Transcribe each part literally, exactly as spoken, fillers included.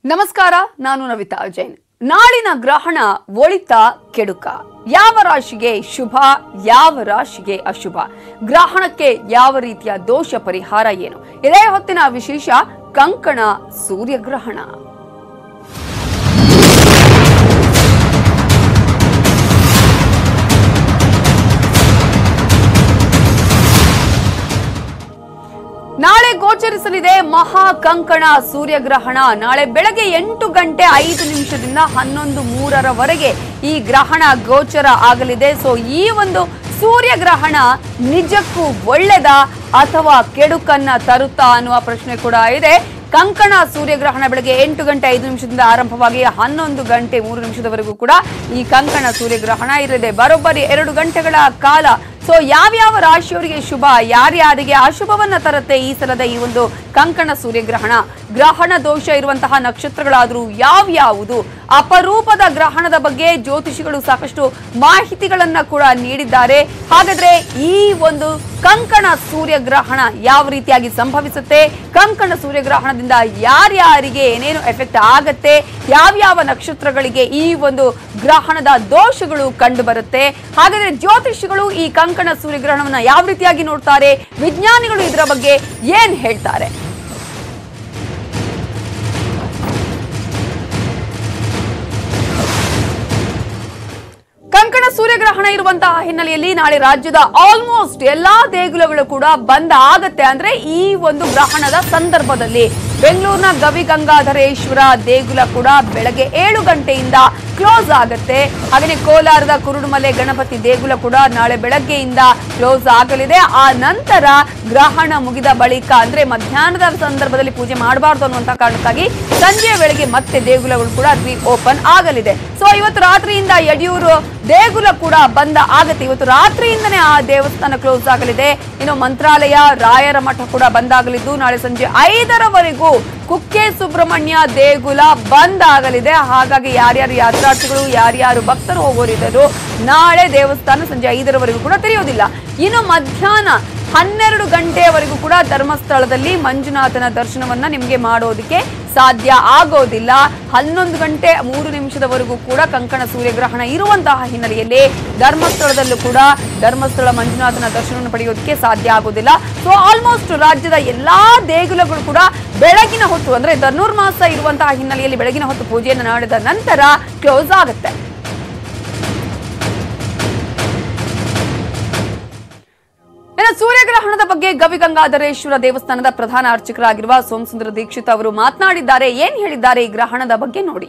ನಮಸ್ಕಾರ, ನಾನು ನವಿತಾ ಜೈನ್. ನಾಳಿನ ಗ್ರಹಣ ಒಳಿತ ಕೆಡುಕ, ಯಾವ ರಾಶಿಗೆ ಶುಭ, ಯಾವ ರಾಶಿಗೆ ಅಶುಭ, ಗ್ರಹಣಕ್ಕೆ ಯಾವ ರೀತಿಯ ದೋಷ ಪರಿಹಾರ ಏನು, ಇದೇ ಹೊತ್ತಿನ ವಿಶೇಷ ಕಂಕಣ ಸೂರ್ಯಗ್ರಹಣ. ನಾಳೆ ಗೋಚರಿಸಲಿದೆ ಮಹಾ ಕಂಕಣ ಸೂರ್ಯಗ್ರಹಣ. ನಾಳೆ ಬೆಳಗ್ಗೆ ಎಂಟು ಗಂಟೆ ಐದು ನಿಮಿಷದಿಂದ ಹನ್ನೊಂದು ಮೂರರವರೆಗೆ ಈ ಗ್ರಹಣ ಗೋಚರ ಆಗಲಿದೆ. ಸೊ ಈ ಒಂದು ಸೂರ್ಯಗ್ರಹಣ ನಿಜಕ್ಕೂ ಒಳ್ಳೆದ ಅಥವಾ ಕೆಡುಕನ್ನ ತರುತ್ತಾ ಅನ್ನುವ ಪ್ರಶ್ನೆ ಕೂಡ ಇದೆ. ಕಂಕಣ ಸೂರ್ಯಗ್ರಹಣ ಬೆಳಗ್ಗೆ ಎಂಟು ಗಂಟೆ ಐದು ನಿಮಿಷದಿಂದ ಆರಂಭವಾಗಿ ಹನ್ನೊಂದು ಗಂಟೆ ಮೂರು ನಿಮಿಷದವರೆಗೂ ಕೂಡ ಈ ಕಂಕಣ ಸೂರ್ಯಗ್ರಹಣ ಇರಲಿದೆ. ಬರೋಬ್ಬರಿ ಎರಡು ಗಂಟೆಗಳ ಕಾಲ. ಸೊ ಯಾವ್ಯಾವ ರಾಶಿಯವರಿಗೆ ಶುಭ, ಯಾರ್ಯಾರಿಗೆ ಅಶುಭವನ್ನ ತರುತ್ತೆ ಈ ಸಲದ ಈ ಒಂದು ಕಂಕಣ ಸೂರ್ಯಗ್ರಹಣ, ಗ್ರಹಣ ದೋಷ ಇರುವಂತಹ ನಕ್ಷತ್ರಗಳಾದರೂ ಯಾವ್ಯಾವುದು, ಅಪರೂಪದ ಗ್ರಹಣದ ಬಗ್ಗೆ ಜ್ಯೋತಿಷಿಗಳು ಸಾಕಷ್ಟು ಮಾಹಿತಿಗಳನ್ನ ಕೂಡ ನೀಡಿದ್ದಾರೆ. ಹಾಗಾದ್ರೆ ಈ ಒಂದು ಕಂಕಣ ಸೂರ್ಯಗ್ರಹಣ ಯಾವ ರೀತಿಯಾಗಿ ಸಂಭವಿಸುತ್ತೆ, ಕಂಕಣ ಸೂರ್ಯಗ್ರಹಣದಿಂದ ಯಾರ್ಯಾರಿಗೆ ಏನೇನು ಎಫೆಕ್ಟ್ ಆಗತ್ತೆ, ಯಾವ್ಯಾವ ನಕ್ಷತ್ರಗಳಿಗೆ ಈ ಒಂದು ಗ್ರಹಣದ ದೋಷಗಳು ಕಂಡು ಬರುತ್ತೆ, ಹಾಗಾದ್ರೆ ಜ್ಯೋತಿಷಿಗಳು ಈ ಕಂಕಣ ಸೂರ್ಯಗ್ರಹಣವನ್ನ ಯಾವ ರೀತಿಯಾಗಿ ನೋಡ್ತಾರೆ, ವಿಜ್ಞಾನಿಗಳು ಇದರ ಬಗ್ಗೆ ಏನ್ ಹೇಳ್ತಾರೆ. ಕಂಕಣ ಸೂರ್ಯಗ್ರಹಣ ಇರುವಂತಹ ಹಿನ್ನೆಲೆಯಲ್ಲಿ ನಾಳೆ ರಾಜ್ಯದ ಆಲ್ಮೋಸ್ಟ್ ಎಲ್ಲಾ ದೇಗುಲಗಳು ಕೂಡ ಬಂದ್ ಆಗತ್ತೆ. ಅಂದ್ರೆ ಈ ಒಂದು ಗ್ರಹಣದ ಸಂದರ್ಭದಲ್ಲಿ ಬೆಂಗಳೂರಿನ ಗವಿಗಂಗಾಧರೇಶ್ವರ ದೇಗುಲ ಕೂಡ ಬೆಳಗ್ಗೆ ಏಳು ಗಂಟೆಯಿಂದ ಕ್ಲೋಸ್ ಆಗತ್ತೆ. ಹಾಗೆಯೇ ಕೋಲಾರದ ಕುರುಡುಮಲೆ ಗಣಪತಿ ದೇಗುಲ ಕೂಡ ನಾಳೆ ಬೆಳಗ್ಗೆಯಿಂದ ಕ್ಲೋಸ್ ಆಗಲಿದೆ. ಆ ನಂತರ ಗ್ರಹಣ ಮುಗಿದ ಬಳಿಕ ಅಂದ್ರೆ ಮಧ್ಯಾಹ್ನದ ಸಂದರ್ಭದಲ್ಲಿ ಪೂಜೆ ಮಾಡಬಾರ್ದು ಅನ್ನುವಂತಹ ಕಾರಣಕ್ಕಾಗಿ ಸಂಜೆಯ ವೇಳೆಗೆ ಮತ್ತೆ ದೇಗುಲಗಳು ಕೂಡ ರೀ ಓಪನ್ ಆಗಲಿದೆ. ಸೊ ಇವತ್ತು ರಾತ್ರಿಯಿಂದ ಯಡಿಯೂರು ದೇಗುಲ ಕೂಡ ಬಂದ ಆಗತ್ತೆ. ಇವತ್ತು ರಾತ್ರಿಯಿಂದನೇ ಆ ದೇವಸ್ಥಾನ ಕ್ಲೋಸ್ ಆಗಲಿದೆ. ಇನ್ನು ಮಂತ್ರಾಲಯ, ರಾಯರ ಮಠ ಕೂಡ ಬಂದಾಗಲಿದ್ದು ನಾಳೆ ಸಂಜೆ ಐದರವರೆಗೂ ಕುಕ್ಕೆ ಸುಬ್ರಹ್ಮಣ್ಯ ದೇಗುಲ ಬಂದ್ ಆಗಲಿದೆ. ಹಾಗಾಗಿ ಯಾರ್ಯಾರು ಯಾತ್ರಾರ್ಥಿಗಳು, ಯಾರ್ಯಾರು ಭಕ್ತರು ಹೋಗೋರಿದ್ದರು ನಾಳೆ ದೇವಸ್ಥಾನ ಸಂಜೆ ಐದರವರೆಗೂ ಕೂಡ ತೆರೆಯೋದಿಲ್ಲ. ಇನ್ನು ಮಧ್ಯಾಹ್ನ ಹನ್ನೆರಡು ಗಂಟೆಯವರೆಗೂ ಕೂಡ ಧರ್ಮಸ್ಥಳದಲ್ಲಿ ಮಂಜುನಾಥನ ದರ್ಶನವನ್ನ ನಿಮಗೆ ಮಾಡೋದಕ್ಕೆ ಸಾಧ್ಯ ಆಗೋದಿಲ್ಲ. ಹನ್ನೊಂದು ಗಂಟೆ ಮೂರು ನಿಮಿಷದವರೆಗೂ ಕೂಡ ಕಂಕಣ ಸೂರ್ಯಗ್ರಹಣ ಇರುವಂತಹ ಹಿನ್ನೆಲೆಯಲ್ಲಿ ಧರ್ಮಸ್ಥಳದಲ್ಲೂ ಕೂಡ ಧರ್ಮಸ್ಥಳ ಮಂಜುನಾಥನ ದರ್ಶನವನ್ನು ಪಡೆಯೋದಕ್ಕೆ ಸಾಧ್ಯ ಆಗೋದಿಲ್ಲ. ಸೊ ಆಲ್ಮೋಸ್ಟ್ ರಾಜ್ಯದ ಎಲ್ಲಾ ದೇಗುಲಗಳು ಕೂಡ ಬೆಳಗಿನ ಹೊತ್ತು ಅಂದ್ರೆ ಧನುರ್ಮಾಸ ಇರುವಂತಹ ಹಿನ್ನೆಲೆಯಲ್ಲಿ ಬೆಳಗಿನ ಹೊತ್ತು ಪೂಜೆಯನ್ನು ಮಾಡಿದ ನಂತರ ಕ್ಲೋಸ್ ಆಗುತ್ತೆ. ಸೂರ್ಯಗ್ರಹಣದ ಬಗ್ಗೆ ಗವಿಗಂಗಾಧರೇಶ್ವರ ದೇವಸ್ಥಾನದ ಪ್ರಧಾನ ಅರ್ಚಕರಾಗಿರುವ ಸೋಮಸುಂದರ ದೀಕ್ಷಿತ್ ಅವರು ಮಾತನಾಡಿದ್ದಾರೆ. ಏನ್ ಹೇಳಿದ್ದಾರೆ ಈ ಗ್ರಹಣದ ಬಗ್ಗೆ ನೋಡಿ.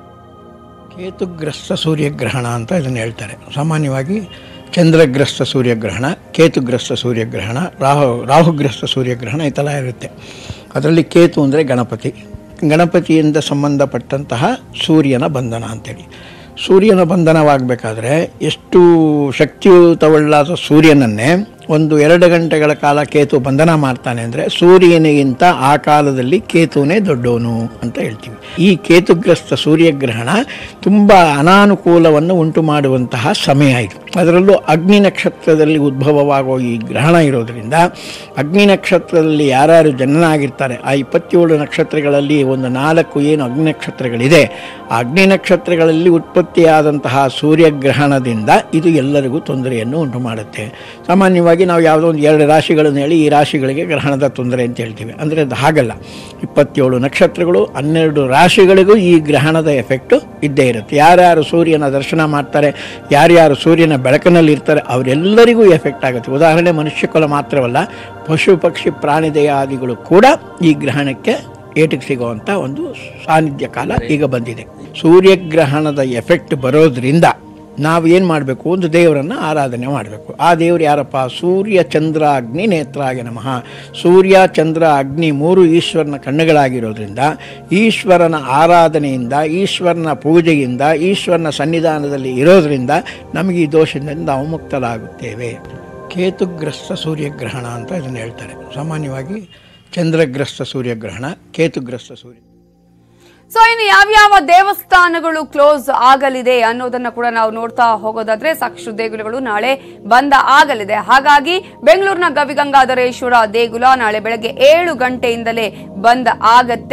ಕೇತುಗ್ರಸ್ತ ಸೂರ್ಯಗ್ರಹಣ ಅಂತ ಇದನ್ನು ಹೇಳ್ತಾರೆ. ಸಾಮಾನ್ಯವಾಗಿ ಚಂದ್ರಗ್ರಸ್ತ ಸೂರ್ಯಗ್ರಹಣ, ಕೇತುಗ್ರಸ್ತ ಸೂರ್ಯಗ್ರಹಣ, ರಾಹು ರಾಹುಗ್ರಸ್ತ ಸೂರ್ಯಗ್ರಹಣ ಈ ಥರ ಇರುತ್ತೆ. ಅದರಲ್ಲಿ ಕೇತು ಅಂದರೆ ಗಣಪತಿ, ಗಣಪತಿಯಿಂದ ಸಂಬಂಧಪಟ್ಟಂತಹ ಸೂರ್ಯನ ಬಂಧನ ಅಂತೇಳಿ. ಸೂರ್ಯನ ಬಂಧನವಾಗಬೇಕಾದ್ರೆ ಎಷ್ಟು ಶಕ್ತಿಯುತವುಳ್ಳಾದ ಸೂರ್ಯನನ್ನೇ ಒಂದು ಎರಡು ಗಂಟೆಗಳ ಕಾಲ ಕೇತು ಬಂಧನ ಮಾಡ್ತಾನೆ ಅಂದರೆ ಸೂರ್ಯನಿಗಿಂತ ಆ ಕಾಲದಲ್ಲಿ ಕೇತುನೇ ದೊಡ್ಡವನು ಅಂತ ಹೇಳ್ತೀವಿ. ಈ ಕೇತುಗ್ರಸ್ತ ಸೂರ್ಯಗ್ರಹಣ ತುಂಬ ಅನಾನುಕೂಲವನ್ನು ಉಂಟು ಮಾಡುವಂತಹ ಸಮಯ ಇದು. ಅದರಲ್ಲೂ ಅಗ್ನಿ ನಕ್ಷತ್ರದಲ್ಲಿ ಉದ್ಭವವಾಗೋ ಈ ಗ್ರಹಣ ಇರೋದರಿಂದ ಅಗ್ನಿ ನಕ್ಷತ್ರದಲ್ಲಿ ಯಾರ್ಯಾರು ಜನನಾಗಿರ್ತಾರೆ ಆ ಇಪ್ಪತ್ತೇಳು ನಕ್ಷತ್ರಗಳಲ್ಲಿ ಒಂದು ನಾಲ್ಕು ಏನು ಅಗ್ನಿ ನಕ್ಷತ್ರಗಳಿದೆ, ಆ ಅಗ್ನಿ ನಕ್ಷತ್ರಗಳಲ್ಲಿ ಉತ್ಪತ್ತಿಯಾದಂತಹ ಸೂರ್ಯಗ್ರಹಣದಿಂದ ಇದು ಎಲ್ಲರಿಗೂ ತೊಂದರೆಯನ್ನು ಉಂಟು ಮಾಡುತ್ತೆ. ಸಾಮಾನ್ಯವಾಗಿ ನಾವು ಯಾವುದೋ ಒಂದು ಎರಡು ರಾಶಿಗಳನ್ನು ಹೇಳಿ ಈ ರಾಶಿಗಳಿಗೆ ಗ್ರಹಣದ ತೊಂದರೆ ಅಂತ ಹೇಳ್ತೀವಿ. ಅಂದರೆ ಅದು ಹಾಗಲ್ಲ. ಇಪ್ಪತ್ತೇಳು ನಕ್ಷತ್ರಗಳು ಹನ್ನೆರಡು ರಾಶಿಗಳಿಗೂ ಈ ಗ್ರಹಣದ ಎಫೆಕ್ಟು ಇದ್ದೇ ಇರುತ್ತೆ. ಯಾರ್ಯಾರು ಸೂರ್ಯನ ದರ್ಶನ ಮಾಡ್ತಾರೆ, ಯಾರ್ಯಾರು ಸೂರ್ಯನ ಬೆಳಕಿನಲ್ಲಿ ಇರ್ತಾರೆ ಅವರೆಲ್ಲರಿಗೂ ಎಫೆಕ್ಟ್ ಆಗುತ್ತೆ. ಉದಾಹರಣೆ ಮನುಷ್ಯಕುಲ ಮಾತ್ರವಲ್ಲ, ಪಶು ಪಕ್ಷಿ ಪ್ರಾಣಿದಯಾದಿಗಳು ಕೂಡ ಈ ಗ್ರಹಣಕ್ಕೆ ಏಟಿಗೆ ಸಿಗುವಂಥ ಒಂದು ಸಾನ್ನಿಧ್ಯ ಕಾಲ ಈಗ ಬಂದಿದೆ. ಸೂರ್ಯಗ್ರಹಣದ ಎಫೆಕ್ಟ್ ಬರೋದ್ರಿಂದ ನಾವು ಏನು ಮಾಡಬೇಕು, ಒಂದು ದೇವರನ್ನು ಆರಾಧನೆ ಮಾಡಬೇಕು. ಆ ದೇವರು ಯಾರಪ್ಪ? ಸೂರ್ಯ ಚಂದ್ರ ಅಗ್ನಿ ನೇತ್ರಾಯ ನಮಃ. ಸೂರ್ಯ ಚಂದ್ರ ಅಗ್ನಿ ಮೂರು ಈಶ್ವರನ ಕಣ್ಣುಗಳಾಗಿರೋದ್ರಿಂದ ಈಶ್ವರನ ಆರಾಧನೆಯಿಂದ, ಈಶ್ವರನ ಪೂಜೆಯಿಂದ, ಈಶ್ವರನ ಸನ್ನಿಧಾನದಲ್ಲಿ ಇರೋದ್ರಿಂದ ನಮಗೆ ಈ ದೋಷದಿಂದ ನಾವು ಮುಕ್ತರಾಗುತ್ತೇವೆ. ಕೇತುಗ್ರಸ್ತ ಸೂರ್ಯಗ್ರಹಣ ಅಂತ ಇದನ್ನು ಹೇಳ್ತಾರೆ. ಸಾಮಾನ್ಯವಾಗಿ ಚಂದ್ರಗ್ರಸ್ತ ಸೂರ್ಯಗ್ರಹಣ, ಕೇತುಗ್ರಸ್ತ ಸೂರ್ಯ. ಸೊ ಇನ್ನು ಯಾವ್ಯಾವ ದೇವಸ್ಥಾನಗಳು ಕ್ಲೋಸ್ ಆಗಲಿದೆ ಅನ್ನೋದನ್ನ ಕೂಡ ನಾವು ನೋಡ್ತಾ ಹೋಗೋದಾದ್ರೆ ಸಾಕಷ್ಟು ದೇಗುಲಗಳು ನಾಳೆ ಬಂದ್ ಆಗಲಿದೆ. ಹಾಗಾಗಿ ಬೆಂಗಳೂರಿನ ಗವಿಗಂಗಾಧರೇಶ್ವರ ದೇಗುಲ ನಾಳೆ ಬೆಳಗ್ಗೆ ಏಳು ಗಂಟೆಯಿಂದಲೇ ಬಂದ್ ಆಗತ್ತೆ.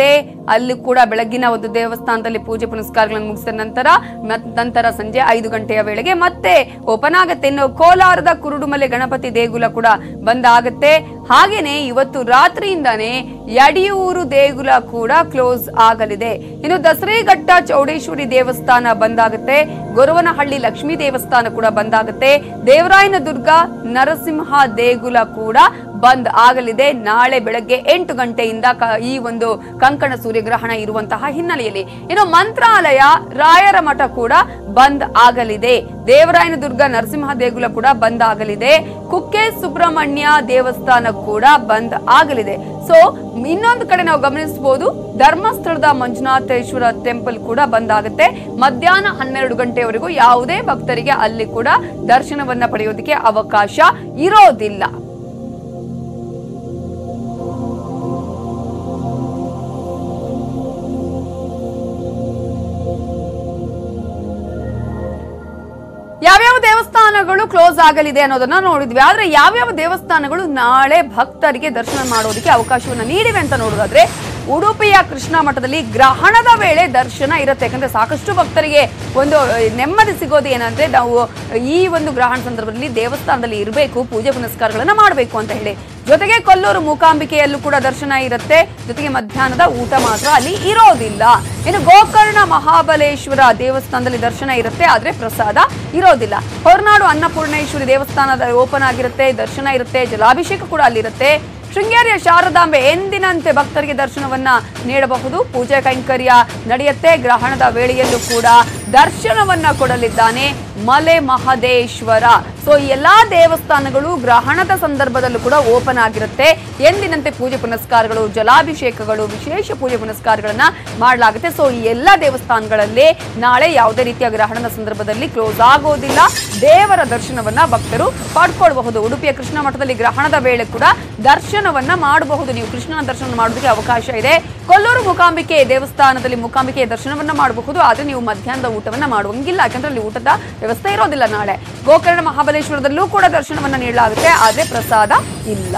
ಅಲ್ಲಿ ಕೂಡ ಬೆಳಗ್ಗಿನ ಒಂದು ದೇವಸ್ಥಾನದಲ್ಲಿ ಪೂಜೆ ಪುನಸ್ಕಾರಗಳನ್ನು ಮುಗಿಸಿದ ನಂತರ ನಂತರ ಸಂಜೆ ಐದು ಗಂಟೆಯ ವೇಳೆಗೆ ಮತ್ತೆ ಓಪನ್ ಆಗುತ್ತೆ. ಇನ್ನು ಕೋಲಾರದ ಕುರುಡುಮಲೆ ಗಣಪತಿ ದೇಗುಲ ಕೂಡ ಬಂದ್ ಆಗುತ್ತೆ. ಹಾಗೇನೆ ಇವತ್ತು ರಾತ್ರಿಯಿಂದಾನೇ ಯಡಿಯೂರು ದೇಗುಲ ಕೂಡ ಕ್ಲೋಸ್ ಆಗಲಿದೆ. ಇನ್ನು ದಸರೆಘಟ್ಟ ಚೌಡೇಶ್ವರಿ ದೇವಸ್ಥಾನ ಬಂದಾಗುತ್ತೆ. ಗೊರವನಹಳ್ಳಿ ಲಕ್ಷ್ಮೀ ದೇವಸ್ಥಾನ ಕೂಡ ಬಂದಾಗುತ್ತೆ. ದೇವರಾಯನ ದುರ್ಗ ನರಸಿಂಹ ದೇಗುಲ ಕೂಡ ಬಂದ್ ಆಗಲಿದೆ ನಾಳೆ ಬೆಳಗ್ಗೆ ಎಂಟು ಗಂಟೆಯಿಂದ ಈ ಒಂದು ಕಂಕಣ ಸೂರ್ಯಗ್ರಹಣ ಇರುವಂತಹ ಹಿನ್ನೆಲೆಯಲ್ಲಿ. ಇನ್ನು ಮಂತ್ರಾಲಯ ರಾಯರ ಮಠ ಕೂಡ ಬಂದ್ ಆಗಲಿದೆ. ದೇವರಾಯನ ದುರ್ಗ ನರಸಿಂಹ ದೇಗುಲ ಕೂಡ ಬಂದ್ ಆಗಲಿದೆ. ಕುಕ್ಕೆ ಸುಬ್ರಹ್ಮಣ್ಯ ದೇವಸ್ಥಾನ ಕೂಡ ಬಂದ್ ಆಗಲಿದೆ. ಸೊ ಇನ್ನೊಂದು ಕಡೆ ನಾವು ಗಮನಿಸಬಹುದು, ಧರ್ಮಸ್ಥಳದ ಮಂಜುನಾಥೇಶ್ವರ ಟೆಂಪಲ್ ಕೂಡ ಬಂದ್ ಆಗುತ್ತೆ. ಮಧ್ಯಾಹ್ನ ಹನ್ನೆರಡು ಗಂಟೆವರೆಗೂ ಯಾವುದೇ ಭಕ್ತರಿಗೆ ಅಲ್ಲಿ ಕೂಡ ದರ್ಶನವನ್ನ ಪಡೆಯೋದಕ್ಕೆ ಅವಕಾಶ ಇರೋದಿಲ್ಲ. ಯಾವ್ಯಾವ ದೇವಸ್ಥಾನಗಳು ಕ್ಲೋಸ್ ಆಗಲಿದೆ ಅನ್ನೋದನ್ನ ನೋಡಿದ್ವಿ. ಆದ್ರೆ ಯಾವ್ಯಾವ ದೇವಸ್ಥಾನಗಳು ನಾಳೆ ಭಕ್ತರಿಗೆ ದರ್ಶನ ಮಾಡೋದಕ್ಕೆ ಅವಕಾಶವನ್ನ ನೀಡಿವೆ ಅಂತ ನೋಡೋದಾದ್ರೆ, ಉಡುಪಿಯ ಕೃಷ್ಣ ಮಠದಲ್ಲಿ ಗ್ರಹಣದ ವೇಳೆ ದರ್ಶನ ಇರುತ್ತೆ. ಯಾಕಂದ್ರೆ ಸಾಕಷ್ಟು ಭಕ್ತರಿಗೆ ಒಂದು ನೆಮ್ಮದಿ ಸಿಗೋದು ಏನಂದ್ರೆ, ನಾವು ಈ ಒಂದು ಗ್ರಹಣ ಸಂದರ್ಭದಲ್ಲಿ ದೇವಸ್ಥಾನದಲ್ಲಿ ಇರಬೇಕು, ಪೂಜೆ ಪುನಸ್ಕಾರಗಳನ್ನ ಮಾಡಬೇಕು ಅಂತ ಹೇಳಿ. ಜೊತೆಗೆ ಕೊಲ್ಲೂರು ಮೂಕಾಂಬಿಕೆಯಲ್ಲೂ ಕೂಡ ದರ್ಶನ ಇರುತ್ತೆ. ಜೊತೆಗೆ ಮಧ್ಯಾಹ್ನದ ಊಟ ಮಾತ್ರ ಅಲ್ಲಿ ಇರೋದಿಲ್ಲ. ಇನ್ನು ಗೋಕರ್ಣ ಮಹಾಬಲೇಶ್ವರ ದೇವಸ್ಥಾನದಲ್ಲಿ ದರ್ಶನ ಇರುತ್ತೆ, ಆದ್ರೆ ಪ್ರಸಾದ ಇರೋದಿಲ್ಲ. ಹೊರನಾಡು ಅನ್ನಪೂರ್ಣೇಶ್ವರಿ ದೇವಸ್ಥಾನದ ಓಪನ್ ಆಗಿರುತ್ತೆ, ದರ್ಶನ ಇರುತ್ತೆ, ಜಲಾಭಿಷೇಕ ಕೂಡ ಅಲ್ಲಿರುತ್ತೆ. ಶೃಂಗೇರಿಯ ಶಾರದಾಂಬೆ ಎಂದಿನಂತೆ ಭಕ್ತರಿಗೆ ದರ್ಶನವನ್ನ ನೀಡಬಹುದು. ಪೂಜೆ ಕೈಂಕರ್ಯ ನಡೆಯುತ್ತೆ. ಗ್ರಹಣದ ವೇಳೆಯಲ್ಲೂ ಕೂಡ ದರ್ಶನವನ್ನ ಕೊಡಲಿದ್ದಾನೆ ಮಲೆ ಮಹದೇಶ್ವರ. ಸೊ ಎಲ್ಲಾ ದೇವಸ್ಥಾನಗಳು ಗ್ರಹಣದ ಸಂದರ್ಭದಲ್ಲೂ ಕೂಡ ಓಪನ್ ಆಗಿರುತ್ತೆ. ಎಂದಿನಂತೆ ಪೂಜೆ ಪುನಸ್ಕಾರಗಳು, ಜಲಾಭಿಷೇಕಗಳು, ವಿಶೇಷ ಪೂಜೆ ಪುನಸ್ಕಾರಗಳನ್ನ ಮಾಡಲಾಗುತ್ತೆ. ಸೊ ಈ ಎಲ್ಲಾ ದೇವಸ್ಥಾನಗಳಲ್ಲಿ ನಾಳೆ ಯಾವುದೇ ರೀತಿಯ ಗ್ರಹಣದ ಸಂದರ್ಭದಲ್ಲಿ ಕ್ಲೋಸ್ ಆಗೋದಿಲ್ಲ. ದೇವರ ದರ್ಶನವನ್ನ ಭಕ್ತರು ಪಡ್ಕೊಳ್ಬಹುದು. ಉಡುಪಿಯ ಕೃಷ್ಣ ಮಠದಲ್ಲಿ ಗ್ರಹಣದ ವೇಳೆ ಕೂಡ ದರ್ಶನವನ್ನ ಮಾಡಬಹುದು. ನೀವು ಕೃಷ್ಣನ ದರ್ಶನ ಮಾಡೋದಕ್ಕೆ ಅವಕಾಶ ಇದೆ. ಕೊಲ್ಲೂರು ಮೂಕಾಂಬಿಕೆ ದೇವಸ್ಥಾನದಲ್ಲಿ ಮೂಕಾಂಬಿಕೆಯ ದರ್ಶನವನ್ನ ಮಾಡಬಹುದು. ಆದ್ರೆ ನೀವು ಮಧ್ಯಾಹ್ನದ ಊಟವನ್ನ ಮಾಡುವಂಗಿಲ್ಲ, ಯಾಕಂದ್ರೆ ಅಲ್ಲಿ ಊಟದ ವ್ಯವಸ್ಥೆ ಇರೋದಿಲ್ಲ ನಾಳೆ. ಗೋಕರ್ಣ ಮಹಾಬಲೇಶ್ವರದಲ್ಲೂ ಕೂಡ ದರ್ಶನವನ್ನ ನೀಡಲಾಗುತ್ತೆ, ಆದ್ರೆ ಪ್ರಸಾದ ಇಲ್ಲ.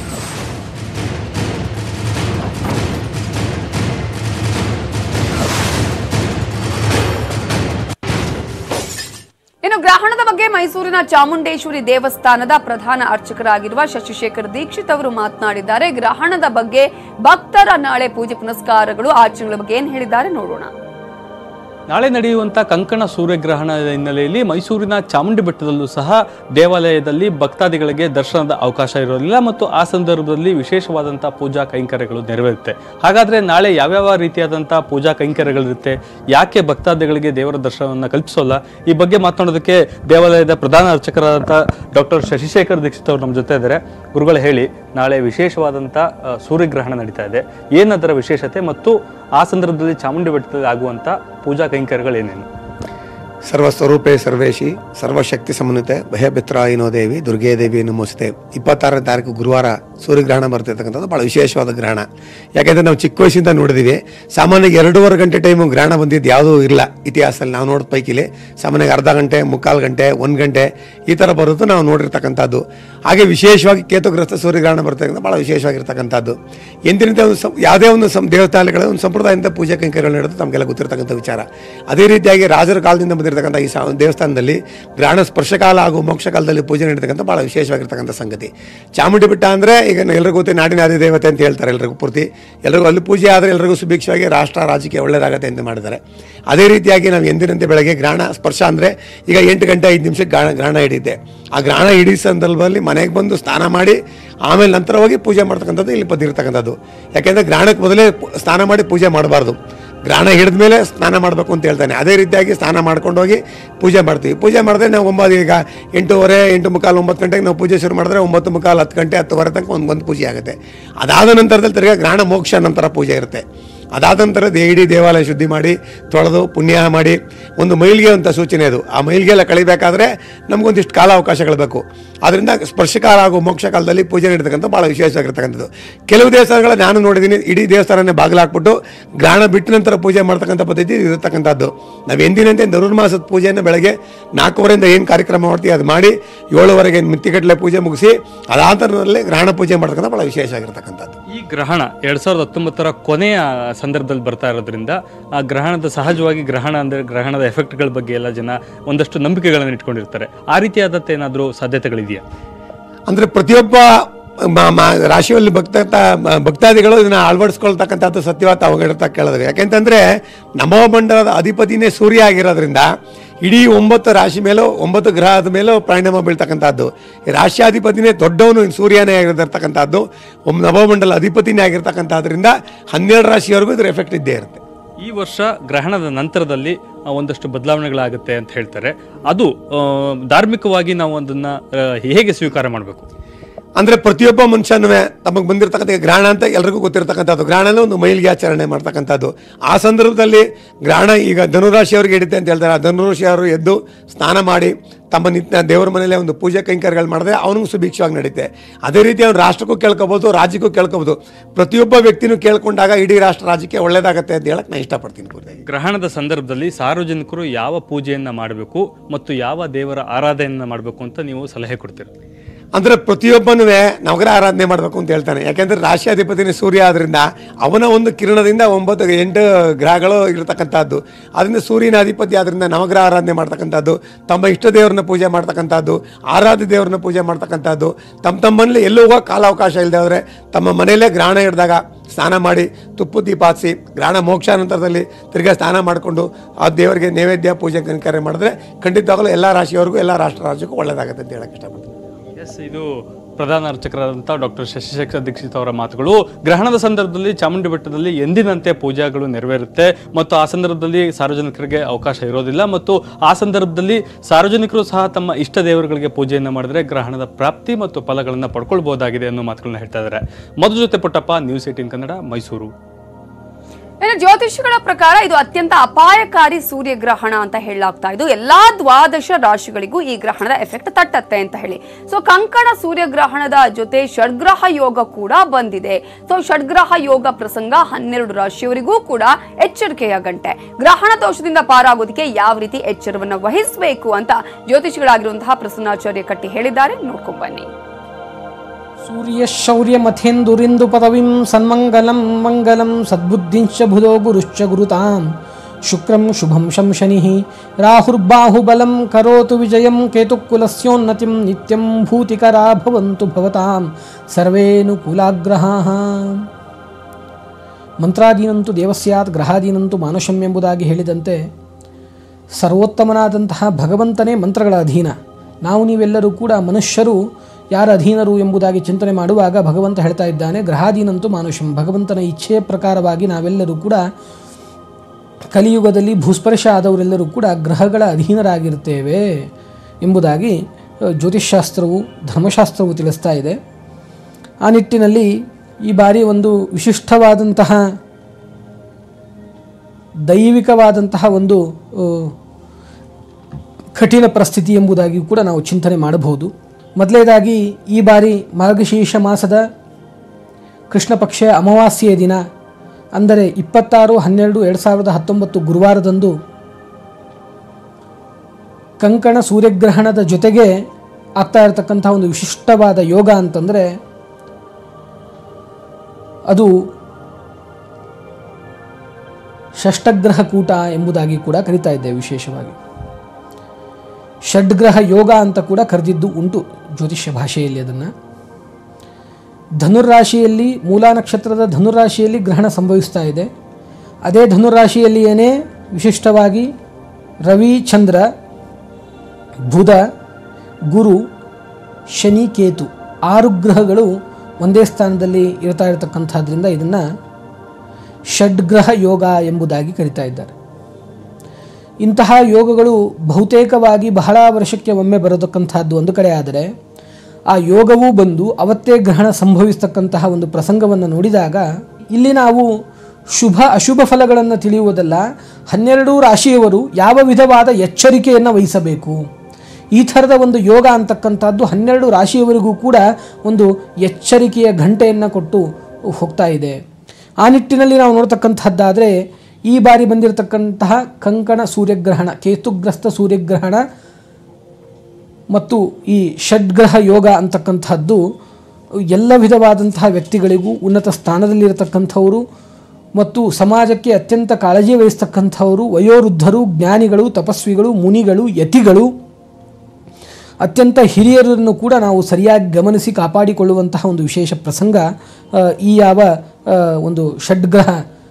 ಇನ್ನು ಗ್ರಹಣದ ಬಗ್ಗೆ ಮೈಸೂರಿನ ಚಾಮುಂಡೇಶ್ವರಿ ದೇವಸ್ಥಾನದ ಪ್ರಧಾನ ಅರ್ಚಕರಾಗಿರುವ ಶಶಿಶೇಖರ್ ದೀಕ್ಷಿತ್ ಅವರು ಮಾತನಾಡಿದ್ದಾರೆ. ಗ್ರಹಣದ ಬಗ್ಗೆ ಭಕ್ತರ ನಾಳೆ ಪೂಜೆ ಪುನಸ್ಕಾರಗಳು, ಆಚರಣೆಗಳ ಬಗ್ಗೆ ಏನ್ ಹೇಳಿದ್ದಾರೆ ನೋಡೋಣ. ನಾಳೆ ನಡೆಯುವಂಥ ಕಂಕಣ ಸೂರ್ಯಗ್ರಹಣದ ಹಿನ್ನೆಲೆಯಲ್ಲಿ ಮೈಸೂರಿನ ಚಾಮುಂಡಿ ಬೆಟ್ಟದಲ್ಲೂ ಸಹ ದೇವಾಲಯದಲ್ಲಿ ಭಕ್ತಾದಿಗಳಿಗೆ ದರ್ಶನದ ಅವಕಾಶ ಇರೋದಿಲ್ಲ ಮತ್ತು ಆ ಸಂದರ್ಭದಲ್ಲಿ ವಿಶೇಷವಾದಂಥ ಪೂಜಾ ಕೈಂಕರ್ಯಗಳು ನೆರವೇರುತ್ತೆ. ಹಾಗಾದರೆ ನಾಳೆ ಯಾವ್ಯಾವ ರೀತಿಯಾದಂಥ ಪೂಜಾ ಕೈಂಕರ್ಯಗಳಿರುತ್ತೆ, ಯಾಕೆ ಭಕ್ತಾದಿಗಳಿಗೆ ದೇವರ ದರ್ಶನವನ್ನು ಕಲ್ಪಿಸೋಲ್ಲ, ಈ ಬಗ್ಗೆ ಮಾತನಾಡೋದಕ್ಕೆ ದೇವಾಲಯದ ಪ್ರಧಾನ ಅರ್ಚಕರಾದಂಥ ಡಾಕ್ಟರ್ ಶಶಿಶೇಖರ್ ದೀಕ್ಷಿತ್ ಅವರು ನಮ್ಮ ಜೊತೆ ಇದ್ದಾರೆ. ಗುರುಗಳು ಹೇಳಿ, ನಾಳೆ ವಿಶೇಷವಾದಂಥ ಸೂರ್ಯಗ್ರಹಣ ನಡೀತಾ ಇದೆ, ಏನದರ ವಿಶೇಷತೆ ಮತ್ತು ಆ ಸಂದರ್ಭದಲ್ಲಿ ಚಾಮುಂಡಿ ಬೆಟ್ಟದಲ್ಲಿ ಆಗುವಂಥ ಪೂಜಾ ಕೈಂಕರ್ಯಗಳೇನೇನು? ಸರ್ವಸ್ವರೂಪೇ ಸರ್ವೇಶಿ ಸರ್ವಶಕ್ತಿ ಸಮನ್ವಿತೆ ಭಯಭಿತ್ರಾಯಿನೋ ದೇವಿ ದುರ್ಗೇ ದೇವಿ ನಮೋಸ್ತೆ. ಇಪ್ಪತ್ತಾರನೇ ತಾರೀಕು ಗುರುವಾರ ಸೂರ್ಯಗ್ರಹಣ ಬರ್ತಿರ್ತಕ್ಕಂಥದ್ದು ಭಾಳ ವಿಶೇಷವಾದ ಗ್ರಹಣ. ಯಾಕೆಂದರೆ ನಾವು ಚಿಕ್ಕ ವಯಸ್ಸಿಂದ ನೋಡಿದ್ದೀವಿ. ಸಾಮಾನ್ಯವಾಗಿ ಎರಡೂವರೆ ಗಂಟೆ ಟೈಮು ಗ್ರಹಣ ಬಂದಿದ್ದು ಯಾವುದೂ ಇಲ್ಲ ಇತಿಹಾಸದಲ್ಲಿ. ನಾವು ನೋಡಿದ ಪೈಕಿಲಿ ಸಾಮಾನ್ಯವಾಗಿ ಅರ್ಧ ಗಂಟೆ, ಮುಕ್ಕಾಲು ಗಂಟೆ, ಒಂದು ಗಂಟೆ ಈ ಥರ ಬರೋದು ನಾವು ನೋಡಿರ್ತಕ್ಕಂಥದ್ದು. ಹಾಗೆ ವಿಶೇಷವಾಗಿ ಕೇತುಗ್ರಸ್ತ ಸೂರ್ಯಗ್ರಹಣ ಬರ್ತಕ್ಕಂಥ ಭಾಳ ವಿಶೇಷವಾಗಿರ್ತಕ್ಕಂಥದ್ದು. ಎಂದಿನಂತೆ ಒಂದು ಸಂ ಯಾವುದೇ ಒಂದು ಸಂ ದೇವಸ್ಥಾನಗಳ ಒಂದು ಸಂಪ್ರದಾಯದಿಂದ ಪೂಜೆ ಕೈಂಕರ್ಯಗಳು ನಡೆದು ನಮಗೆಲ್ಲ ಗೊತ್ತಿರ್ತಕ್ಕಂಥ ವಿಚಾರ. ಅದೇ ರೀತಿಯಾಗಿ ರಾಜರ ಕಾಲದಿಂದ ಬಂದಿರತಕ್ಕಂಥ ಈ ದೇವಸ್ಥಾನದಲ್ಲಿ ಗ್ರಹಣ ಸ್ಪರ್ಶಕಾಲ ಹಾಗೂ ಮೋಕ್ಷ ಕಾಲದಲ್ಲಿ ಪೂಜೆ ನಡೀತಕ್ಕಂಥ ಭಾಳ ವಿಶೇಷವಾಗಿರ್ತಕ್ಕಂಥ ಸಂಗತಿ. ಚಾಮುಂಡಿ ಬೆಟ್ಟ ಅಂದರೆ ಈಗ ಎಲ್ರಿಗೂ ಗೊತ್ತೇ ನಾಡಿನ ಆದಿ ದೇವತೆ ಅಂತ ಹೇಳ್ತಾರೆ ಎಲ್ರಿಗೂ ಪೂರ್ತಿ. ಎಲ್ರಿಗೂ ಅಲ್ಲಿ ಪೂಜೆ ಆದರೆ ಎಲ್ರಿಗೂ ಸುಭಿಕ್ಷವಾಗಿ ರಾಷ್ಟ್ರ ರಾಜ್ಯಕ್ಕೆ ಒಳ್ಳೆಯದಾಗತ್ತೆ ಅಂತ ಮಾಡಿದ್ದಾರೆ. ಅದೇ ರೀತಿಯಾಗಿ ನಾವು ಎಂದಿನಂತೆ ಬೆಳಗ್ಗೆ ಗ್ರಹಣ ಸ್ಪರ್ಶ ಅಂದರೆ ಈಗ ಎಂಟು ಗಂಟೆ ಐದು ನಿಮಿಷಕ್ಕೆ ಗ್ರಹಣ ಗ್ರಹಣ ಹಿಡಿಯುತ್ತೆ. ಆ ಗ್ರಹಣ ಹಿಡಿದ ಸಂದರ್ಭದಲ್ಲಿ ಮನೆಗೆ ಬಂದು ಸ್ನಾನ ಮಾಡಿ ಆಮೇಲೆ ನಂತರ ಹೋಗಿ ಪೂಜೆ ಮಾಡ್ತಕ್ಕಂಥದ್ದು ಇಲ್ಲಿ ಬಂದಿರತಕ್ಕಂಥದ್ದು. ಯಾಕೆಂದರೆ ಗ್ರಹಣಕ್ಕೆ ಮೊದಲೇ ಸ್ನಾನ ಮಾಡಿ ಪೂಜೆ ಮಾಡಬಾರ್ದು, ಗ್ರಹಣ ಹಿಡಿದ ಮೇಲೆ ಸ್ನಾನ ಮಾಡಬೇಕು ಅಂತ ಹೇಳ್ತಾನೆ. ಅದೇ ರೀತಿಯಾಗಿ ಸ್ನಾನ ಮಾಡ್ಕೊಂಡು ಹೋಗಿ ಪೂಜೆ ಮಾಡ್ತೀವಿ. ಪೂಜೆ ಮಾಡಿದ್ರೆ ನಾವು ಒಂಬತ್ತು ಈಗ ಎಂಟೂವರೆ ಎಂಟು ಮುಕ್ಕಾಲು ಒಂಬತ್ತು ಗಂಟೆಗೆ ನಾವು ಪೂಜೆ ಶುರು ಮಾಡಿದ್ರೆ ಒಂಬತ್ತು ಮುಕ್ಕಾಲು ಹತ್ತು ಗಂಟೆ ಹತ್ತುವರೆ ತನಕ ಒಂದು ಒಂದು ಪೂಜೆ ಆಗುತ್ತೆ. ಅದಾದ ನಂತರದಲ್ಲಿ ತಿರ್ಗಿ ಗ್ರಹಣ ಮೋಕ್ಷ ನಂತರ ಪೂಜೆ ಇರುತ್ತೆ. ಅದಾದ ನಂತರ ಇಡೀ ದೇವಾಲಯ ಶುದ್ಧಿ ಮಾಡಿ ತೊಳೆದು ಪುಣ್ಯ ಮಾಡಿ ಒಂದು ಮೈಲಿಗೆ ಅಂತ ಸೂಚನೆ ಅದು. ಆ ಮೈಲಿಗೆ ಎಲ್ಲ ಕಳಿಬೇಕಾದ್ರೆ ನಮಗೊಂದಿಷ್ಟು ಕಾಲಾವಕಾಶಗಳು ಬೇಕು. ಆದ್ದರಿಂದ ಸ್ಪರ್ಶಕಾಲ ಹಾಗೂ ಮೋಕ್ಷ ಕಾಲದಲ್ಲಿ ಪೂಜೆ ನೀಡತಕ್ಕಂಥ ಭಾಳ ವಿಶೇಷವಾಗಿರ್ತಕ್ಕಂಥದ್ದು. ಕೆಲವು ದೇವಸ್ಥಾನಗಳ ನಾನು ನೋಡಿದ್ದೀನಿ, ಇಡೀ ದೇವಸ್ಥಾನನೇ ಬಾಗಿಲಾಕ್ಬಿಟ್ಟು ಗ್ರಹಣ ಬಿಟ್ಟ ನಂತರ ಪೂಜೆ ಮಾಡ್ತಕ್ಕಂಥ ಪದ್ಧತಿ ಇರತಕ್ಕಂಥದ್ದು. ನಾವು ಎಂದಿನಂತೆ ಧನುರ್ಮಾಸದ ಪೂಜೆಯನ್ನು ಬೆಳಗ್ಗೆ ನಾಲ್ಕೂವರೆಯಿಂದ ಏನು ಕಾರ್ಯಕ್ರಮ ಮಾಡ್ತೀವಿ ಅದು ಮಾಡಿ ಏಳುವರೆಗೆ ಮಿತ್ತಿಗಟ್ಟಲೆ ಪೂಜೆ ಮುಗಿಸಿ ಅದಾದ ನಂತರದಲ್ಲಿ ಗ್ರಹಣ ಪೂಜೆ ಮಾಡ್ತಕ್ಕಂಥ ಭಾಳ ವಿಶೇಷವಾಗಿರ್ತಕ್ಕಂಥದ್ದು. ಈ ಗ್ರಹಣ ಎರಡ್ ಸಾವಿರದ ಹತ್ತೊಂಬತ್ತರ ಕೊನೆಯ ಸಂದರ್ಭದಲ್ಲಿ ಬರ್ತಾ ಇರೋದ್ರಿಂದ ಆ ಗ್ರಹಣದ ಸಹಜವಾಗಿ ಗ್ರಹಣ ಅಂದರೆ ಗ್ರಹಣದ ಎಫೆಕ್ಟ್ಗಳ ಬಗ್ಗೆ ಎಲ್ಲ ಜನ ಒಂದಷ್ಟು ನಂಬಿಕೆಗಳನ್ನು ಇಟ್ಕೊಂಡಿರ್ತಾರೆ. ಆ ರೀತಿಯಾದಂಥ ಏನಾದರೂ ಸಾಧ್ಯತೆಗಳಿದೆಯಾ? ಅಂದರೆ ಪ್ರತಿಯೊಬ್ಬ ರಾಶಿಯಲ್ಲಿ ಭಕ್ತ ಭಕ್ತಾದಿಗಳು ಇದನ್ನ ಅಳವಡಿಸ್ಕೊಳ್ತಕ್ಕಂಥದ್ದು ಸತ್ಯವಾದ ಅವಘಡ ಕೇಳಿದ್ರೆ, ಯಾಕೆಂತಂದರೆ ನವಮಂಡಲದ ಅಧಿಪತಿನೇ ಸೂರ್ಯ ಆಗಿರೋದ್ರಿಂದ ಇಡೀ ಒಂಬತ್ತು ರಾಶಿ ಮೇಲೂ ಒಂಬತ್ತು ಗ್ರಹದ ಮೇಲೂ ಪರಿಣಾಮ ಬೀಳ್ತಕ್ಕಂಥದ್ದು. ರಾಶ್ಯಾಧಿಪತಿನೇ ದೊಡ್ಡವನು ಸೂರ್ಯನೇ ಆಗಿರ್ತಕ್ಕಂಥದ್ದು, ನವಮಂಡಲ ಅಧಿಪತಿನೇ ಆಗಿರ್ತಕ್ಕಂಥದ್ರಿಂದ ಹನ್ನೆರಡು ರಾಶಿಯವರೆಗೂ ಇದರ ಎಫೆಕ್ಟ್ ಇದ್ದೇ ಇರುತ್ತೆ. ಈ ವರ್ಷ ಗ್ರಹಣದ ನಂತರದಲ್ಲಿ ಒಂದಷ್ಟು ಬದಲಾವಣೆಗಳಾಗುತ್ತೆ ಅಂತ ಹೇಳ್ತಾರೆ. ಅದು ಧಾರ್ಮಿಕವಾಗಿ ನಾವು ಅದನ್ನು ಹೇಗೆ ಸ್ವೀಕಾರ ಮಾಡಬೇಕು? ಅಂದರೆ ಪ್ರತಿಯೊಬ್ಬ ಮನುಷ್ಯನೂ ತಮಗೆ ಬಂದಿರತಕ್ಕಂಥ ಗ್ರಹಣ ಅಂತ ಎಲ್ರಿಗೂ ಗೊತ್ತಿರತಕ್ಕಂಥದ್ದು. ಗ್ರಹಣನೇ ಒಂದು ಮೈಲಿಗೆ ಆಚರಣೆ ಮಾಡ್ತಕ್ಕಂಥದ್ದು. ಆ ಸಂದರ್ಭದಲ್ಲಿ ಗ್ರಹಣ ಈಗ ಧನುರಾಶಿಯವ್ರಿಗೆ ಹಿಡಿತೆ ಅಂತ ಹೇಳ್ತಾರೆ. ಆ ಧನುರಾಶಿಯವರು ಎದ್ದು ಸ್ನಾನ ಮಾಡಿ ತಮ್ಮ ನಿತ್ಯ ದೇವರ ಮನೆಯಲ್ಲೇ ಒಂದು ಪೂಜೆ ಕೈಂಕರ್ಯಗಳು ಮಾಡಿದ್ರೆ ಅವನಿಗೂ ಸುಭಿಕ್ಷವಾಗಿ ನಡೀತೆ. ಅದೇ ರೀತಿ ಅವ್ನು ರಾಷ್ಟ್ರಕ್ಕೂ ಕೇಳ್ಕೊಬೋದು, ರಾಜ್ಯಕ್ಕೂ ಕೇಳ್ಕೊಬೋದು. ಪ್ರತಿಯೊಬ್ಬ ವ್ಯಕ್ತಿನೂ ಕೇಳ್ಕೊಂಡಾಗ ಇಡೀ ರಾಷ್ಟ್ರ ರಾಜ್ಯಕ್ಕೆ ಒಳ್ಳೇದಾಗತ್ತೆ ಅಂತ ಹೇಳಕ್ಕೆ ನಾನು ಇಷ್ಟಪಡ್ತೀನಿ. ಪೂರ್ತಿ ಗ್ರಹಣದ ಸಂದರ್ಭದಲ್ಲಿ ಸಾರ್ವಜನಿಕರು ಯಾವ ಪೂಜೆಯನ್ನು ಮಾಡಬೇಕು ಮತ್ತು ಯಾವ ದೇವರ ಆರಾಧನೆಯನ್ನು ಮಾಡಬೇಕು ಅಂತ ನೀವು ಸಲಹೆ ಕೊಡ್ತೀರ? ಅಂದರೆ ಪ್ರತಿಯೊಬ್ಬನೂ ನವಗ್ರಹ ಆರಾಧನೆ ಮಾಡಬೇಕು ಅಂತ ಹೇಳ್ತಾನೆ. ಯಾಕೆಂದರೆ ರಾಶಿಯಾಧಿಪತಿನೇ ಸೂರ್ಯ ಆದ್ದರಿಂದ ಅವನ ಒಂದು ಕಿರಣದಿಂದ ಒಂಬತ್ತು ಎಂಟು ಗ್ರಹಗಳು ಇರತಕ್ಕಂಥದ್ದು. ಅದರಿಂದ ಸೂರ್ಯನ ಅಧಿಪತಿ ಆದ್ದರಿಂದ ನವಗ್ರಹ ಆರಾಧನೆ ಮಾಡ್ತಕ್ಕಂಥದ್ದು, ತಮ್ಮ ಇಷ್ಟ ದೇವ್ರನ್ನ ಪೂಜೆ ಮಾಡ್ತಕ್ಕಂಥದ್ದು, ಆರಾಧ್ಯ ದೇವ್ರನ್ನ ಪೂಜೆ ಮಾಡ್ತಕ್ಕಂಥದ್ದು. ತಮ್ಮ ತಮ್ಮಲ್ಲಿ ಎಲ್ಲೂ ಹೋಗೋ ಕಾಲಾವಕಾಶ ಇಲ್ಲದೆ ಹೋದರೆ ತಮ್ಮ ಮನೆಯಲ್ಲೇ ಗ್ರಹಣ ಹಿಡಿದಾಗ ಸ್ನಾನ ಮಾಡಿ ತುಪ್ಪ ದೀಪ ಹಚ್ಚಿ ಗ್ರಹಣ ಮೋಕ್ಷ ನಂತರದಲ್ಲಿ ತಿರ್ಗಾ ಸ್ನಾನ ಮಾಡಿಕೊಂಡು ಆ ದೇವರಿಗೆ ನೈವೇದ್ಯ ಪೂಜೆ ಕೈಂಕರ್ಯ ಮಾಡಿದ್ರೆ ಖಂಡಿತವಾಗಲೂ ಎಲ್ಲ ರಾಶಿಯವರೆಗೂ ಎಲ್ಲ ರಾಷ್ಟ್ರ ರಾಜ್ಯಕ್ಕೂ ಒಳ್ಳೆಯದಾಗುತ್ತೆ ಅಂತ ಹೇಳಕ್ಕೆ ಇಷ್ಟಪಡ್ತೀನಿ. ಎಸ್, ಇದು ಪ್ರಧಾನ ಅರ್ಚಕರಾದಂಥ ಡಾಕ್ಟರ್ ಶಶಿಶೇಖರ್ ದೀಕ್ಷಿತ್ ಅವರ ಮಾತುಗಳು. ಗ್ರಹಣದ ಸಂದರ್ಭದಲ್ಲಿ ಚಾಮುಂಡಿ ಬೆಟ್ಟದಲ್ಲಿ ಎಂದಿನಂತೆ ಪೂಜಾಗಳು ನೆರವೇರುತ್ತೆ ಮತ್ತು ಆ ಸಂದರ್ಭದಲ್ಲಿ ಸಾರ್ವಜನಿಕರಿಗೆ ಅವಕಾಶ ಇರೋದಿಲ್ಲ ಮತ್ತು ಆ ಸಂದರ್ಭದಲ್ಲಿ ಸಾರ್ವಜನಿಕರು ಸಹ ತಮ್ಮ ಇಷ್ಟ ದೇವರುಗಳಿಗೆ ಪೂಜೆಯನ್ನು ಮಾಡಿದ್ರೆ ಗ್ರಹಣದ ಪ್ರಾಪ್ತಿ ಮತ್ತು ಫಲಗಳನ್ನು ಪಡ್ಕೊಳ್ಬಹುದಾಗಿದೆ ಅನ್ನೋ ಮಾತುಗಳನ್ನ ಹೇಳ್ತಾ ಇದ್ದಾರೆ. ಮಧು ಜೊತೆ ಪುಟ್ಟಪ್ಪ, ನ್ಯೂಸ್ ಏಟೀನ್ ಕನ್ನಡ, ಮೈಸೂರು. ಇನ್ನು ಜ್ಯೋತಿಷಿಗಳ ಪ್ರಕಾರ ಇದು ಅತ್ಯಂತ ಅಪಾಯಕಾರಿ ಸೂರ್ಯಗ್ರಹಣ ಅಂತ ಹೇಳಲಾಗ್ತಾ ಇದು ಎಲ್ಲಾ ದ್ವಾದಶ ರಾಶಿಗಳಿಗೂ ಈ ಗ್ರಹಣದ ಎಫೆಕ್ಟ್ ತಟ್ಟತ್ತೆ ಅಂತ ಹೇಳಿ. ಸೊ ಕಂಕಣ ಸೂರ್ಯಗ್ರಹಣದ ಜೊತೆ ಷಡ್ಗ್ರಹ ಯೋಗ ಕೂಡ ಬಂದಿದೆ. ಸೊ ಷಡ್ಗ್ರಹ ಯೋಗ ಪ್ರಸಂಗ ಹನ್ನೆರಡು ರಾಶಿಯವರಿಗೂ ಕೂಡ ಎಚ್ಚರಿಕೆಯ ಗಂಟೆ. ಗ್ರಹಣ ದೋಷದಿಂದ ಪಾರಾಗೋದಕ್ಕೆ ಯಾವ ರೀತಿ ಎಚ್ಚರವನ್ನು ವಹಿಸಬೇಕು ಅಂತ ಜ್ಯೋತಿಷಿಗಳಾಗಿರುವಂತಹ ಪ್ರಸನ್ನಾಚಾರ್ಯ ಕಟ್ಟಿ ಹೇಳಿದ್ದಾರೆ. ನೋಡ್ಕೊಂಡ್ ಬನ್ನಿ. ಸೂರ್ಯ ಶೌರ್ಯ ಮಥೇಂದುರಿಂದು ಪದವಿಂ ಸನ್ಮಂಗಲಂ ಮಂಗಲಂ ಸದ್ಬುದ್ಧಿಂಚ ಬುಧೋ ಗುರುಶ್ಚ ಗುರುತಾಂ ಶುಕ್ರಂ ಶುಭಂ ಶಂ ಶನಿಃ ರಾಹುರ್ಬಾಹುಬಲಂ ಕರೋತು ವಿಜಯಂ ಕೇತುಕುಲಸ್ಯೋನ್ನತಿಂ ನಿತ್ಯಂ ಭೂತಿಕರಾ ಭವಂತು ಭವತಾಂ ಸರ್ವೇನುಕೂಲಾಗ್ರಹಾಃ. ಮಂತ್ರಾದೀನಂತು ದೇವಸ್ಯಾತ್ ಗ್ರಹಾದೀನಂತು ಮಾನುಷಂ ಎಂಬುದಾಗಿ ಹೇಳಿದಂತೆ ಸರ್ವೋತ್ತಮನಾದಂತಹ ಭಗವಂತನೇ ಮಂತ್ರಗಳ ಅಧೀನ. ನಾವು ನೀವೆಲ್ಲರೂ ಕೂಡ ಮನುಷ್ಯರು ಯಾರ ಅಧೀನರು ಎಂಬುದಾಗಿ ಚಿಂತನೆ ಮಾಡುವಾಗ ಭಗವಂತ ಹೇಳ್ತಾ ಇದ್ದಾನೆ, ಗ್ರಹಾದೀನಂತೂ ಮಾನುಷಂ, ಭಗವಂತನ ಇಚ್ಛೆಯ ಪ್ರಕಾರವಾಗಿ ನಾವೆಲ್ಲರೂ ಕೂಡ ಕಲಿಯುಗದಲ್ಲಿ ಭೂಸ್ಪರ್ಶ ಆದವರೆಲ್ಲರೂ ಕೂಡ ಗ್ರಹಗಳ ಅಧೀನರಾಗಿರ್ತೇವೆ ಎಂಬುದಾಗಿ ಜ್ಯೋತಿಷ್ಶಾಸ್ತ್ರವು ಧರ್ಮಶಾಸ್ತ್ರವು ತಿಳಿಸ್ತಾ ಇದೆ. ಆ ನಿಟ್ಟಿನಲ್ಲಿ ಈ ಬಾರಿ ಒಂದು ವಿಶಿಷ್ಟವಾದಂತಹ ದೈವಿಕವಾದಂತಹ ಒಂದು ಕಠಿಣ ಪರಿಸ್ಥಿತಿ ಎಂಬುದಾಗಿ ಕೂಡ ನಾವು ಚಿಂತನೆ ಮಾಡಬಹುದು. ಮೊದಲನೇದಾಗಿ ಈ ಬಾರಿ ಮಾರ್ಗಶೀರ್ಷ ಮಾಸದ ಕೃಷ್ಣ ಪಕ್ಷ ಅಮಾವಾಸ್ಯೆಯ ದಿನ ಅಂದರೆ ಇಪ್ಪತ್ತಾರು ಹನ್ನೆರಡು ಎರಡು ಸಾವಿರದ ಹತ್ತೊಂಬತ್ತು ಗುರುವಾರದಂದು ಕಂಕಣ ಸೂರ್ಯಗ್ರಹಣದ ಜೊತೆಗೆ ಆಗ್ತಾ ಇರತಕ್ಕಂಥ ಒಂದು ವಿಶಿಷ್ಟವಾದ ಯೋಗ ಅಂತಂದರೆ ಅದು ಷಷ್ಠಗ್ರಹ ಕೂಟ ಎಂಬುದಾಗಿ ಕೂಡ ಕರೀತಾ ಇದ್ದೇವೆ. ವಿಶೇಷವಾಗಿ ಷಡ್ಗ್ರಹ ಯೋಗ ಅಂತ ಕೂಡ ಕರೆದಿದ್ದು ಉಂಟು ಜ್ಯೋತಿಷ್ಯ ಭಾಷೆಯಲ್ಲಿ. ಅದನ್ನು ಧನುರಾಶಿಯಲ್ಲಿ ಮೂಲಾ ನಕ್ಷತ್ರದ ಧನುರಾಶಿಯಲ್ಲಿ ಗ್ರಹಣ ಸಂಭವಿಸ್ತಾ ಇದೆ. ಅದೇ ಧನುರಾಶಿಯಲ್ಲಿಯೇ ವಿಶಿಷ್ಟವಾಗಿ ರವಿ, ಚಂದ್ರ, ಬುಧ, ಗುರು, ಶನಿ, ಕೇತು ಆರು ಗ್ರಹಗಳು ಒಂದೇ ಸ್ಥಾನದಲ್ಲಿ ಇರ್ತಾ ಇರತಕ್ಕಂಥದ್ರಿಂದ ಇದನ್ನು ಷಡ್ಗ್ರಹ ಯೋಗ ಎಂಬುದಾಗಿ ಕರೀತಾ ಇದ್ದಾರೆ. ಇಂತಹ ಯೋಗಗಳು ಬಹುತೇಕವಾಗಿ ಬಹಳ ವರ್ಷಕ್ಕೆ ಒಮ್ಮೆ ಬರತಕ್ಕಂಥದ್ದು ಒಂದು ಕಡೆ ಆದರೆ, ಆ ಯೋಗವೂ ಬಂದು ಅವತ್ತೇ ಗ್ರಹಣ ಸಂಭವಿಸ್ತಕ್ಕಂತಹ ಒಂದು ಪ್ರಸಂಗವನ್ನು ನೋಡಿದಾಗ ಇಲ್ಲಿ ನಾವು ಶುಭ ಅಶುಭ ಫಲಗಳನ್ನು ತಿಳಿಯುವುದಲ್ಲ, ಹನ್ನೆರಡು ರಾಶಿಯವರು ಯಾವ ವಿಧವಾದ ಎಚ್ಚರಿಕೆಯನ್ನು ವಹಿಸಬೇಕು, ಈ ಥರದ ಒಂದು ಯೋಗ ಅಂತಕ್ಕಂಥದ್ದು ಹನ್ನೆರಡು ರಾಶಿಯವರಿಗೂ ಕೂಡ ಒಂದು ಎಚ್ಚರಿಕೆಯ ಗಂಟೆಯನ್ನು ಕೊಟ್ಟು ಹೋಗ್ತಾ ಇದೆ. ಆ ನಿಟ್ಟಿನಲ್ಲಿ ನಾವು ನೋಡ್ತಕ್ಕಂಥದ್ದಾದರೆ ಈ ಬಾರಿ ಬಂದಿರತಕ್ಕಂತಹ ಕಂಕಣ ಸೂರ್ಯಗ್ರಹಣ, ಕೇತುಗ್ರಸ್ತ ಸೂರ್ಯಗ್ರಹಣ ಮತ್ತು ಈ ಷಡ್ಗ್ರಹ ಯೋಗ ಅಂತಕ್ಕಂಥದ್ದು ಎಲ್ಲ ವಿಧವಾದಂತಹ ವ್ಯಕ್ತಿಗಳಿಗೂ ಉನ್ನತ ಸ್ಥಾನದಲ್ಲಿರತಕ್ಕಂಥವರು ಮತ್ತು ಸಮಾಜಕ್ಕೆ ಅತ್ಯಂತ ಕಾಳಜಿ ವಹಿಸ್ತಕ್ಕಂಥವರು, ವಯೋವೃದ್ಧರು, ಜ್ಞಾನಿಗಳು, ತಪಸ್ವಿಗಳು, ಮುನಿಗಳು, ಯತಿಗಳು, ಅತ್ಯಂತ ಹಿರಿಯರನ್ನು ಕೂಡ ನಾವು ಸರಿಯಾಗಿ ಗಮನಿಸಿ ಕಾಪಾಡಿಕೊಳ್ಳುವಂತಹ ಒಂದು ವಿಶೇಷ ಪ್ರಸಂಗ ಈ ಯಾವ ಒಂದು ಷಡ್ಗ್ರಹ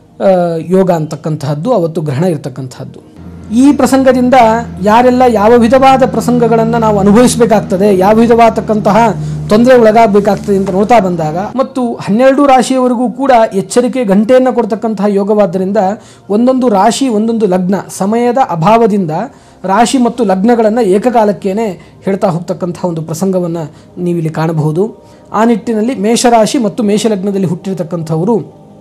ಯೋಗ ಅಂತಕ್ಕಂತಹದ್ದು ಅವತ್ತು ಗ್ರಹಣ ಇರತಕ್ಕಂತಹದ್ದು. ಈ ಪ್ರಸಂಗದಿಂದ ಯಾರೆಲ್ಲ ಯಾವ ವಿಧವಾದ ಪ್ರಸಂಗಗಳನ್ನು ನಾವು ಅನುಭವಿಸಬೇಕಾಗ್ತದೆ, ಯಾವ ವಿಧವಾದಕ್ಕಂತಹ ತೊಂದರೆ ಒಳಗಾಗಬೇಕಾಗ್ತದೆ ಅಂತ ನೋಡ್ತಾ ಬಂದಾಗ ಮತ್ತು ಹನ್ನೆರಡು ರಾಶಿಯವರೆಗೂ ಕೂಡ ಎಚ್ಚರಿಕೆ ಗಂಟೆಯನ್ನು ಕೊಡ್ತಕ್ಕಂತಹ ಯೋಗವಾದ್ದರಿಂದ ಒಂದೊಂದು ರಾಶಿ ಒಂದೊಂದು ಲಗ್ನ ಸಮಯದ ಅಭಾವದಿಂದ ರಾಶಿ ಮತ್ತು ಲಗ್ನಗಳನ್ನು ಏಕಕಾಲಕ್ಕೇನೆ ಹೇಳ್ತಾ ಹೋಗ್ತಕ್ಕಂತಹ ಒಂದು ಪ್ರಸಂಗವನ್ನು ನೀವಿಲ್ಲಿ ಕಾಣಬಹುದು. ಆ ನಿಟ್ಟಿನಲ್ಲಿ ಮೇಷರಾಶಿ ಮತ್ತು ಮೇಷಲಗ್ನದಲ್ಲಿ ಹುಟ್ಟಿರ್ತಕ್ಕಂಥವರು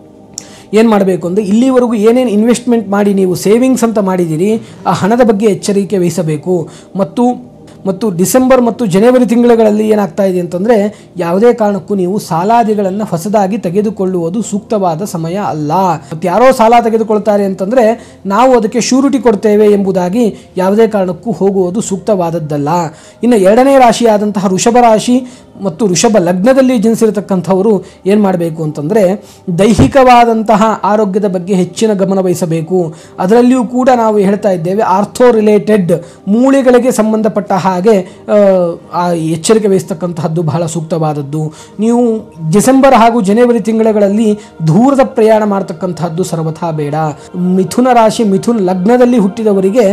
ಏನು ಮಾಡಬೇಕು ಅಂದರೆ ಇಲ್ಲಿವರೆಗೂ ಏನೇನು ಇನ್ವೆಸ್ಟ್ಮೆಂಟ್ ಮಾಡಿ ನೀವು ಸೇವಿಂಗ್ಸ್ ಅಂತ ಮಾಡಿದ್ದೀರಿ ಆ ಹಣದ ಬಗ್ಗೆ ಎಚ್ಚರಿಕೆ ವಹಿಸಬೇಕು. ಮತ್ತು ಮತ್ತು ಡಿಸೆಂಬರ್ ಮತ್ತು ಜನವರಿ ತಿಂಗಳುಗಳಲ್ಲಿ ಏನಾಗ್ತಾ ಇದೆ ಅಂತಂದರೆ ಯಾವುದೇ ಕಾರಣಕ್ಕೂ ನೀವು ಸಾಲಾದಿಗಳನ್ನು ಹೊಸದಾಗಿ ತೆಗೆದುಕೊಳ್ಳುವುದು ಸೂಕ್ತವಾದ ಸಮಯ ಅಲ್ಲ. ಮತ್ತು ಯಾರೋ ಸಾಲ ತೆಗೆದುಕೊಳ್ತಾರೆ ಅಂತಂದರೆ ನಾವು ಅದಕ್ಕೆ ಶ್ಯೂರಿಟಿ ಕೊಡ್ತೇವೆ ಎಂಬುದಾಗಿ ಯಾವುದೇ ಕಾರಣಕ್ಕೂ ಹೋಗುವುದು ಸೂಕ್ತವಾದದ್ದಲ್ಲ. ಇನ್ನು ಎರಡನೇ ರಾಶಿಯಾದಂತಹ ವೃಷಭ ರಾಶಿ ಮತ್ತು ವೃಷಭ ಲಗ್ನದಲ್ಲಿ ಜನಿಸಿರತಕ್ಕಂಥವರು ಏನು ಮಾಡಬೇಕು ಅಂತಂದರೆ ದೈಹಿಕವಾದಂತಹ ಆರೋಗ್ಯದ ಬಗ್ಗೆ ಹೆಚ್ಚಿನ ಗಮನ ವಹಿಸಬೇಕು. ಅದರಲ್ಲಿಯೂ ಕೂಡ ನಾವು ಹೇಳ್ತಾ ಇದ್ದೇವೆ ಆರ್ಥೋ ರಿಲೇಟೆಡ್ ಮೂಳೆಗಳಿಗೆ ಸಂಬಂಧಪಟ್ಟ ಹಾಗೆ ಆ ಎಚ್ಚರಿಕೆ ವಹಿಸ್ತಕ್ಕಂತಹದ್ದು ಬಹಳ ಸೂಕ್ತವಾದದ್ದು. ನೀವು ಡಿಸೆಂಬರ್ ಹಾಗೂ ಜನವರಿ ತಿಂಗಳುಗಳಲ್ಲಿ ದೂರದ ಪ್ರಯಾಣ ಮಾಡತಕ್ಕಂತಹದ್ದು ಸರ್ವಥಾ ಬೇಡ. ಮಿಥುನ ರಾಶಿ ಮಿಥುನ ಲಗ್ನದಲ್ಲಿ ಹುಟ್ಟಿದವರಿಗೆ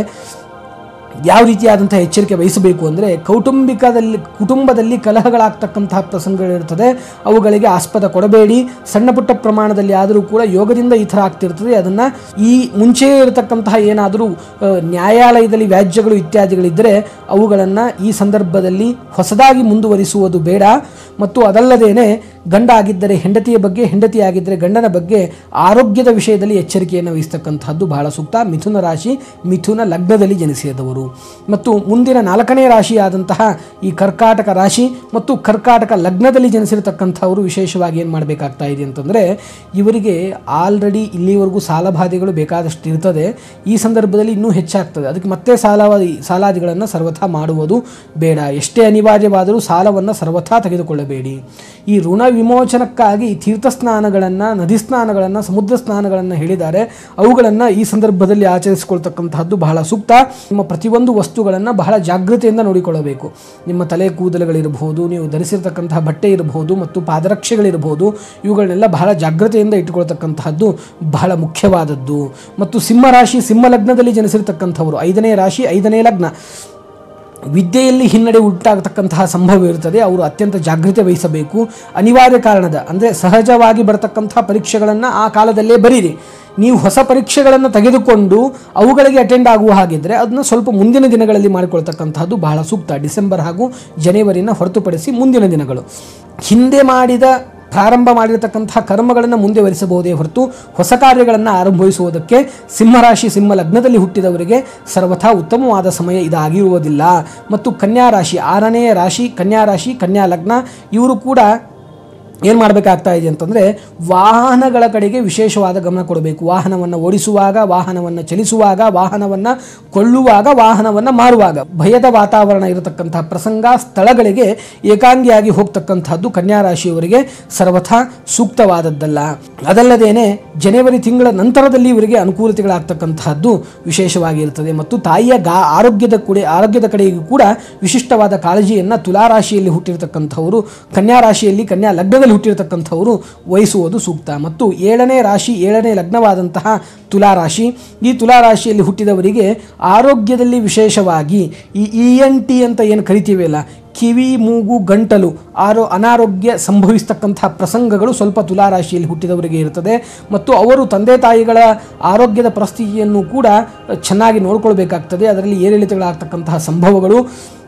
ಯಾವ ರೀತಿಯಾದಂಥ ಎಚ್ಚರಿಕೆ ವಹಿಸಬೇಕು ಅಂದರೆ ಕೌಟುಂಬಿಕದಲ್ಲಿ ಕುಟುಂಬದಲ್ಲಿ ಕಲಹಗಳಾಗ್ತಕ್ಕಂತಹ ಪ್ರಸಂಗಗಳಿರ್ತದೆ, ಅವುಗಳಿಗೆ ಆಸ್ಪದ ಕೊಡಬೇಡಿ. ಸಣ್ಣ ಪುಟ್ಟ ಪ್ರಮಾಣದಲ್ಲಿ ಆದರೂ ಕೂಡ ಯೋಗದಿಂದ ಈ ಥರ ಆಗ್ತಿರ್ತದೆ. ಅದನ್ನು ಈ ಮುಂಚೆ ಇರತಕ್ಕಂತಹ ಏನಾದರೂ ನ್ಯಾಯಾಲಯದಲ್ಲಿ ವ್ಯಾಜ್ಯಗಳು ಇತ್ಯಾದಿಗಳಿದ್ದರೆ ಅವುಗಳನ್ನು ಈ ಸಂದರ್ಭದಲ್ಲಿ ಹೊಸದಾಗಿ ಮುಂದುವರಿಸುವುದು ಬೇಡ. ಮತ್ತು ಅದಲ್ಲದೇನೆ ಗಂಡ ಆಗಿದ್ದರೆ ಹೆಂಡತಿಯ ಬಗ್ಗೆ, ಹೆಂಡತಿ ಆಗಿದ್ದರೆ ಗಂಡನ ಬಗ್ಗೆ ಆರೋಗ್ಯದ ವಿಷಯದಲ್ಲಿ ಎಚ್ಚರಿಕೆಯನ್ನು ವಹಿಸ್ತಕ್ಕಂಥದ್ದು ಬಹಳ ಸೂಕ್ತ. ಮಿಥುನ ರಾಶಿ ಮಿಥುನ ಲಗ್ನದಲ್ಲಿ ಜನಿಸಿದವರು. ಮತ್ತು ಮುಂದಿನ ನಾಲ್ಕನೇ ರಾಶಿಯಾದಂತಹ ಈ ಕರ್ಕಾಟಕ ರಾಶಿ ಮತ್ತು ಕರ್ಕಾಟಕ ಲಗ್ನದಲ್ಲಿ ಜನಿಸಿರತಕ್ಕಂಥವರು ವಿಶೇಷವಾಗಿ ಏನು ಮಾಡಬೇಕಾಗ್ತಾ ಇದೆ ಅಂತಂದರೆ ಇವರಿಗೆ ಆಲ್ರೆಡಿ ಇಲ್ಲಿವರೆಗೂ ಸಾಲಬಾಧೆಗಳು ಬೇಕಾದಷ್ಟು ಇರ್ತದೆ. ಈ ಸಂದರ್ಭದಲ್ಲಿ ಇನ್ನೂ ಹೆಚ್ಚಾಗ್ತದೆ. ಅದಕ್ಕೆ ಮತ್ತೆ ಸಾಲವಾದಿ ಸಾಲಾದಿಗಳನ್ನು ಸರ್ವಥಾ ಮಾಡುವುದು ಬೇಡ. ಎಷ್ಟೇ ಅನಿವಾರ್ಯವಾದರೂ ಸಾಲವನ್ನು ಸರ್ವಥಾ ತೆಗೆದುಕೊಳ್ಳಬೇಡಿ. ಈ ಋಣ ವಿಮೋಚನಕ್ಕಾಗಿ ತೀರ್ಥ ಸ್ನಾನಗಳನ್ನು, ನದಿ ಸ್ನಾನಗಳನ್ನು, ಸಮುದ್ರ ಸ್ನಾನಗಳನ್ನು ಹೇಳಿದ್ದಾರೆ. ಅವುಗಳನ್ನು ಈ ಸಂದರ್ಭದಲ್ಲಿ ಆಚರಿಸಿಕೊಳ್ತಕ್ಕಂತಹದ್ದು ಬಹಳ ಸೂಕ್ತ. ನಿಮ್ಮ ಪ್ರತಿಯೊಂದು ವಸ್ತುಗಳನ್ನು ಬಹಳ ಜಾಗೃತೆಯಿಂದ ನೋಡಿಕೊಳ್ಳಬೇಕು. ನಿಮ್ಮ ತಲೆ ಕೂದಲುಗಳಿರಬಹುದು, ನೀವು ಧರಿಸಿರ್ತಕ್ಕಂತಹ ಬಟ್ಟೆ ಇರಬಹುದು ಮತ್ತು ಪಾದರಕ್ಷೆಗಳಿರಬಹುದು, ಇವುಗಳನ್ನೆಲ್ಲ ಬಹಳ ಜಾಗೃತೆಯಿಂದ ಇಟ್ಟುಕೊಳ್ತಕ್ಕಂತಹದ್ದು ಬಹಳ ಮುಖ್ಯವಾದದ್ದು. ಮತ್ತು ಸಿಂಹರಾಶಿ ಸಿಂಹ ಲಗ್ನದಲ್ಲಿ ಜನಿಸಿರ್ತಕ್ಕಂಥವರು ಐದನೇ ರಾಶಿ ಐದನೇ ಲಗ್ನ ವಿದ್ಯೆಯಲ್ಲಿ ಹಿನ್ನಡೆ ಉಂಟಾಗತಕ್ಕಂತಹ ಸಂಭವ ಇರುತ್ತದೆ. ಅವರು ಅತ್ಯಂತ ಜಾಗೃತೆ ವಹಿಸಬೇಕು. ಅನಿವಾರ್ಯ ಕಾರಣದ ಅಂದರೆ ಸಹಜವಾಗಿ ಬರತಕ್ಕಂತಹ ಪರೀಕ್ಷೆಗಳನ್ನು ಆ ಕಾಲದಲ್ಲೇ ಬರೀರಿ. ನೀವು ಹೊಸ ಪರೀಕ್ಷೆಗಳನ್ನು ತೆಗೆದುಕೊಂಡು ಅವುಗಳಿಗೆ ಅಟೆಂಡ್ ಆಗುವ ಹಾಗಿದ್ದರೆ ಅದನ್ನು ಸ್ವಲ್ಪ ಮುಂದಿನ ದಿನಗಳಲ್ಲಿ ಮಾಡಿಕೊಳ್ತಕ್ಕಂತಹದ್ದು ಬಹಳ ಸೂಕ್ತ. ಡಿಸೆಂಬರ್ ಹಾಗೂ ಜನವರಿನ ಹೊರತುಪಡಿಸಿ ಮುಂದಿನ ದಿನಗಳು ಹಿಂದೆ ಮಾಡಿದ ಪ್ರಾರಂಭ ಮಾಡಿರತಕ್ಕಂತಹ ಕರ್ಮಗಳನ್ನು ಮುಂದೆ ವರಿಸಬಹುದೇ ಹೊರತು ಹೊಸ ಕಾರ್ಯಗಳನ್ನು ಆರಂಭಿಸುವುದಕ್ಕೆ ಸಿಂಹರಾಶಿ ಸಿಂಹ ಲಗ್ನದಲ್ಲಿ ಹುಟ್ಟಿದವರಿಗೆ ಸರ್ವಥಾ ಉತ್ತಮವಾದ ಸಮಯ ಇದಾಗಿರುವುದಿಲ್ಲ. ಮತ್ತು ಕನ್ಯಾ ರಾಶಿ ಆರನೆಯ ರಾಶಿ ಕನ್ಯಾ ರಾಶಿ ಕನ್ಯಾ ಲಗ್ನ ಇವರು ಕೂಡ ಏನು ಮಾಡಬೇಕಾಗ್ತಾ ಇದೆ ಅಂತಂದರೆ ವಾಹನಗಳ ಕಡೆಗೆ ವಿಶೇಷವಾದ ಗಮನ ಕೊಡಬೇಕು. ವಾಹನವನ್ನು ಓಡಿಸುವಾಗ, ವಾಹನವನ್ನು ಚಲಿಸುವಾಗ, ವಾಹನವನ್ನು ಕೊಳ್ಳುವಾಗ, ವಾಹನವನ್ನು ಮಾರುವಾಗ ಭಯದ ವಾತಾವರಣ ಇರತಕ್ಕಂತಹ ಪ್ರಸಂಗ ಸ್ಥಳಗಳಿಗೆ ಏಕಾಂಗಿಯಾಗಿ ಹೋಗ್ತಕ್ಕಂಥದ್ದು ಕನ್ಯಾ ರಾಶಿಯವರಿಗೆ ಸರ್ವಥಾ ಸೂಕ್ತವಾದದ್ದಲ್ಲ. ಅದಲ್ಲದೇನೆ ಜನವರಿ ತಿಂಗಳ ನಂತರದಲ್ಲಿ ಇವರಿಗೆ ಅನುಕೂಲತೆಗಳಾಗ್ತಕ್ಕಂತಹದ್ದು ವಿಶೇಷವಾಗಿರುತ್ತದೆ. ಮತ್ತು ತಾಯಿಯ ಗಾ ಆರೋಗ್ಯದ ಕೂಡ ಆರೋಗ್ಯದ ಕಡೆಗೂ ಕೂಡ ವಿಶಿಷ್ಟವಾದ ಕಾಳಜಿಯನ್ನು ತುಲಾರಾಶಿಯಲ್ಲಿ ಹುಟ್ಟಿರತಕ್ಕಂಥವರು ಕನ್ಯಾ ರಾಶಿಯಲ್ಲಿ ಕನ್ಯಾ ಲಗ್ನದಲ್ಲಿ ಹುಟ್ಟಿರತಕ್ಕಂಥವರು ವಹಿಸುವುದು ಸೂಕ್ತ. ಮತ್ತು ಏಳನೇ ರಾಶಿ ಏಳನೇ ಲಗ್ನವಾದಂತಹ ತುಲಾರಾಶಿ, ಈ ತುಲಾರಾಶಿಯಲ್ಲಿ ಹುಟ್ಟಿದವರಿಗೆ ಆರೋಗ್ಯದಲ್ಲಿ ವಿಶೇಷವಾಗಿ ಈ ಇ ಎನ್ ಟಿ ಅಂತ ಏನು ಕರಿತೀವಲ್ಲ, ಕಿವಿ ಮೂಗು ಗಂಟಲು ಆರೋ ಅನಾರೋಗ್ಯ ಸಂಭವಿಸ್ತಕ್ಕಂತಹ ಪ್ರಸಂಗಗಳು ಸ್ವಲ್ಪ ತುಲಾರಾಶಿಯಲ್ಲಿ ಹುಟ್ಟಿದವರಿಗೆ ಇರುತ್ತದೆ. ಮತ್ತು ಅವರು ತಂದೆ ತಾಯಿಗಳ ಆರೋಗ್ಯದ ಪರಿಸ್ಥಿತಿಯನ್ನು ಕೂಡ ಚೆನ್ನಾಗಿ ನೋಡ್ಕೊಳ್ಬೇಕಾಗ್ತದೆ. ಅದರಲ್ಲಿ ಏರಿಳಿತಗಳಾಗ್ತಕ್ಕಂತಹ ಸಂಭವಗಳು.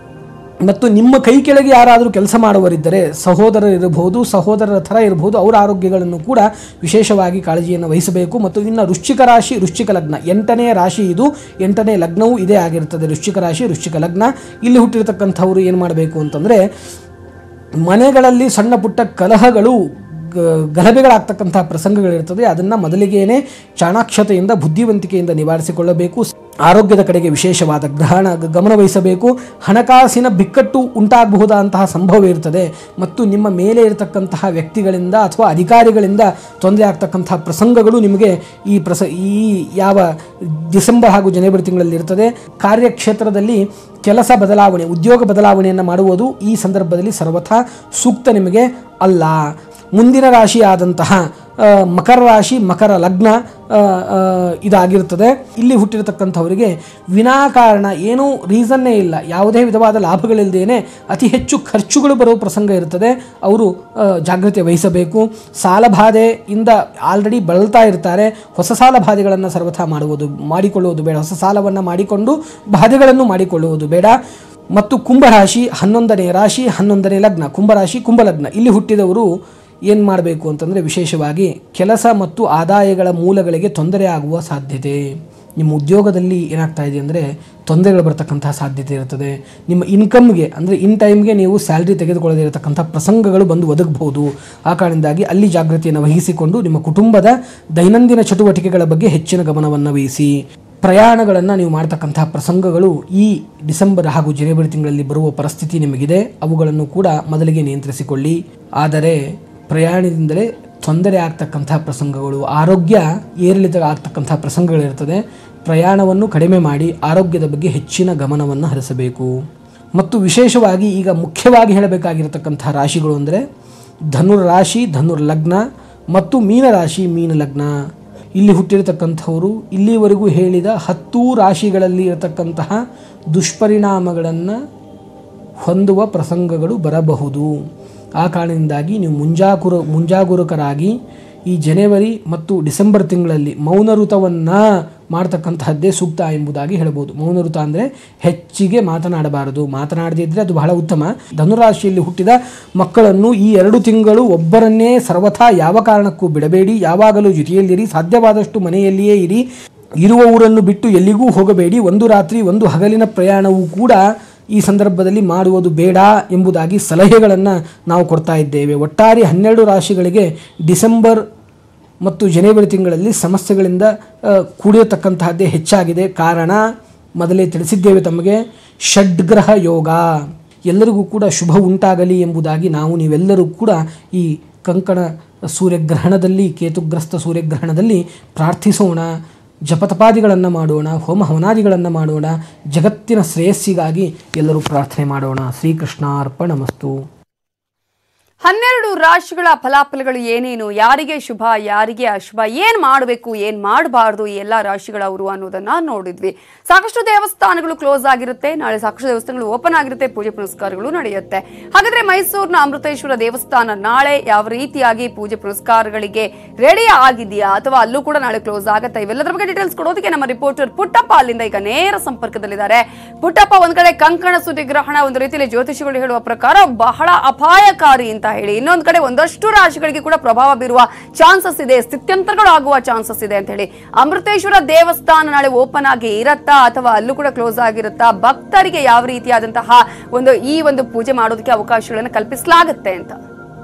ಮತ್ತು ನಿಮ್ಮ ಕೈ ಕೆಳಗೆ ಯಾರಾದರೂ ಕೆಲಸ ಮಾಡುವರಿದ್ದರೆ ಸಹೋದರರಿರಬಹುದು, ಸಹೋದರರ ಥರ ಇರಬಹುದು, ಅವರ ಆರೋಗ್ಯಗಳನ್ನು ಕೂಡ ವಿಶೇಷವಾಗಿ ಕಾಳಜಿಯನ್ನು ವಹಿಸಬೇಕು. ಮತ್ತು ಇನ್ನು ವೃಶ್ಚಿಕ ರಾಶಿ ವೃಶ್ಚಿಕ ಲಗ್ನ ಎಂಟನೇ ರಾಶಿ ಇದು, ಎಂಟನೇ ಲಗ್ನವೂ ಇದೇ ಆಗಿರ್ತದೆ. ವೃಶ್ಚಿಕ ರಾಶಿ ವೃಶ್ಚಿಕ ಲಗ್ನ ಇಲ್ಲಿ ಹುಟ್ಟಿರತಕ್ಕಂಥವರು ಏನು ಮಾಡಬೇಕು ಅಂತಂದರೆ ಮನೆಗಳಲ್ಲಿ ಸಣ್ಣ ಪುಟ್ಟ ಕಲಹಗಳು ಗಲಭೆಗಳಾಗ್ತಕ್ಕಂತಹ ಪ್ರಸಂಗಗಳಿರ್ತದೆ. ಅದನ್ನು ಮೊದಲಿಗೇನೆ ಚಾಣಾಕ್ಷತೆಯಿಂದ ಬುದ್ಧಿವಂತಿಕೆಯಿಂದ ನಿವಾರಿಸಿಕೊಳ್ಳಬೇಕು. ಆರೋಗ್ಯದ ಕಡೆಗೆ ವಿಶೇಷವಾದ ಗ್ರಹಣ ಗಮನ ವಹಿಸಬೇಕು. ಹಣಕಾಸಿನ ಬಿಕ್ಕಟ್ಟು ಉಂಟಾಗಬಹುದಾದಂತಹ ಸಂಭವ ಇರ್ತದೆ ಮತ್ತು ನಿಮ್ಮ ಮೇಲೆ ಇರತಕ್ಕಂತಹ ವ್ಯಕ್ತಿಗಳಿಂದ ಅಥವಾ ಅಧಿಕಾರಿಗಳಿಂದ ತೊಂದರೆ ಆಗ್ತಕ್ಕಂತಹ ಪ್ರಸಂಗಗಳು ನಿಮಗೆ ಈ ಪ್ರಸ ಈ ಯಾವ ಡಿಸೆಂಬರ್ ಹಾಗೂ ಜನವರಿ ತಿಂಗಳಲ್ಲಿ ಇರ್ತದೆ. ಕಾರ್ಯಕ್ಷೇತ್ರದಲ್ಲಿ ಕೆಲಸ ಬದಲಾವಣೆ, ಉದ್ಯೋಗ ಬದಲಾವಣೆಯನ್ನು ಮಾಡುವುದು ಈ ಸಂದರ್ಭದಲ್ಲಿ ಸರ್ವಥಾ ಸೂಕ್ತ ನಿಮಗೆ ಅಲ್ಲ. ಮುಂದಿನ ರಾಶಿಯಾದಂತಹ ಮಕರ ರಾಶಿ, ಮಕರ ಲಗ್ನ ಇದಾಗಿರ್ತದೆ. ಇಲ್ಲಿ ಹುಟ್ಟಿರತಕ್ಕಂಥವರಿಗೆ ವಿನಾಕಾರಣ ಏನೂ ರೀಸನ್ನೇ ಇಲ್ಲ, ಯಾವುದೇ ವಿಧವಾದ ಲಾಭಗಳಿಲ್ಲದೇನೆ ಅತಿ ಹೆಚ್ಚು ಖರ್ಚುಗಳು ಬರುವ ಪ್ರಸಂಗ ಇರ್ತದೆ. ಅವರು ಜಾಗ್ರತೆ ವಹಿಸಬೇಕು. ಸಾಲಬಾಧೆಯಿಂದ ಆಲ್ರೆಡಿ ಬಳಲ್ತಾ ಇರ್ತಾರೆ. ಹೊಸ ಸಾಲ ಬಾಧೆಗಳನ್ನು ಸರ್ವಥಾ ಮಾಡುವುದು ಮಾಡಿಕೊಳ್ಳುವುದು ಬೇಡ. ಹೊಸ ಸಾಲವನ್ನು ಮಾಡಿಕೊಂಡು ಬಾಧೆಗಳನ್ನು ಮಾಡಿಕೊಳ್ಳುವುದು ಬೇಡ. ಮತ್ತು ಕುಂಭರಾಶಿ ಹನ್ನೊಂದನೇ ರಾಶಿ, ಹನ್ನೊಂದನೇ ಲಗ್ನ, ಕುಂಭರಾಶಿ ಕುಂಭಲಗ್ನ ಇಲ್ಲಿ ಹುಟ್ಟಿದವರು ಏನು ಮಾಡಬೇಕು ಅಂತಂದರೆ ವಿಶೇಷವಾಗಿ ಕೆಲಸ ಮತ್ತು ಆದಾಯಗಳ ಮೂಲಗಳಿಗೆ ತೊಂದರೆ ಆಗುವ ಸಾಧ್ಯತೆ. ನಿಮ್ಮ ಉದ್ಯೋಗದಲ್ಲಿ ಏನಾಗ್ತಾ ಇದೆ ಅಂದರೆ ತೊಂದರೆಗಳು ಬರ್ತಕ್ಕಂಥ ಸಾಧ್ಯತೆ ಇರ್ತದೆ. ನಿಮ್ಮ ಇನ್ಕಮ್ಗೆ ಅಂದರೆ ಇನ್ ಟೈಮ್ಗೆ ನೀವು ಸ್ಯಾಲ್ರಿ ತೆಗೆದುಕೊಳ್ಳದೇ ಇರತಕ್ಕಂಥ ಪ್ರಸಂಗಗಳು ಬಂದು ಒದಗಬಹುದು. ಆ ಕಾರಣದಿಂದಾಗಿ ಅಲ್ಲಿ ಜಾಗೃತಿಯನ್ನು ವಹಿಸಿಕೊಂಡು ನಿಮ್ಮ ಕುಟುಂಬದ ದೈನಂದಿನ ಚಟುವಟಿಕೆಗಳ ಬಗ್ಗೆ ಹೆಚ್ಚಿನ ಗಮನವನ್ನು ವಹಿಸಿ. ಪ್ರಯಾಣಗಳನ್ನು ನೀವು ಮಾಡ್ತಕ್ಕಂತಹ ಪ್ರಸಂಗಗಳು ಈ ಡಿಸೆಂಬರ್ ಹಾಗೂ ಜನವರಿ ತಿಂಗಳಲ್ಲಿ ಬರುವ ಪರಿಸ್ಥಿತಿ ನಿಮಗಿದೆ. ಅವುಗಳನ್ನು ಕೂಡ ಮೊದಲಿಗೆ ನಿಯಂತ್ರಿಸಿಕೊಳ್ಳಿ. ಆದರೆ ಪ್ರಯಾಣದಿಂದಲೇ ತೊಂದರೆ ಆಗ್ತಕ್ಕಂಥ ಪ್ರಸಂಗಗಳು, ಆರೋಗ್ಯ ಏರಿಳಿತ ಆಗ್ತಕ್ಕಂಥ ಪ್ರಸಂಗಗಳಿರ್ತದೆ. ಪ್ರಯಾಣವನ್ನು ಕಡಿಮೆ ಮಾಡಿ ಆರೋಗ್ಯದ ಬಗ್ಗೆ ಹೆಚ್ಚಿನ ಗಮನವನ್ನು ಹರಿಸಬೇಕು. ಮತ್ತು ವಿಶೇಷವಾಗಿ ಈಗ ಮುಖ್ಯವಾಗಿ ಹೇಳಬೇಕಾಗಿರತಕ್ಕಂಥ ರಾಶಿಗಳು ಅಂದರೆ ಧನುರ್ ರಾಶಿ, ಧನುರ್ ಲಗ್ನ ಮತ್ತು ಮೀನರಾಶಿ, ಮೀನ ಲಗ್ನ ಇಲ್ಲಿ ಹುಟ್ಟಿರತಕ್ಕಂಥವರು ಇಲ್ಲಿವರೆಗೂ ಹೇಳಿದ ಹತ್ತು ರಾಶಿಗಳಲ್ಲಿ ಇರತಕ್ಕಂತಹ ದುಷ್ಪರಿಣಾಮಗಳನ್ನು ಹೊಂದುವ ಪ್ರಸಂಗಗಳು ಬರಬಹುದು. ಆ ಕಾರಣದಿಂದಾಗಿ ನೀವು ಮುಂಜಾಗುರ ಮುಂಜಾಗರೂಕರಾಗಿ ಈ ಜನವರಿ ಮತ್ತು ಡಿಸೆಂಬರ್ ತಿಂಗಳಲ್ಲಿ ಮೌನ ಋತವನ್ನು ಮಾಡ್ತಕ್ಕಂತಹದ್ದೇ ಸೂಕ್ತ ಎಂಬುದಾಗಿ ಹೇಳ್ಬೋದು. ಮೌನ ಋತ ಅಂದರೆ ಹೆಚ್ಚಿಗೆ ಮಾತನಾಡಬಾರದು. ಮಾತನಾಡದೇ ಇದ್ದರೆ ಅದು ಬಹಳ ಉತ್ತಮ. ಧನುರಾಶಿಯಲ್ಲಿ ಹುಟ್ಟಿದ ಮಕ್ಕಳನ್ನು ಈ ಎರಡು ತಿಂಗಳು ಒಬ್ಬರನ್ನೇ ಸರ್ವಥಾ ಯಾವ ಕಾರಣಕ್ಕೂ ಬಿಡಬೇಡಿ. ಯಾವಾಗಲೂ ಜೊತೆಯಲ್ಲಿರಿ. ಸಾಧ್ಯವಾದಷ್ಟು ಮನೆಯಲ್ಲಿಯೇ ಇರಿ. ಇರುವ ಊರನ್ನು ಬಿಟ್ಟು ಎಲ್ಲಿಗೂ ಹೋಗಬೇಡಿ. ಒಂದು ರಾತ್ರಿ ಒಂದು ಹಗಲಿನ ಪ್ರಯಾಣವೂ ಕೂಡ ಈ ಸಂದರ್ಭದಲ್ಲಿ ಮಾಡುವುದು ಬೇಡ ಎಂಬುದಾಗಿ ಸಲಹೆಗಳನ್ನು ನಾವು ಕೊಡ್ತಾ ಇದ್ದೇವೆ. ಒಟ್ಟಾರೆ ಹನ್ನೆರಡು ರಾಶಿಗಳಿಗೆ ಡಿಸೆಂಬರ್ ಮತ್ತು ಜನವರಿ ತಿಂಗಳಲ್ಲಿ ಸಮಸ್ಯೆಗಳಿಂದ ಕೂಡಿರತಕ್ಕಂತಹದ್ದೇ ಹೆಚ್ಚಾಗಿದೆ. ಕಾರಣ ಮೊದಲೇ ತಿಳಿಸಿದ್ದೇವೆ ತಮಗೆ, ಷಡ್ಗ್ರಹ ಯೋಗ. ಎಲ್ಲರಿಗೂ ಕೂಡ ಶುಭ ಉಂಟಾಗಲಿ ಎಂಬುದಾಗಿ ನಾವು ನೀವೆಲ್ಲರೂ ಕೂಡ ಈ ಕಂಕಣ ಸೂರ್ಯಗ್ರಹಣದಲ್ಲಿ, ಕೇತುಗ್ರಸ್ತ ಸೂರ್ಯಗ್ರಹಣದಲ್ಲಿ ಪ್ರಾರ್ಥಿಸೋಣ. ಜಪತಪಾದಿಗಳನ್ನು ಮಾಡೋಣ, ಹೋಮ ಹವನಾದಿಗಳನ್ನು ಮಾಡೋಣ. ಜಗತ್ತಿನ ಶ್ರೇಯಸ್ಸಿಗಾಗಿ ಎಲ್ಲರೂ ಪ್ರಾರ್ಥನೆ ಮಾಡೋಣ. ಶ್ರೀಕೃಷ್ಣಾರ್ಪಣಮಸ್ತು. ಹನ್ನೆರಡು ರಾಶಿಗಳ ಫಲಾಫಲಗಳು ಏನೇನು, ಯಾರಿಗೆ ಶುಭ ಯಾರಿಗೆ ಅಶುಭ, ಏನ್ ಮಾಡಬೇಕು ಏನ್ ಮಾಡಬಾರ್ದು ಈ ಎಲ್ಲಾ ರಾಶಿಗಳವರು ಅನ್ನೋದನ್ನ ನೋಡಿದ್ವಿ. ಸಾಕಷ್ಟು ದೇವಸ್ಥಾನಗಳು ಕ್ಲೋಸ್ ಆಗಿರುತ್ತೆ, ನಾಳೆ ಸಾಕಷ್ಟು ದೇವಸ್ಥಾನಗಳು ಓಪನ್ ಆಗಿರುತ್ತೆ, ಪೂಜೆ ಪುನಸ್ಕಾರಗಳು ನಡೆಯುತ್ತೆ. ಹಾಗಾದ್ರೆ ಮೈಸೂರಿನ ಅಮೃತೇಶ್ವರ ದೇವಸ್ಥಾನ ನಾಳೆ ಯಾವ ರೀತಿಯಾಗಿ ಪೂಜೆ ಪುನಸ್ಕಾರಗಳಿಗೆ ರೆಡಿ ಆಗಿದೆಯಾ ಅಥವಾ ಅಲ್ಲೂ ಕೂಡ ನಾಳೆ ಕ್ಲೋಸ್ ಆಗುತ್ತೆ? ಇವೆಲ್ಲದರ ಬಗ್ಗೆ ಡೀಟೇಲ್ಸ್ ಕೊಡೋದಕ್ಕೆ ನಮ್ಮ ರಿಪೋರ್ಟರ್ ಪುಟ್ಟಪ್ಪ ಅಲ್ಲಿಂದ ಈಗ ನೇರ ಸಂಪರ್ಕದಲ್ಲಿದ್ದಾರೆ. ಪುಟ್ಟಪ್ಪ, ಒಂದ್ ಕಡೆ ಕಂಕಣ ಸೂರ್ಯಗ್ರಹಣ ಒಂದು ರೀತಿಯಲ್ಲಿ ಜ್ಯೋತಿಷಿಗಳು ಹೇಳುವ ಪ್ರಕಾರ ಬಹಳ ಅಪಾಯಕಾರಿ ಅಂತ ಹೇಳಿ, ಇನ್ನೊಂದು ಕಡೆ ಒಂದಷ್ಟು ರಾಶಿಗಳಿಗೆ ಕೂಡ ಪ್ರಭಾವ ಬೀರುವ ಚಾನ್ಸಸ್ ಇದೆ, ಸ್ಥಿತ್ಯಂತರಗಳು ಆಗುವ ಚಾನ್ಸಸ್ ಇದೆ ಅಂತ ಹೇಳಿ. ಅಮೃತೇಶ್ವರ ದೇವಸ್ಥಾನ ನಾಳೆ ಓಪನ್ ಆಗಿ ಇರತ್ತಾ ಅಥವಾ ಅಲ್ಲೂ ಕೂಡ ಕ್ಲೋಸ್ ಆಗಿರುತ್ತಾ? ಭಕ್ತರಿಗೆ ಯಾವ ರೀತಿಯಾದಂತಹ ಒಂದು ಈ ಒಂದು ಪೂಜೆ ಮಾಡೋದಕ್ಕೆ ಅವಕಾಶಗಳನ್ನು ಕಲ್ಪಿಸಲಾಗುತ್ತೆ ಅಂತ?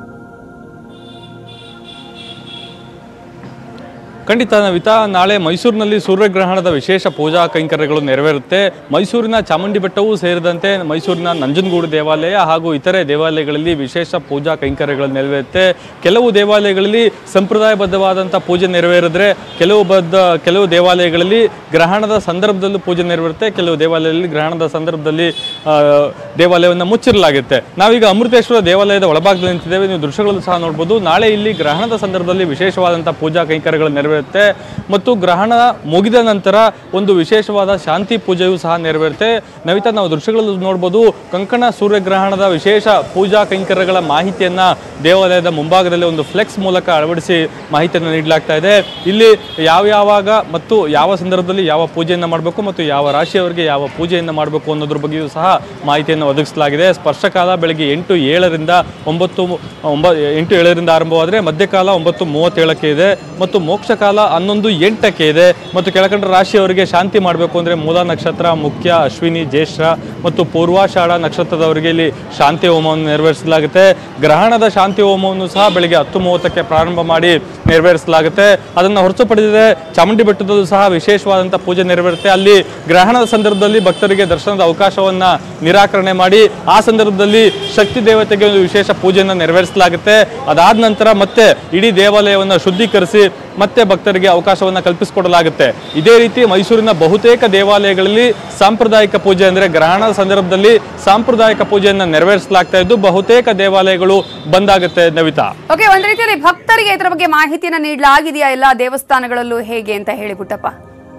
ಖಂಡಿತ ನವಿತಾ, ನಾಳೆ ಮೈಸೂರಿನಲ್ಲಿ ಸೂರ್ಯಗ್ರಹಣದ ವಿಶೇಷ ಪೂಜಾ ಕೈಂಕರ್ಯಗಳು ನೆರವೇರುತ್ತೆ. ಮೈಸೂರಿನ ಚಾಮುಂಡಿ ಬೆಟ್ಟವೂ ಸೇರಿದಂತೆ ಮೈಸೂರಿನ ನಂಜನಗೂಡು ದೇವಾಲಯ ಹಾಗೂ ಇತರೆ ದೇವಾಲಯಗಳಲ್ಲಿ ವಿಶೇಷ ಪೂಜಾ ಕೈಂಕರ್ಯಗಳು ನೆರವೇರುತ್ತೆ. ಕೆಲವು ದೇವಾಲಯಗಳಲ್ಲಿ ಸಂಪ್ರದಾಯಬದ್ಧವಾದಂಥ ಪೂಜೆ ನೆರವೇರಿದ್ರೆ, ಕೆಲವು ಬದ್ಧ ಕೆಲವು ದೇವಾಲಯಗಳಲ್ಲಿ ಗ್ರಹಣದ ಸಂದರ್ಭದಲ್ಲೂ ಪೂಜೆ ನೆರವೇರುತ್ತೆ. ಕೆಲವು ದೇವಾಲಯದಲ್ಲಿ ಗ್ರಹಣದ ಸಂದರ್ಭದಲ್ಲಿ ದೇವಾಲಯವನ್ನು ಮುಚ್ಚಿರಲಾಗುತ್ತೆ. ನಾವೀಗ ಅಮೃತೇಶ್ವರ ದೇವಾಲಯದ ಒಳಭಾಗದಲ್ಲಿ ನಿಂತಿದ್ದೇವೆ. ನೀವು ದೃಶ್ಯಗಳನ್ನು ಸಹ ನೋಡ್ಬೋದು. ನಾಳೆ ಇಲ್ಲಿ ಗ್ರಹಣದ ಸಂದರ್ಭದಲ್ಲಿ ವಿಶೇಷವಾದಂಥ ಪೂಜಾ ಕೈಂಕರ್ಯಗಳು ನೆರವೇರುತ್ತೆ ಮತ್ತು ಗ್ರಹಣ ಮುಗಿದ ನಂತರ ಒಂದು ವಿಶೇಷವಾದ ಶಾಂತಿ ಪೂಜೆಯೂ ಸಹ ನೆರವೇರುತ್ತೆ. ನವಿತಾ, ನಾವು ದೃಶ್ಯಗಳಲ್ಲಿ ನೋಡ್ಬೋದು, ಕಂಕಣ ಸೂರ್ಯಗ್ರಹಣದ ವಿಶೇಷ ಪೂಜಾ ಕೈಂಕರ್ಯಗಳ ಮಾಹಿತಿಯನ್ನ ದೇವಾಲಯದ ಮುಂಭಾಗದಲ್ಲಿ ಒಂದು ಫ್ಲೆಕ್ಸ್ ಮೂಲಕ ಅಳವಡಿಸಿ ಮಾಹಿತಿಯನ್ನು ನೀಡಲಾಗ್ತಾ ಇದೆ. ಇಲ್ಲಿ ಯಾವ ಯಾವಾಗ ಮತ್ತು ಯಾವ ಸಂದರ್ಭದಲ್ಲಿ ಯಾವ ಪೂಜೆಯನ್ನು ಮಾಡಬೇಕು ಮತ್ತು ಯಾವ ರಾಶಿಯವರಿಗೆ ಯಾವ ಪೂಜೆಯನ್ನು ಮಾಡಬೇಕು ಅನ್ನೋದ್ರ ಬಗ್ಗೆಯೂ ಸಹ ಮಾಹಿತಿಯನ್ನು ಒದಗಿಸಲಾಗಿದೆ. ಸ್ಪರ್ಶಕಾಲ ಬೆಳಗ್ಗೆ ಎಂಟು ಏಳರಿಂದ ಒಂಬತ್ತು ಒಂಬ ಎಂಟು ಏಳರಿಂದ ಆರಂಭವಾದರೆ ಮಧ್ಯಕಾಲ ಒಂಬತ್ತು ಮೂವತ್ತೇಳಕ್ಕೆ ಇದೆ ಮತ್ತು ಮೋಕ್ಷ ಕಾಲ ಹನ್ನೊಂದು ಎಂಟಕ್ಕೆ ಇದೆ ಮತ್ತು ಕೆಳಕಂಡ ರಾಶಿಯವರಿಗೆ ಶಾಂತಿ ಮಾಡಬೇಕು ಅಂದರೆ ಮೂಲ ನಕ್ಷತ್ರ, ಮುಖ್ಯ, ಅಶ್ವಿನಿ, ಜ್ಯೇಷ್ಠ ಮತ್ತು ಪೂರ್ವಾಷಾಢ ನಕ್ಷತ್ರದವರಿಗೆ ಇಲ್ಲಿ ಶಾಂತಿ ಹೋಮವನ್ನು ನೆರವೇರಿಸಲಾಗುತ್ತೆ. ಗ್ರಹಣದ ಶಾಂತಿ ಹೋಮವನ್ನು ಸಹ ಬೆಳಿಗ್ಗೆ ಹತ್ತು ಮೂವತ್ತಕ್ಕೆ ಪ್ರಾರಂಭ ಮಾಡಿ ನೆರವೇರಿಸಲಾಗುತ್ತೆ. ಅದನ್ನು ಹೊರತುಪಡಿಸಿದರೆ ಚಾಮುಂಡಿ ಬೆಟ್ಟದಲ್ಲೂ ಸಹ ವಿಶೇಷವಾದಂಥ ಪೂಜೆ ನೆರವೇರುತ್ತೆ. ಅಲ್ಲಿ ಗ್ರಹಣದ ಸಂದರ್ಭದಲ್ಲಿ ಭಕ್ತರಿಗೆ ದರ್ಶನದ ಅವಕಾಶವನ್ನು ನಿರಾಕರಣೆ ಮಾಡಿ ಆ ಸಂದರ್ಭದಲ್ಲಿ ಶಕ್ತಿ ದೇವತೆಗೆ ಒಂದು ವಿಶೇಷ ಪೂಜೆಯನ್ನು ನೆರವೇರಿಸಲಾಗುತ್ತೆ. ಅದಾದ ನಂತರ ಮತ್ತೆ ಇಡೀ ದೇವಾಲಯವನ್ನು ಶುದ್ಧೀಕರಿಸಿ ಮತ್ತೆ ಭಕ್ತರಿಗೆ ಅವಕಾಶವನ್ನು ಕಲ್ಪಿಸಿಕೊಡಲಾಗುತ್ತೆ. ಇದೇ ರೀತಿ ಮೈಸೂರಿನ ಬಹುತೇಕ ದೇವಾಲಯಗಳಲ್ಲಿ ಸಾಂಪ್ರದಾಯಿಕ ಪೂಜೆ ಅಂದರೆ ಗ್ರಹಣದ ಸಂದರ್ಭದಲ್ಲಿ ಸಾಂಪ್ರದಾಯಿಕ ಪೂಜೆಯನ್ನು ನೆರವೇರಿಸಲಾಗ್ತಾ ಇದ್ದು ಬಹುತೇಕ ದೇವಾಲಯಗಳು ಬಂದಾಗುತ್ತೆ. ನವಿತಾ, ಓಕೆ, ಒಂದ್ ರೀತಿಯಲ್ಲಿ ಭಕ್ತರಿಗೆ ಇದರ ಬಗ್ಗೆ ಮಾಹಿತಿಯನ್ನು ನೀಡಲಾಗಿದೆಯಾ ಎಲ್ಲಾ ದೇವಸ್ಥಾನಗಳಲ್ಲೂ ಹೇಗೆ ಅಂತ ಹೇಳಿ ಪುಟ್ಟಪ್ಪ?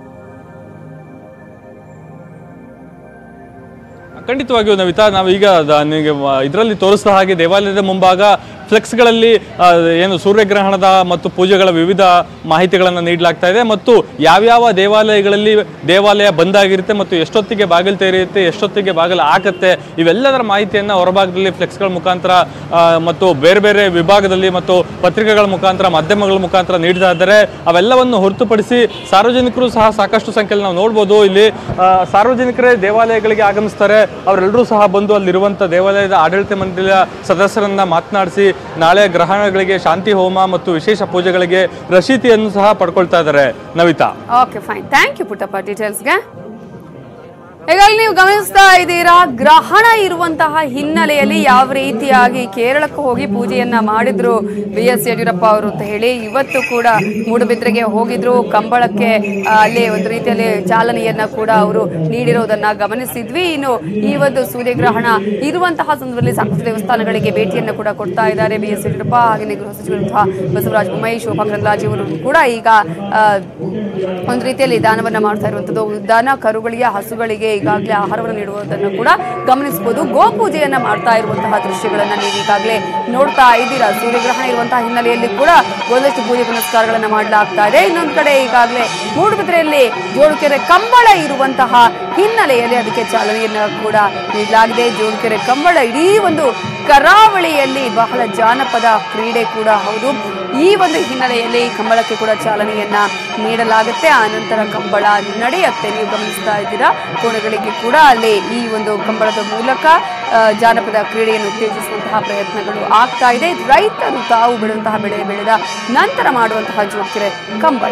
ಖಂಡಿತವಾಗಿಯೂ ನವಿತಾ, ನಾವೀಗ ನಿಮಗೆ ಇದರಲ್ಲಿ ತೋರಿಸಿದ ಹಾಗೆ ದೇವಾಲಯದ ಮುಂಭಾಗ ಫ್ಲೆಕ್ಸ್ಗಳಲ್ಲಿ ಏನು ಸೂರ್ಯಗ್ರಹಣದ ಮತ್ತು ಪೂಜೆಗಳ ವಿವಿಧ ಮಾಹಿತಿಗಳನ್ನು ನೀಡಲಾಗ್ತಾ ಇದೆ ಮತ್ತು ಯಾವ್ಯಾವ ದೇವಾಲಯಗಳಲ್ಲಿ ದೇವಾಲಯ ಬಂದಾಗಿರುತ್ತೆ ಮತ್ತು ಎಷ್ಟೊತ್ತಿಗೆ ಬಾಗಿಲು ತೆರೆಯುತ್ತೆ, ಎಷ್ಟೊತ್ತಿಗೆ ಬಾಗಿಲು ಹಾಕುತ್ತೆ, ಇವೆಲ್ಲದರ ಮಾಹಿತಿಯನ್ನು ಹೊರಭಾಗದಲ್ಲಿ ಫ್ಲೆಕ್ಸ್ಗಳ ಮುಖಾಂತರ ಮತ್ತು ಬೇರೆ ಬೇರೆ ವಿಭಾಗದಲ್ಲಿ ಮತ್ತು ಪತ್ರಿಕೆಗಳ ಮುಖಾಂತರ, ಮಾಧ್ಯಮಗಳ ಮುಖಾಂತರ ನೀಡ್ತಾ ಇದ್ದಾರೆ. ಅವೆಲ್ಲವನ್ನು ಹೊರತುಪಡಿಸಿ ಸಾರ್ವಜನಿಕರು ಸಹ ಸಾಕಷ್ಟು ಸಂಖ್ಯೆಯಲ್ಲಿ ನಾವು ನೋಡ್ಬೋದು. ಇಲ್ಲಿ ಸಾರ್ವಜನಿಕರೇ ದೇವಾಲಯಗಳಿಗೆ ಆಗಮಿಸ್ತಾರೆ. ಅವರೆಲ್ಲರೂ ಸಹ ಬಂದು ಅಲ್ಲಿರುವಂಥ ದೇವಾಲಯದ ಆಡಳಿತ ಮಂಡಳಿಯ ಸದಸ್ಯರನ್ನ ಮಾತನಾಡಿಸಿ ನಾಳೆ ಗ್ರಹಣಗಳಿಗೆ ಶಾಂತಿ ಹೋಮ ಮತ್ತು ವಿಶೇಷ ಪೂಜೆಗಳಿಗೆ ರಶೀತಿಯನ್ನು ಸಹ ಪಡ್ಕೊಳ್ತಾ ಇದ್ದಾರೆ. Navitha, okay, fine, thank you Puttappa ಡೀಟೇಲ್ಸ್ಗೆ. ಈಗಾಗಲೇ ನೀವು ಗಮನಿಸ್ತಾ ಇದ್ದೀರಾ, ಗ್ರಹಣ ಇರುವಂತಹ ಹಿನ್ನೆಲೆಯಲ್ಲಿ ಯಾವ ರೀತಿಯಾಗಿ ಕೇರಳಕ್ಕೆ ಹೋಗಿ ಪೂಜೆಯನ್ನ ಮಾಡಿದ್ರು ಬಿ ಎಸ್ ಯಡಿಯೂರಪ್ಪ ಅವರು ಅಂತ ಹೇಳಿ ಇವತ್ತು ಕೂಡ ಮೂಡುಬಿದ್ರೆಗೆ ಹೋಗಿದ್ರು. ಕಂಬಳಕ್ಕೆ ಅಲ್ಲಿ ಒಂದು ರೀತಿಯಲ್ಲಿ ಚಾಲನೆಯನ್ನ ಕೂಡ ಅವರು ನೀಡಿರೋದನ್ನ ಗಮನಿಸಿದ್ವಿ. ಇನ್ನು ಈ ಒಂದು ಸೂರ್ಯಗ್ರಹಣ ಇರುವಂತಹ ಸಂದರ್ಭದಲ್ಲಿ ಸಾಕಷ್ಟು ದೇವಸ್ಥಾನಗಳಿಗೆ ಭೇಟಿಯನ್ನು ಕೂಡ ಕೊಡ್ತಾ ಇದ್ದಾರೆ ಬಿ ಎಸ್ ಯಡಿಯೂರಪ್ಪ. ಹಾಗೆಯೇ ಗೃಹ ಸಚಿವರಂತಹ ಬಸವರಾಜ ಬೊಮ್ಮಾಯಿ, ಶೋಭಾ ಕರಂದ್ಲಾಜೆ ಅವರು ಕೂಡ ಈಗ ಒಂದು ರೀತಿಯಲ್ಲಿ ದಾನವನ್ನ ಮಾಡ್ತಾ ಇರುವಂತದ್ದು. ದನ ಕರುಗಳಿಗೆ, ಹಸುಗಳಿಗೆ ಈಗಾಗಲೇ ಆಹಾರವನ್ನು ನೀಡುವುದನ್ನು ಕೂಡ ಗಮನಿಸಬಹುದು. ಗೋಪೂಜೆಯನ್ನ ಮಾಡ್ತಾ ಇರುವಂತಹ ದೃಶ್ಯಗಳನ್ನ ನೀವು ಈಗಾಗಲೇ ನೋಡ್ತಾ ಇದ್ದೀರಾ. ಸೂರ್ಯಗ್ರಹಣ ಇರುವಂತಹ ಹಿನ್ನೆಲೆಯಲ್ಲಿ ಕೂಡ ಒಂದಷ್ಟು ಪೂಜೆ ಪುನಸ್ಕಾರಗಳನ್ನ ಮಾಡಲಾಗ್ತಾ ಇದೆ. ಇನ್ನೊಂದು ಕಡೆ ಈಗಾಗಲೇ ಮೂಡುಬಿದ್ರೆಯಲ್ಲಿ ಜೋಡುಕೆರೆ ಕಂಬಳ ಇರುವಂತಹ ಹಿನ್ನೆಲೆಯಲ್ಲಿ ಅದಕ್ಕೆ ಚಾಲನೆಯನ್ನ ಕೂಡ ನೀಡಲಾಗಿದೆ. ಜೋಡುಕೆರೆ ಕಂಬಳ ಇಡೀ ಒಂದು ಕರಾವಳಿಯಲ್ಲಿ ಬಹಳ ಜಾನಪದ ಕ್ರೀಡೆ ಕೂಡ ಹೌದು. ಈ ಒಂದು ಹಿನ್ನೆಲೆಯಲ್ಲಿ ಕಂಬಳಕ್ಕೆ ಕೂಡ ಚಾಲನೆಯನ್ನ ನೀಡಲಾಗುತ್ತೆ. ಆ ನಂತರ ಕಂಬಳ ನಡೆಯುತ್ತೆ. ನೀವು ಗಮನಿಸ್ತಾ ಇದ್ದೀರಾ, ಕೋಣಗಳಿಗೆ ಕೂಡ ಅಲ್ಲಿ ಈ ಒಂದು ಕಂಬಳದ ಮೂಲಕ ಜಾನಪದ ಕ್ರೀಡೆಯನ್ನು ಉತ್ತೇಜಿಸುವಂತಹ ಪ್ರಯತ್ನಗಳು ಆಗ್ತಾ ಇದೆ. ರೈತರು ತಾವು ಬೆಳೆದಂತಹ ಬೆಳೆ ಬೆಳೆದ ನಂತರ ಮಾಡುವಂತಹ ಜೋಡುಕೆರೆ ಕಂಬಳ.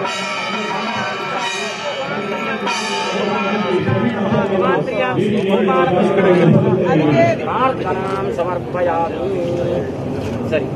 ಸರಿ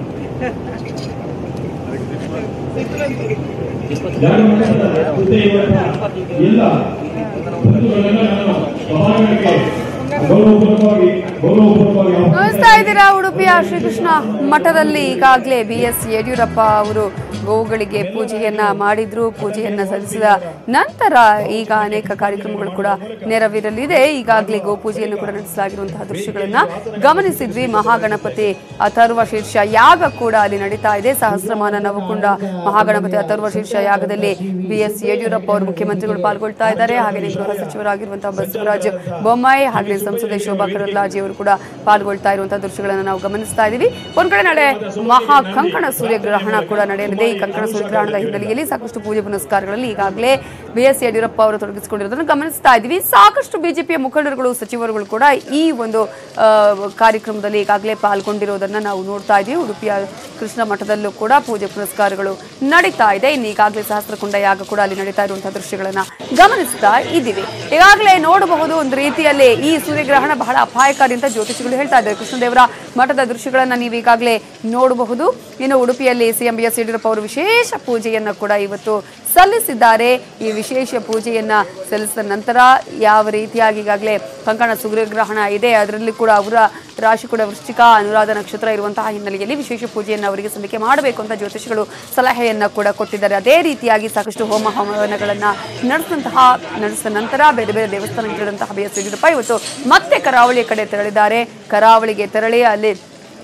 ಗಮನಿಸ್ತಾ ಇದ್ದೀರಾ, ಉಡುಪಿಯ ಶ್ರೀಕೃಷ್ಣ ಮಠದಲ್ಲಿ ಈಗಾಗಲೇ ಬಿ ಎಸ್ ಯಡಿಯೂರಪ್ಪ ಅವರು ಗೋವುಗಳಿಗೆ ಪೂಜೆಯನ್ನ ಮಾಡಿದ್ರು. ಪೂಜೆಯನ್ನ ಸಲ್ಲಿಸಿದ ನಂತರ ಈಗ ಅನೇಕ ಕಾರ್ಯಕ್ರಮಗಳು ಕೂಡ ನೆರವೇರಲಿದೆ. ಈಗಾಗಲೇ ಗೋಪೂಜೆಯನ್ನು ಕೂಡ ನಡೆಸಲಾಗಿರುವಂತಹ ದೃಶ್ಯಗಳನ್ನ ಗಮನಿಸಿದ್ವಿ. ಮಹಾಗಣಪತಿ ಅಥರ್ವ ಶೀರ್ಷ ಯಾಗ ಕೂಡ ಅಲ್ಲಿ ನಡೀತಾ ಇದೆ. ಸಹಸ್ರಮಾನ ನವಕುಂಡ ಮಹಾಗಣಪತಿ ಅಥರ್ವ ಶೀರ್ಷ ಯಾಗದಲ್ಲಿ ಬಿ ಎಸ್ ಯಡಿಯೂರಪ್ಪ ಅವರು ಮುಖ್ಯಮಂತ್ರಿಗಳು ಪಾಲ್ಗೊಳ್ತಾ ಇದ್ದಾರೆ. ಹಾಗೆಯೇ ಗೃಹ ಸಚಿವರಾಗಿರುವಂತಹ ಬಸವರಾಜ ಬೊಮ್ಮಾಯಿ ಹಾಗೆಯೇ ಸಂಸದೆ ಶೋಭಾ ಕರಂದ್ಲಾಜೆ ಅವರು ಕೂಡ ಪಾಲ್ಗೊಳ್ತಾ ಇರುವಂತಹ ದೃಶ್ಯಗಳನ್ನು ನಾವು ಗಮನಿಸ್ತಾ ಇದ್ದೀವಿ. ಒಂದ್ ಕಡೆ ನಾಳೆ ಮಹಾ ಕಂಕಣ ಸೂರ್ಯಗ್ರಹಣ ಕೂಡ ನಡೆಯಲಿದೆ. ಈ ಕಂಕಣ ಸೂರ್ಯಗ್ರಹಣದ ಹಿನ್ನೆಲೆಯಲ್ಲಿ ಸಾಕಷ್ಟು ಪೂಜೆ ಪುನಸ್ಕಾರಗಳಲ್ಲಿ ಈಗಾಗಲೇ ಬಿ ಎಸ್ ಯಡಿಯೂರಪ್ಪ ಅವರು ತೊಡಗಿಸಿಕೊಂಡಿರೋದನ್ನು ಗಮನಿಸ್ತಾ ಇದ್ದೀವಿ. ಸಾಕಷ್ಟು ಬಿಜೆಪಿಯ ಮುಖಂಡರುಗಳು, ಸಚಿವರುಗಳು ಕೂಡ ಈ ಒಂದು ಕಾರ್ಯಕ್ರಮದಲ್ಲಿ ಈಗಾಗಲೇ ಪಾಲ್ಗೊಂಡಿರೋದನ್ನ ನಾವು ನೋಡ್ತಾ ಇದ್ದೀವಿ. ಉಡುಪಿಯ ಕೃಷ್ಣ ಮಠದಲ್ಲೂ ಕೂಡ ಪೂಜೆ ಪುನಸ್ಕಾರಗಳು ನಡೀತಾ ಇದೆ. ಇನ್ನು ಈಗಾಗಲೇ ಸಹಸ್ರಕುಂಡ ಯಾಗ ಕೂಡ ಅಲ್ಲಿ ನಡೀತಾ ಇರುವಂತಹ ದೃಶ್ಯಗಳನ್ನ ಗಮನಿಸ್ತಾ ಇದ್ದೀವಿ. ಈಗಾಗಲೇ ನೋಡಬಹುದು ಒಂದು ರೀತಿಯಲ್ಲಿ ಈ ಸೂರ್ಯಗ್ರಹಣ ಬಹಳ ಅಪಾಯಕಾರಿ ಅಂತ ಜ್ಯೋತಿಷಿಗಳು ಹೇಳ್ತಾ ಇದ್ದಾರೆ. ಕೃಷ್ಣದೇವರ ಮಠದ ದೃಶ್ಯಗಳನ್ನ ನೀವು ಈಗಾಗಲೇ ನೋಡಬಹುದು. ಇನ್ನು ಉಡುಪಿಯಲ್ಲಿ ಸಿಎಂ ಬಿ ಎಸ್ ಯಡಿಯೂರಪ್ಪ ಅವರು ವಿಶೇಷ ಪೂಜೆಯನ್ನ ಕೂಡ ಇವತ್ತು ಸಲ್ಲಿಸಿದ್ದಾರೆ. ಈ ವಿಶೇಷ ಪೂಜೆಯನ್ನ ಸಲ್ಲಿಸಿದ ನಂತರ ಯಾವ ರೀತಿಯಾಗಿ ಈಗಾಗಲೇ ಕಂಕಣ ಸೂರ್ಯಗ್ರಹಣ ಇದೆ, ಅದರಲ್ಲಿ ಕೂಡ ಅವರ ರಾಶಿ ಕೂಡ ವೃಶ್ಚಿಕ, ಅನುರಾಧ ನಕ್ಷತ್ರ ಇರುವಂತಹ ಹಿನ್ನೆಲೆಯಲ್ಲಿ ವಿಶೇಷ ಪೂಜೆಯನ್ನು ಅವರಿಗೆ ಸಲ್ಲಿಕೆ ಮಾಡಬೇಕು ಅಂತ ಜ್ಯೋತಿಷಿಗಳು ಸಲಹೆಯನ್ನ ಕೂಡ ಕೊಟ್ಟಿದ್ದಾರೆ. ಅದೇ ರೀತಿಯಾಗಿ ಸಾಕಷ್ಟು ಹೋಮ ಹವನಗಳನ್ನ ನಡೆಸಿದಂತಹ ನಡೆಸಿದ ನಂತರ ಬೇರೆ ಬೇರೆ ದೇವಸ್ಥಾನಗಳಿರುವಂತಹ ಬಿ ಎಸ್ ಯಡಿಯೂರಪ್ಪ ಇವತ್ತು ಮತ್ತೆ ಕರಾವಳಿಯ ಕಡೆ ತೆರಳಿದ್ದಾರೆ. ಕರಾವಳಿಗೆ ತೆರಳಿ ಅಲ್ಲಿ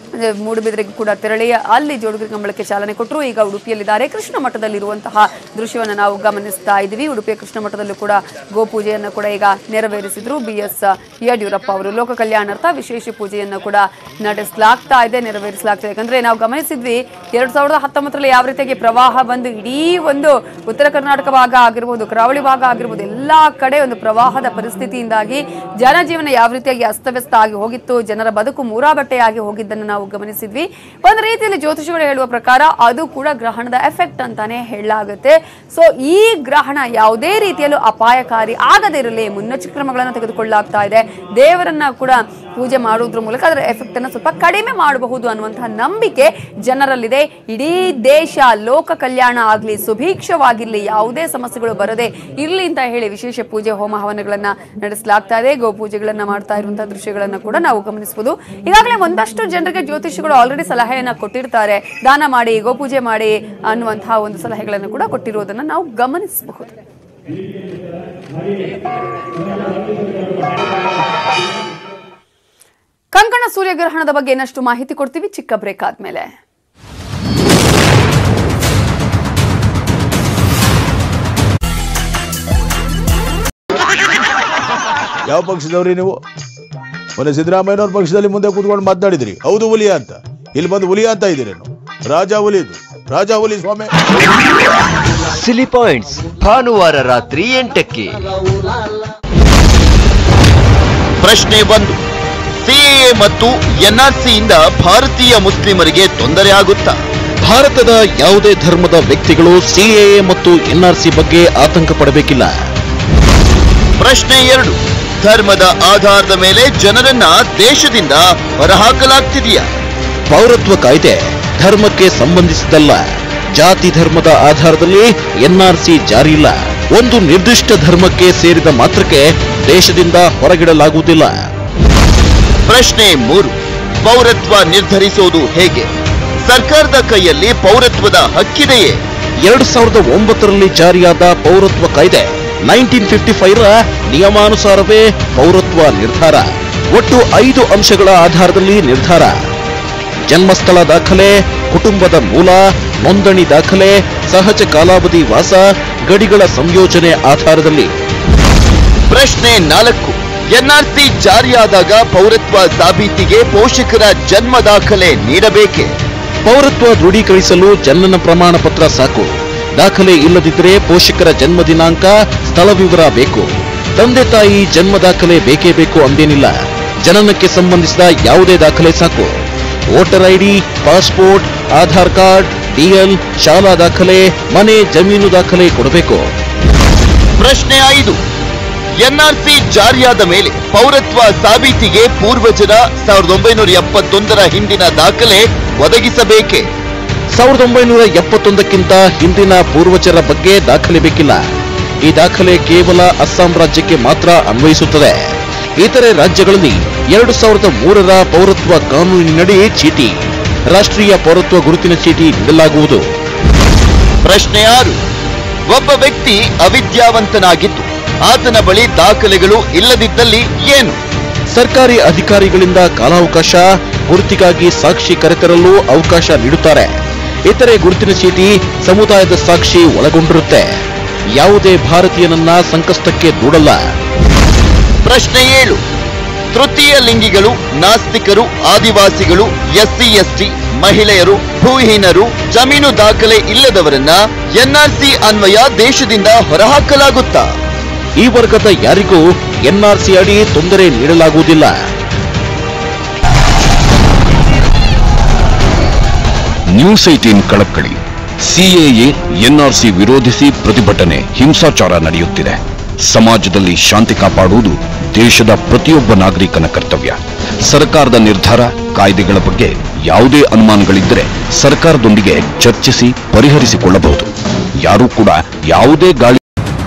ಮೂಡುಬಿದಿರೆಗೆ ಕೂಡ ತೆರಳಿ ಅಲ್ಲಿ ಜೋಡುಗರಿ ಕಂಬಳಕ್ಕೆ ಚಾಲನೆ ಕೊಟ್ಟರು. ಈಗ ಉಡುಪಿಯಲ್ಲಿದ್ದಾರೆ. ಕೃಷ್ಣ ಮಠದಲ್ಲಿರುವಂತಹ ದೃಶ್ಯವನ್ನು ನಾವು ಗಮನಿಸ್ತಾ ಇದ್ದೀವಿ. ಉಡುಪಿಯ ಕೃಷ್ಣ ಮಠದಲ್ಲೂ ಕೂಡ ಗೋಪೂಜೆಯನ್ನು ಕೂಡ ಈಗ ನೆರವೇರಿಸಿದ್ರು ಬಿ ಎಸ್ ಯಡಿಯೂರಪ್ಪ ಅವರು. ಲೋಕ ಕಲ್ಯಾಣಾರ್ಥ ವಿಶೇಷ ಪೂಜೆಯನ್ನು ಕೂಡ ನಡೆಸಲಾಗ್ತಾ ಇದೆ, ನೆರವೇರಿಸಲಾಗ್ತಾ ಇದೆ. ಯಾಕಂದ್ರೆ ನಾವು ಗಮನಿಸಿದ್ವಿ ಎರಡ್ ಸಾವಿರದ ಹತ್ತೊಂಬತ್ತರಲ್ಲಿ ಯಾವ ರೀತಿಯಾಗಿ ಪ್ರವಾಹ ಬಂದು ಇಡೀ ಒಂದು ಉತ್ತರ ಕರ್ನಾಟಕ ಭಾಗ ಆಗಿರ್ಬೋದು, ಕರಾವಳಿ ಭಾಗ ಆಗಿರ್ಬೋದು, ಎಲ್ಲಾ ಕಡೆ ಒಂದು ಪ್ರವಾಹದ ಪರಿಸ್ಥಿತಿಯಿಂದಾಗಿ ಜನಜೀವನ ಯಾವ ರೀತಿಯಾಗಿ ಅಸ್ತವ್ಯಸ್ತ ಆಗಿ ಹೋಗಿತ್ತು, ಜನರ ಬದುಕು ಮೂರಾ ಬಟ್ಟೆಯಾಗಿ ಹೋಗಿದ್ದನ್ನು ನಾವು ಗಮನಿಸಿದ್ವಿ. ಒಂದು ರೀತಿಯಲ್ಲಿ ಜ್ಯೋತಿಷಿಗಳು ಹೇಳುವ ಪ್ರಕಾರ ಅದು ಕೂಡ ಗ್ರಹಣದ ಎಫೆಕ್ಟ್ ಅಂತಾನೆ ಹೇಳಲಾಗುತ್ತೆ. ಸೊ ಈ ಗ್ರಹಣ ಯಾವುದೇ ರೀತಿಯಲ್ಲೂ ಅಪಾಯಕಾರಿ ಆಗದೇ ಇರಲಿ ಮುನ್ನೆಚ್ಚರಿಕೆ ಕ್ರಮಗಳನ್ನು ತೆಗೆದುಕೊಳ್ಳಲಾಗ್ತಾ ಇದೆ. ದೇವರನ್ನ ಕೂಡ ಪೂಜೆ ಮಾಡುವುದ್ರ ಮೂಲಕ ಅದರ ಎಫೆಕ್ಟ್ ಅನ್ನು ಸ್ವಲ್ಪ ಕಡಿಮೆ ಮಾಡಬಹುದು ಅನ್ನುವಂತಹ ನಂಬಿಕೆ ಜನರಲ್ಲಿದೆ. ಇಡೀ ದೇಶ ಲೋಕ ಕಲ್ಯಾಣ ಆಗಲಿ, ಸುಭೀಕ್ಷವಾಗಿರ್ಲಿ, ಯಾವುದೇ ಸಮಸ್ಯೆಗಳು ಬರದೆ ಇರಲಿ ಅಂತ ಹೇಳಿ ವಿಶೇಷ ಪೂಜೆ ಹೋಮ ಹವನಗಳನ್ನ ನಡೆಸಲಾಗ್ತಾ ಇದೆ. ಗೋಪೂಜೆಗಳನ್ನ ಮಾಡ್ತಾ ಇರುವಂತಹ ದೃಶ್ಯಗಳನ್ನ ಕೂಡ ನಾವು ಗಮನಿಸಬಹುದು. ಈಗಾಗಲೇ ಒಂದಷ್ಟು ಜನರಿಗೆ ಜ್ಯೋತಿಷಿಗಳು ಆಲ್ರೆಡಿ ಸಲಹೆಯನ್ನ ಕೊಟ್ಟಿರ್ತಾರೆ, ದಾನ ಮಾಡಿ, ಗೋಪೂಜೆ ಮಾಡಿ ಅನ್ನುವಂತಹ ಒಂದು ಸಲಹೆಗಳನ್ನು ಕೂಡ ಕೊಟ್ಟಿರುವುದನ್ನು ನಾವು ಗಮನಿಸಬಹುದು. ಕಂಕಣ ಸೂರ್ಯಗ್ರಹಣದ ಬಗ್ಗೆ ಇನ್ನಷ್ಟು ಮಾಹಿತಿ ಕೊಡ್ತೀವಿ ಚಿಕ್ಕ ಬ್ರೇಕ್ ಆದ್ಮೇಲೆ. ಯಾವ ಪಕ್ಷದವ್ರಿ ನೀವು? ಮೊನ್ನೆ ಸಿದ್ದರಾಮಯ್ಯನವ್ರ ಪಕ್ಷದಲ್ಲಿ ಮುಂದೆ ಕೂತ್ಕೊಂಡು ಮಾತನಾಡಿದ್ರಿ, ಹೌದು ಹುಲಿಯ ಅಂತ. ಇಲ್ಲಿ ಬಂದು ಹುಲಿಯ ಅಂತ ಇದ್ದೀರೇನು? ರಾಜ ಹುಲಿದು, ರಾಜ ಹುಲಿ ಸ್ವಾಮಿ. ಸಿಲಿ ಪಾಯಿಂಟ್ಸ್ ಭಾನುವಾರ ರಾತ್ರಿ ಎಂಟಕ್ಕೆ. ಪ್ರಶ್ನೆ ಒಂದು, ಸಿಎಎ ಮತ್ತು ಎನ್ಆರ್ಸಿಯಿಂದ ಭಾರತೀಯ ಮುಸ್ಲಿಮರಿಗೆ ತೊಂದರೆ ಆಗುತ್ತಾ? ಭಾರತದ ಯಾವುದೇ ಧರ್ಮದ ವ್ಯಕ್ತಿಗಳು ಸಿಎಎ ಮತ್ತು ಎನ್ಆರ್ಸಿ ಬಗ್ಗೆ ಆತಂಕ ಪಡಬೇಕಿಲ್ಲ. ಪ್ರಶ್ನೆ ಎರಡು, ಧರ್ಮದ ಆಧಾರದ ಮೇಲೆ ಜನರನ್ನ ದೇಶದಿಂದ ಹೊರಹಾಕಲಾಗ್ತಿದೆಯಾ? ಪೌರತ್ವ ಕಾಯ್ದೆ ಧರ್ಮಕ್ಕೆ ಸಂಬಂಧಿಸಿದಲ್ಲ. ಜಾತಿ ಧರ್ಮದ ಆಧಾರದಲ್ಲಿ ಎನ್ಆರ್ಸಿ ಜಾರಿ ಇಲ್ಲ. ಒಂದು ನಿರ್ದಿಷ್ಟ ಧರ್ಮಕ್ಕೆ ಸೇರಿದ ಮಾತ್ರಕ್ಕೆ ದೇಶದಿಂದ ಹೊರಗಿಡಲಾಗುವುದಿಲ್ಲ. ಪ್ರಶ್ನೆ ಮೂರು, ಪೌರತ್ವ ನಿರ್ಧರಿಸೋದು ಹೇಗೆ? ಸರ್ಕಾರದ ಕೈಯಲ್ಲಿ ಪೌರತ್ವದ ಹಕ್ಕಿದೆಯೇ? ಎರಡು ಸಾವಿರದ ಒಂಬತ್ತರಲ್ಲಿ ಜಾರಿಯಾದ ಪೌರತ್ವ ಕಾಯ್ದೆ ನೈನ್ಟೀನ್ ಫಿಫ್ಟಿ ಫೈವ್ ರ ನಿಯಮಾನುಸಾರವೇ ಪೌರತ್ವ ನಿರ್ಧಾರ. ಒಟ್ಟು ಐದು ಅಂಶಗಳ ಆಧಾರದಲ್ಲಿ ನಿರ್ಧಾರ: ಜನ್ಮಸ್ಥಳ ದಾಖಲೆ, ಕುಟುಂಬದ ಮೂಲ, ನೋಂದಣಿ ದಾಖಲೆ, ಸಹಜ ಕಾಲಾವಧಿ ವಾಸ, ಗಡಿಗಳ ಸಂಯೋಜನೆ ಆಧಾರದಲ್ಲಿ. ಪ್ರಶ್ನೆ ನಾಲ್ಕು, ಎನ್ಆರ್ಸಿ ಜಾರಿಯಾದಾಗ ಪೌರತ್ವ ಸಾಬೀತಿಗೆ ಪೋಷಕರ ಜನ್ಮ ದಾಖಲೆ ನೀಡಬೇಕೆ? ಪೌರತ್ವ ದೃಢೀಕರಿಸಲು ಜನನ ಪ್ರಮಾಣ ಪತ್ರ ಸಾಕು. ದಾಖಲೆ ಇಲ್ಲದಿದ್ದರೆ ಪೋಷಕರ ಜನ್ಮ ದಿನಾಂಕ, ಸ್ಥಳ ವಿವರ ಬೇಕು. ತಂದೆ ತಾಯಿ ಜನ್ಮ ದಾಖಲೆ ಬೇಕೇ ಬೇಕು ಅಂದೇನಿಲ್ಲ. ಜನನಕ್ಕೆ ಸಂಬಂಧಿಸಿದ ಯಾವುದೇ ದಾಖಲೆ ಸಾಕು. Voter ID, passport, Aadhaar card, DL, ಶಾಲಾ ದಾಖಲೆ, ಮನೆ ಜಮೀನು ದಾಖಲೆ ಕೊಡಬೇಕು. ಪ್ರಶ್ನೆ ಐದು, ಎನ್ಆರ್ಸಿ ಜಾರಿಯಾದ ಮೇಲೆ ಪೌರತ್ವ ಸಾಬೀತಿಗೆ ಪೂರ್ವಜರ ಸಾವಿರದ ಒಂಬೈನೂರ ಎಪ್ಪತ್ತೊಂದರ ಹಿಂದಿನ ದಾಖಲೆ ಒದಗಿಸಬೇಕೆ? ಸಾವಿರದ ಒಂಬೈನೂರ ಎಪ್ಪತ್ತೊಂದಕ್ಕಿಂತ ಹಿಂದಿನ ಪೂರ್ವಜರ ಬಗ್ಗೆ ದಾಖಲೆ ಬೇಕಿಲ್ಲ. ಈ ದಾಖಲೆ ಕೇವಲ ಅಸ್ಸಾಂ ರಾಜ್ಯಕ್ಕೆ ಮಾತ್ರ ಅನ್ವಯಿಸುತ್ತದೆ. ಇತರೆ ರಾಜ್ಯಗಳಲ್ಲಿ ಎರಡು ಸಾವಿರದ ಮೂರರ ಪೌರತ್ವ ಕಾನೂನಿನಡಿ ಚೀಟಿ, ರಾಷ್ಟ್ರೀಯ ಪೌರತ್ವ ಗುರುತಿನ ಚೀಟಿ ನೀಡಲಾಗುವುದು. ಪ್ರಶ್ನೆ ಆರು, ಒಬ್ಬ ವ್ಯಕ್ತಿ ಅವಿದ್ಯಾವಂತನಾಗಿದ್ದು ಆತನ ಬಳಿ ದಾಖಲೆಗಳು ಇಲ್ಲದಿದ್ದಲ್ಲಿ ಏನು? ಸರ್ಕಾರಿ ಅಧಿಕಾರಿಗಳಿಂದ ಕಾಲಾವಕಾಶ, ಗುರುತಿಗಾಗಿ ಸಾಕ್ಷಿ ಕರೆತರಲು ಅವಕಾಶ ನೀಡುತ್ತಾರೆ. ಇತರೆ ಗುರುತಿನ ಚೀಟಿ, ಸಮುದಾಯದ ಸಾಕ್ಷಿ ಒಳಗೊಂಡಿರುತ್ತೆ. ಯಾವುದೇ ಭಾರತೀಯನನ್ನ ಸಂಕಷ್ಟಕ್ಕೆ ದೂಡಲ್ಲ. ಪ್ರಶ್ನೆ ಏಳು, ತೃತೀಯ ಲಿಂಗಿಗಳು, ನಾಸ್ತಿಕರು, ಆದಿವಾಸಿಗಳು, ಎಸ್ಸಿ ಎಸ್ಟಿ, ಮಹಿಳೆಯರು, ಭೂಹೀನರು, ಜಮೀನು ದಾಖಲೆ ಇಲ್ಲದವರನ್ನ ಎನ್ಆರ್ಸಿ ಅನ್ವಯ ದೇಶದಿಂದ ಹೊರಹಾಕಲಾಗುತ್ತಾ? ಈ ವರ್ಗದ ಯಾರಿಗೂ ಎನ್ಆರ್ಸಿ ಅಡಿ ತೊಂದರೆ ನೀಡಲಾಗುವುದಿಲ್ಲ. ನ್ಯೂಸ್ ಏಟೀನ್ ಕಳಕಳಿ. ಸಿಎಎ ಎನ್ಆರ್ಸಿ ವಿರೋಧಿಸಿ ಪ್ರತಿಭಟನೆ, ಹಿಂಸಾಚಾರ ನಡೆಯುತ್ತಿದೆ. ಸಮಾಜದಲ್ಲಿ ಶಾಂತಿ ಕಾಪಾಡುವುದು ದೇಶದ ಪ್ರತಿಯೊಬ್ಬ ನಾಗರಿಕನ ಕರ್ತವ್ಯ. ಸರ್ಕಾರದ ನಿರ್ಧಾರ, ಕಾಯ್ದೆಗಳ ಬಗ್ಗೆ ಯಾವುದೇ ಅನುಮಾನಗಳಿದ್ದರೆ ಸರ್ಕಾರದೊಂದಿಗೆ ಚರ್ಚಿಸಿ ಪರಿಹರಿಸಿಕೊಳ್ಳಬಹುದು. ಯಾರೂ ಕೂಡ ಯಾವುದೇ ಗಾಳಿ.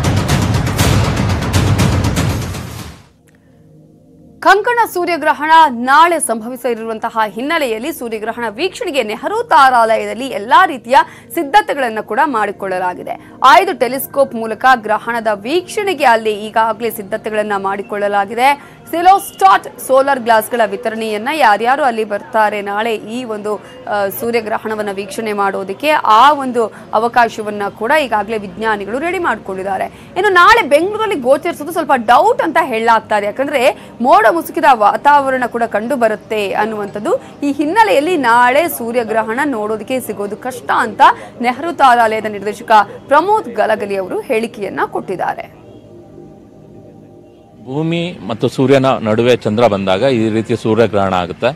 ಕಂಕಣ ಸೂರ್ಯಗ್ರಹಣ ನಾಳೆ ಸಂಭವಿಸಲಿರುವಂತಹ ಹಿನ್ನೆಲೆಯಲ್ಲಿ ಸೂರ್ಯಗ್ರಹಣ ವೀಕ್ಷಣೆಗೆ ನೆಹರು ತಾರಾಲಯದಲ್ಲಿ ಎಲ್ಲಾ ರೀತಿಯ ಸಿದ್ಧತೆಗಳನ್ನು ಕೂಡ ಮಾಡಿಕೊಳ್ಳಲಾಗಿದೆ. ಐದು ಟೆಲಿಸ್ಕೋಪ್ ಮೂಲಕ ಗ್ರಹಣದ ವೀಕ್ಷಣೆಗೆ ಅಲ್ಲಿ ಈಗಾಗಲೇ ಸಿದ್ಧತೆಗಳನ್ನ ಮಾಡಿಕೊಳ್ಳಲಾಗಿದೆ. ಸಿಲೋಸ್ಟಾಟ್ ಸೋಲಾರ್ ಗ್ಲಾಸ್ಗಳ ವಿತರಣೆಯನ್ನ ಯಾರ್ಯಾರು ಅಲ್ಲಿ ಬರ್ತಾರೆ ನಾಳೆ ಈ ಒಂದು ಸೂರ್ಯಗ್ರಹಣವನ್ನು ವೀಕ್ಷಣೆ ಮಾಡೋದಕ್ಕೆ ಆ ಒಂದು ಅವಕಾಶವನ್ನ ಕೂಡ ಈಗಾಗಲೇ ವಿಜ್ಞಾನಿಗಳು ರೆಡಿ ಮಾಡ್ಕೊಂಡಿದ್ದಾರೆ. ಇನ್ನು ನಾಳೆ ಬೆಂಗಳೂರಲ್ಲಿ ಗೋಚರಿಸೋದು ಸ್ವಲ್ಪ ಡೌಟ್ ಅಂತ ಹೇಳಲಾಗ್ತಾ ಇದೆ. ಯಾಕಂದ್ರೆ ಮೋಡ ಮುಸುಕಿದ ವಾತಾವರಣ ಕೂಡ ಕಂಡು ಬರುತ್ತೆ ಅನ್ನುವಂಥದ್ದು. ಈ ಹಿನ್ನೆಲೆಯಲ್ಲಿ ನಾಳೆ ಸೂರ್ಯಗ್ರಹಣ ನೋಡೋದಕ್ಕೆ ಸಿಗೋದು ಕಷ್ಟ ಅಂತ ನೆಹರು ತಾರಾಲಯದ ನಿರ್ದೇಶಕ ಪ್ರಮೋದ್ ಗಲಗಲಿ ಅವರು ಹೇಳಿಕೆಯನ್ನ ಕೊಟ್ಟಿದ್ದಾರೆ. ಭೂಮಿ ಮತ್ತು ಸೂರ್ಯನ ನಡುವೆ ಚಂದ್ರ ಬಂದಾಗ ಈ ರೀತಿ ಸೂರ್ಯಗ್ರಹಣ ಆಗುತ್ತೆ.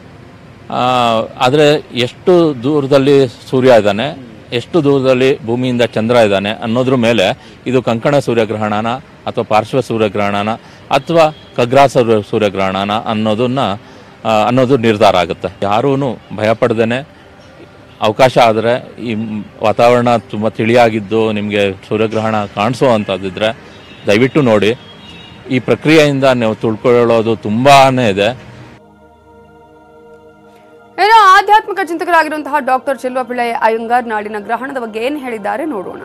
ಆದರೆ ಎಷ್ಟು ದೂರದಲ್ಲಿ ಸೂರ್ಯ ಇದ್ದಾನೆ, ಎಷ್ಟು ದೂರದಲ್ಲಿ ಭೂಮಿಯಿಂದ ಚಂದ್ರ ಇದ್ದಾನೆ ಅನ್ನೋದ್ರ ಮೇಲೆ ಇದು ಕಂಕಣ ಸೂರ್ಯಗ್ರಹಣನ ಅಥವಾ ಪಾರ್ಶ್ವ ಸೂರ್ಯಗ್ರಹಣನ ಅಥವಾ ಖಗ್ರಾಸ ಸೂರ್ಯಗ್ರಹಣನ ಅನ್ನೋದನ್ನ ಅನ್ನೋದು ನಿರ್ಧಾರ ಆಗುತ್ತೆ. ಯಾರೂ ಭಯಪಡ್ದೇನೆ ಅವಕಾಶ ಆದರೆ ಈ ವಾತಾವರಣ ತುಂಬ ತಿಳಿಯಾಗಿದ್ದು ನಿಮಗೆ ಸೂರ್ಯಗ್ರಹಣ ಕಾಣಿಸೋ ಅಂಥದ್ದಿದ್ರೆ ದಯವಿಟ್ಟು ನೋಡಿ. ಈ ಪ್ರಕ್ರಿಯೆಯಿಂದ ನೀವು ತಿಳ್ಕೊಳ್ಳೋದು ತುಂಬಾನೇ ಇದೆ. ಏನೋ ಆಧ್ಯಾತ್ಮಿಕ ಚಿಂತಕರಾಗಿರುವಂತಹ ಡಾಕ್ಟರ್ ಚೆಲ್ವಪಿಳ್ಳೈ ಅಯ್ಯಂಗಾರ್ ನಾಡಿನ ಗ್ರಹಣದ ಬಗ್ಗೆ ಏನು ಹೇಳಿದ್ದಾರೆ ನೋಡೋಣ.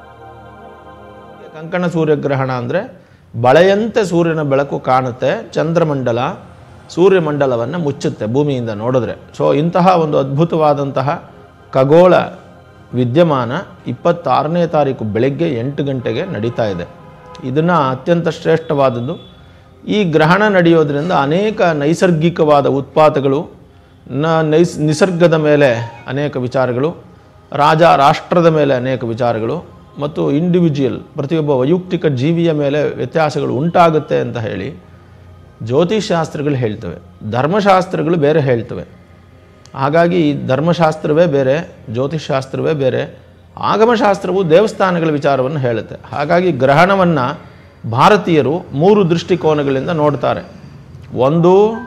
ಕಂಕಣ ಸೂರ್ಯಗ್ರಹಣ ಅಂದರೆ ಬಳೆಯಂತೆ ಸೂರ್ಯನ ಬೆಳಕು ಕಾಣುತ್ತೆ, ಚಂದ್ರಮಂಡಲ ಸೂರ್ಯಮಂಡಲವನ್ನು ಮುಚ್ಚುತ್ತೆ ಭೂಮಿಯಿಂದ ನೋಡಿದ್ರೆ. ಸೊ ಇಂತಹ ಒಂದು ಅದ್ಭುತವಾದಂತಹ ಖಗೋಳ ವಿದ್ಯಮಾನ ಇಪ್ಪತ್ತಾರನೇ ತಾರೀಕು ಬೆಳಗ್ಗೆ ಎಂಟು ಗಂಟೆಗೆ ನಡೀತಾ ಇದೆ. ಇದನ್ನು ಅತ್ಯಂತ ಶ್ರೇಷ್ಠವಾದದ್ದು. ಈ ಗ್ರಹಣ ನಡೆಯೋದ್ರಿಂದ ಅನೇಕ ನೈಸರ್ಗಿಕವಾದ ಉತ್ಪಾತಗಳು, ನ ನೈಸ್ ನಿಸರ್ಗದ ಮೇಲೆ ಅನೇಕ ವಿಚಾರಗಳು, ರಾಜ ರಾಷ್ಟ್ರದ ಮೇಲೆ ಅನೇಕ ವಿಚಾರಗಳು ಮತ್ತು ಇಂಡಿವಿಜುವಲ್ ಪ್ರತಿಯೊಬ್ಬ ವೈಯಕ್ತಿಕ ಜೀವಿಯ ಮೇಲೆ ವ್ಯತ್ಯಾಸಗಳು ಉಂಟಾಗುತ್ತೆ ಅಂತ ಹೇಳಿ ಜ್ಯೋತಿಷಾಸ್ತ್ರಗಳು ಹೇಳ್ತವೆ. ಧರ್ಮಶಾಸ್ತ್ರಗಳು ಬೇರೆ ಹೇಳ್ತವೆ. ಹಾಗಾಗಿ ಧರ್ಮಶಾಸ್ತ್ರವೇ ಬೇರೆ, ಜ್ಯೋತಿಷಾಸ್ತ್ರವೇ ಬೇರೆ, ಆಗಮಶಾಸ್ತ್ರವು ದೇವಸ್ಥಾನಗಳ ವಿಚಾರವನ್ನು ಹೇಳುತ್ತೆ. ಹಾಗಾಗಿ ಗ್ರಹಣವನ್ನು ಭಾರತೀಯರು ಮೂರು ದೃಷ್ಟಿಕೋನಗಳಿಂದ ನೋಡ್ತಾರೆ. ಒಂದು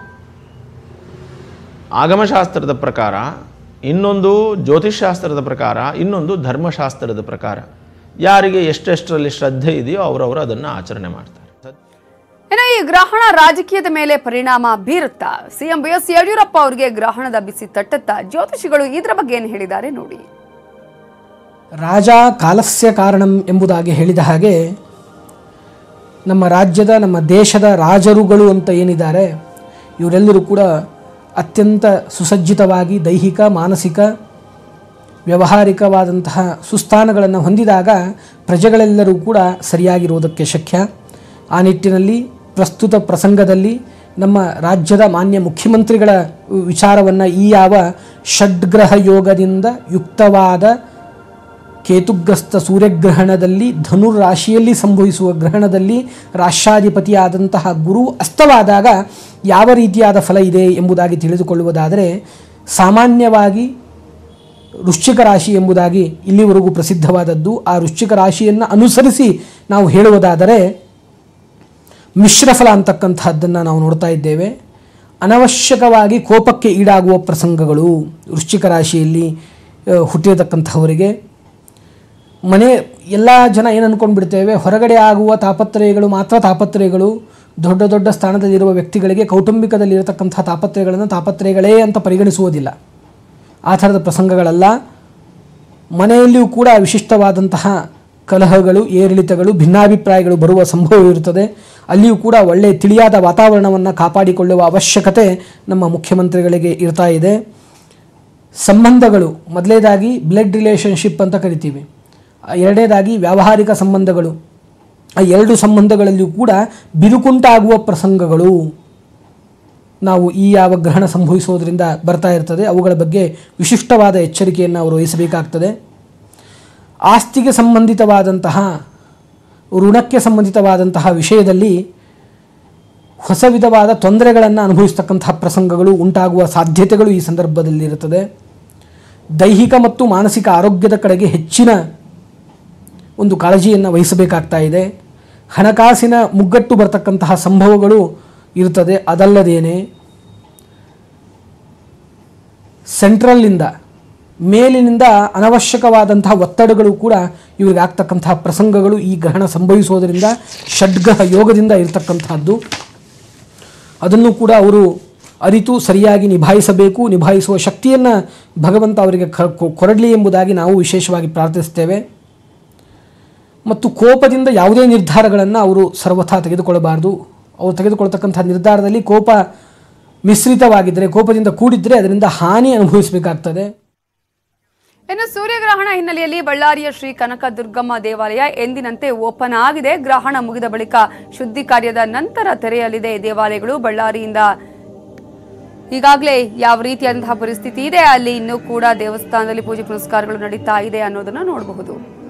ಆಗಮಶಾಸ್ತ್ರದ ಪ್ರಕಾರ, ಇನ್ನೊಂದು ಜ್ಯೋತಿಷಾಸ್ತ್ರದ ಪ್ರಕಾರ, ಇನ್ನೊಂದು ಧರ್ಮಶಾಸ್ತ್ರದ ಪ್ರಕಾರ. ಯಾರಿಗೆ ಎಷ್ಟೆಷ್ಟರಲ್ಲಿ ಶ್ರದ್ಧೆ ಇದೆಯೋ ಅವರವರು ಅದನ್ನು ಆಚರಣೆ ಮಾಡ್ತಾರೆ. ಇನ್ನು ಈ ಗ್ರಹಣ ರಾಜಕೀಯದ ಮೇಲೆ ಪರಿಣಾಮ ಬೀರುತ್ತಾ? ಸಿಎಂ ಬಿ ಎಸ್ ಯಡಿಯೂರಪ್ಪ ಅವರಿಗೆ ಗ್ರಹಣದ ಬಿಸಿ ತಟ್ಟುತ್ತಾ? ಜ್ಯೋತಿಷಿಗಳು ಇದರ ಬಗ್ಗೆ ಏನು ಹೇಳಿದ್ದಾರೆ ನೋಡಿ. ರಾಜ ಕಾಲಸ್ಯ ಕಾರಣಂ ಎಂಬುದಾಗಿ ಹೇಳಿದ ಹಾಗೆ ನಮ್ಮ ರಾಜ್ಯದ ನಮ್ಮ ದೇಶದ ರಾಜರುಗಳು ಅಂತ ಏನಿದ್ದಾರೆ ಇವರೆಲ್ಲರೂ ಕೂಡ ಅತ್ಯಂತ ಸುಸಜ್ಜಿತವಾಗಿ ದೈಹಿಕ ಮಾನಸಿಕ ವ್ಯಾವಹಾರಿಕವಾದಂತಹ ಸುಸ್ಥಾನಗಳನ್ನು ಹೊಂದಿದಾಗ ಪ್ರಜೆಗಳೆಲ್ಲರೂ ಕೂಡ ಸರಿಯಾಗಿರುವುದಕ್ಕೆ ಶಕ್ಯ. ಆ ನಿಟ್ಟಿನಲ್ಲಿ ಪ್ರಸ್ತುತ ಪ್ರಸಂಗದಲ್ಲಿ ನಮ್ಮ ರಾಜ್ಯದ ಮಾನ್ಯ ಮುಖ್ಯಮಂತ್ರಿಗಳ ವಿಚಾರವನ್ನು ಈ ಯಾವ ಷಡ್ಗ್ರಹ ಯೋಗದಿಂದ ಯುಕ್ತವಾದ ಕೇತುಗ್ರಸ್ತ ಸೂರ್ಯಗ್ರಹಣದಲ್ಲಿ ಧನುರ್ ರಾಶಿಯಲ್ಲಿ ಸಂಭವಿಸುವ ಗ್ರಹಣದಲ್ಲಿ ರಾಷ್ಟ್ರಾಧಿಪತಿಯಾದಂತಹ ಗುರು ಅಸ್ತವಾದಾಗ ಯಾವ ರೀತಿಯಾದ ಫಲ ಇದೆ ಎಂಬುದಾಗಿ ತಿಳಿದುಕೊಳ್ಳುವುದಾದರೆ, ಸಾಮಾನ್ಯವಾಗಿ ವೃಶ್ಚಿಕ ರಾಶಿ ಎಂಬುದಾಗಿ ಇಲ್ಲಿವರೆಗೂ ಪ್ರಸಿದ್ಧವಾದದ್ದು. ಆ ವೃಶ್ಚಿಕ ರಾಶಿಯನ್ನು ಅನುಸರಿಸಿ ನಾವು ಹೇಳುವುದಾದರೆ ಮಿಶ್ರಫಲ ಅಂತಕ್ಕಂಥದ್ದನ್ನು ನಾವು ನೋಡ್ತಾ ಇದ್ದೇವೆ. ಅನವಶ್ಯಕವಾಗಿ ಕೋಪಕ್ಕೆ ಈಡಾಗುವ ಪ್ರಸಂಗಗಳು ವೃಶ್ಚಿಕ ರಾಶಿಯಲ್ಲಿ ಹುಟ್ಟಿರತಕ್ಕಂಥವರಿಗೆ. ಮನೆ ಎಲ್ಲ ಜನ ಏನು ಅಂದ್ಕೊಂಡು ಬಿಡ್ತೇವೆ, ಹೊರಗಡೆ ಆಗುವ ತಾಪತ್ರಯಗಳು ಮಾತ್ರ ತಾಪತ್ರಯಗಳು, ದೊಡ್ಡ ದೊಡ್ಡ ಸ್ಥಾನದಲ್ಲಿರುವ ವ್ಯಕ್ತಿಗಳಿಗೆ ಕೌಟುಂಬಿಕದಲ್ಲಿರತಕ್ಕಂಥ ತಾಪತ್ರಯಗಳನ್ನು ತಾಪತ್ರಯಗಳೇ ಅಂತ ಪರಿಗಣಿಸುವುದಿಲ್ಲ. ಆ ಥರದ ಪ್ರಸಂಗಗಳಲ್ಲ. ಮನೆಯಲ್ಲಿಯೂ ಕೂಡ ವಿಶಿಷ್ಟವಾದಂತಹ ಕಲಹಗಳು, ಏರಿಳಿತಗಳು, ಭಿನ್ನಾಭಿಪ್ರಾಯಗಳು ಬರುವ ಸಂಭವವಿರುತ್ತದೆ. ಅಲ್ಲಿಯೂ ಕೂಡ ಒಳ್ಳೆಯ ತಿಳಿಯಾದ ವಾತಾವರಣವನ್ನು ಕಾಪಾಡಿಕೊಳ್ಳುವ ಅವಶ್ಯಕತೆ ನಮ್ಮ ಮುಖ್ಯಮಂತ್ರಿಗಳಿಗೆ ಇರ್ತಾ ಇದೆ. ಸಂಬಂಧಗಳು ಮೊದಲನೇದಾಗಿ ಬ್ಲಡ್ ರಿಲೇಷನ್ಶಿಪ್ ಅಂತ ಕರಿತೀವಿ, ಎರಡನೇದಾಗಿ ವ್ಯಾವಹಾರಿಕ ಸಂಬಂಧಗಳು. ಆ ಎರಡು ಸಂಬಂಧಗಳಲ್ಲಿಯೂ ಕೂಡ ಬಿರುಕುಂಟಾಗುವ ಪ್ರಸಂಗಗಳು ನಾವು ಈ ಯಾವ ಗ್ರಹಣ ಸಂಭವಿಸೋದ್ರಿಂದ ಬರ್ತಾ ಇರ್ತದೆ. ಅವುಗಳ ಬಗ್ಗೆ ವಿಶಿಷ್ಟವಾದ ಎಚ್ಚರಿಕೆಯನ್ನು ಅವರು ವಹಿಸಬೇಕಾಗ್ತದೆ. ಆಸ್ತಿಗೆ ಸಂಬಂಧಿತವಾದಂತಹ, ಋಣಕ್ಕೆ ಸಂಬಂಧಿತವಾದಂತಹ ವಿಷಯದಲ್ಲಿ ಹೊಸ ವಿಧವಾದ ತೊಂದರೆಗಳನ್ನು ಅನುಭವಿಸ್ತಕ್ಕಂತಹ ಪ್ರಸಂಗಗಳು ಉಂಟಾಗುವ ಸಾಧ್ಯತೆಗಳು ಈ ಸಂದರ್ಭದಲ್ಲಿ ಇರುತ್ತದೆ. ದೈಹಿಕ ಮತ್ತು ಮಾನಸಿಕ ಆರೋಗ್ಯದ ಕಡೆಗೆ ಹೆಚ್ಚಿನ ಒಂದು ಕಾಳಜಿಯನ್ನು ವಹಿಸಬೇಕಾಗ್ತಾ ಇದೆ. ಹಣಕಾಸಿನ ಮುಗ್ಗಟ್ಟು ಬರ್ತಕ್ಕಂತಹ ಸಂಭವಗಳು ಇರುತ್ತದೆ. ಅದಲ್ಲದೇನೆ ಸೆಂಟ್ರಲ್ಲಿಂದ ಮೇಲಿನಿಂದ ಅನವಶ್ಯಕವಾದಂತಹ ಒತ್ತಡಗಳು ಕೂಡ ಇವರಿಗೆ ಆಗ್ತಕ್ಕಂತಹ ಪ್ರಸಂಗಗಳು ಈ ಗ್ರಹಣ ಸಂಭವಿಸೋದರಿಂದ ಷಡ್ಗ್ರಹ ಯೋಗದಿಂದ ಇರತಕ್ಕಂತಹದ್ದು. ಅದನ್ನು ಕೂಡ ಅವರು ಅರಿತು ಸರಿಯಾಗಿ ನಿಭಾಯಿಸಬೇಕು. ನಿಭಾಯಿಸುವ ಶಕ್ತಿಯನ್ನು ಭಗವಂತ ಅವರಿಗೆ ಕೊರಡಲಿ ಎಂಬುದಾಗಿ ನಾವು ವಿಶೇಷವಾಗಿ ಪ್ರಾರ್ಥಿಸ್ತೇವೆ. ಮತ್ತು ಕೋಪದಿಂದ ಯಾವುದೇ ನಿರ್ಧಾರಗಳನ್ನು ಅವರು ಸರ್ವಥಾ ತೆಗೆದುಕೊಳ್ಳಬಾರದು. ಅವರು ತೆಗೆದುಕೊಳ್ತಕ್ಕಂಥ ನಿರ್ಧಾರದಲ್ಲಿ ಕೋಪ ಮಿಶ್ರಿತವಾಗಿದ್ದರೆ, ಕೋಪದಿಂದ ಕೂಡಿದ್ರೆ ಅದರಿಂದ ಹಾನಿ ಅನುಭವಿಸಬೇಕಾಗ್ತದೆ. ಇನ್ನು ಸೂರ್ಯಗ್ರಹಣ ಹಿನ್ನೆಲೆಯಲ್ಲಿ ಬಳ್ಳಾರಿಯ ಶ್ರೀ ಕನಕ ದುರ್ಗಮ್ಮ ದೇವಾಲಯ ಎಂದಿನಂತೆ ಓಪನ್ ಆಗಿದೆ. ಗ್ರಹಣ ಮುಗಿದ ಬಳಿಕ ಶುದ್ಧಿ ಕಾರ್ಯದ ನಂತರ ತೆರೆಯಲಿದೆ ದೇವಾಲಯಗಳು. ಬಳ್ಳಾರಿಯಿಂದ ಈಗಾಗಲೇ ಯಾವ ರೀತಿಯಾದಂತಹ ಪರಿಸ್ಥಿತಿ ಇದೆ, ಅಲ್ಲಿ ಇನ್ನೂ ಕೂಡ ದೇವಸ್ಥಾನದಲ್ಲಿ ಪೂಜೆ ಪುನಸ್ಕಾರಗಳು ನಡೀತಾ ಇದೆ ಅನ್ನೋದನ್ನ ನೋಡಬಹುದು.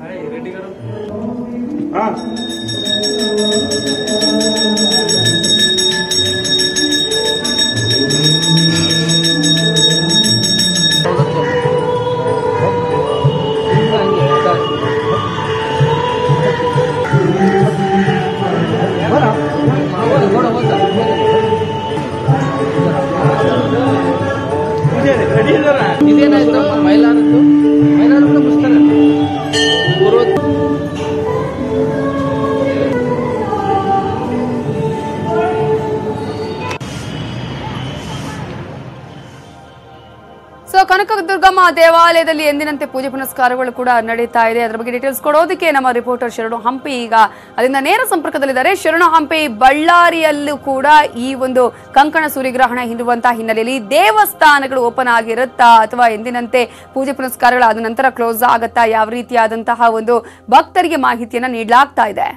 ಇದೇನಾಯ್ತು ಮೈಲಾರದ್ದು ಮೈಲಾರದ್ದು ಮುಗಿಸ್ತಾರೆ. ಸೊ ಕನಕದುರ್ಗಮ್ಮ ದೇವಾಲಯದಲ್ಲಿ ಎಂದಿನಂತೆ ಪೂಜೆ ಪುನಸ್ಕಾರಗಳು ಕೂಡ ನಡೀತಾ ಇದೆ. ಅದರ ಬಗ್ಗೆ ಡೀಟೇಲ್ಸ್ ಕೊಡೋದಕ್ಕೆ ನಮ್ಮ ರಿಪೋರ್ಟರ್ ಶರಣು ಹಂಪಿ ಈಗ ಅದರಿಂದ ನೇರ ಸಂಪರ್ಕದಲ್ಲಿದ್ದಾರೆ. ಶರಣು ಹಂಪಿ, ಬಳ್ಳಾರಿಯಲ್ಲೂ ಕೂಡ ಈ ಒಂದು ಕಂಕಣ ಸೂರ್ಯಗ್ರಹಣ ಇರುವಂತಹ ಹಿನ್ನೆಲೆಯಲ್ಲಿ ದೇವಸ್ಥಾನಗಳು ಓಪನ್ ಆಗಿರುತ್ತಾ ಅಥವಾ ಎಂದಿನಂತೆ ಪೂಜೆ ಪುನಸ್ಕಾರಗಳು ಆದ ನಂತರ ಕ್ಲೋಸ್ ಆಗುತ್ತಾ? ಯಾವ ರೀತಿಯಾದಂತಹ ಒಂದು ಭಕ್ತರಿಗೆ ಮಾಹಿತಿಯನ್ನ ನೀಡಲಾಗ್ತಾ ಇದೆ?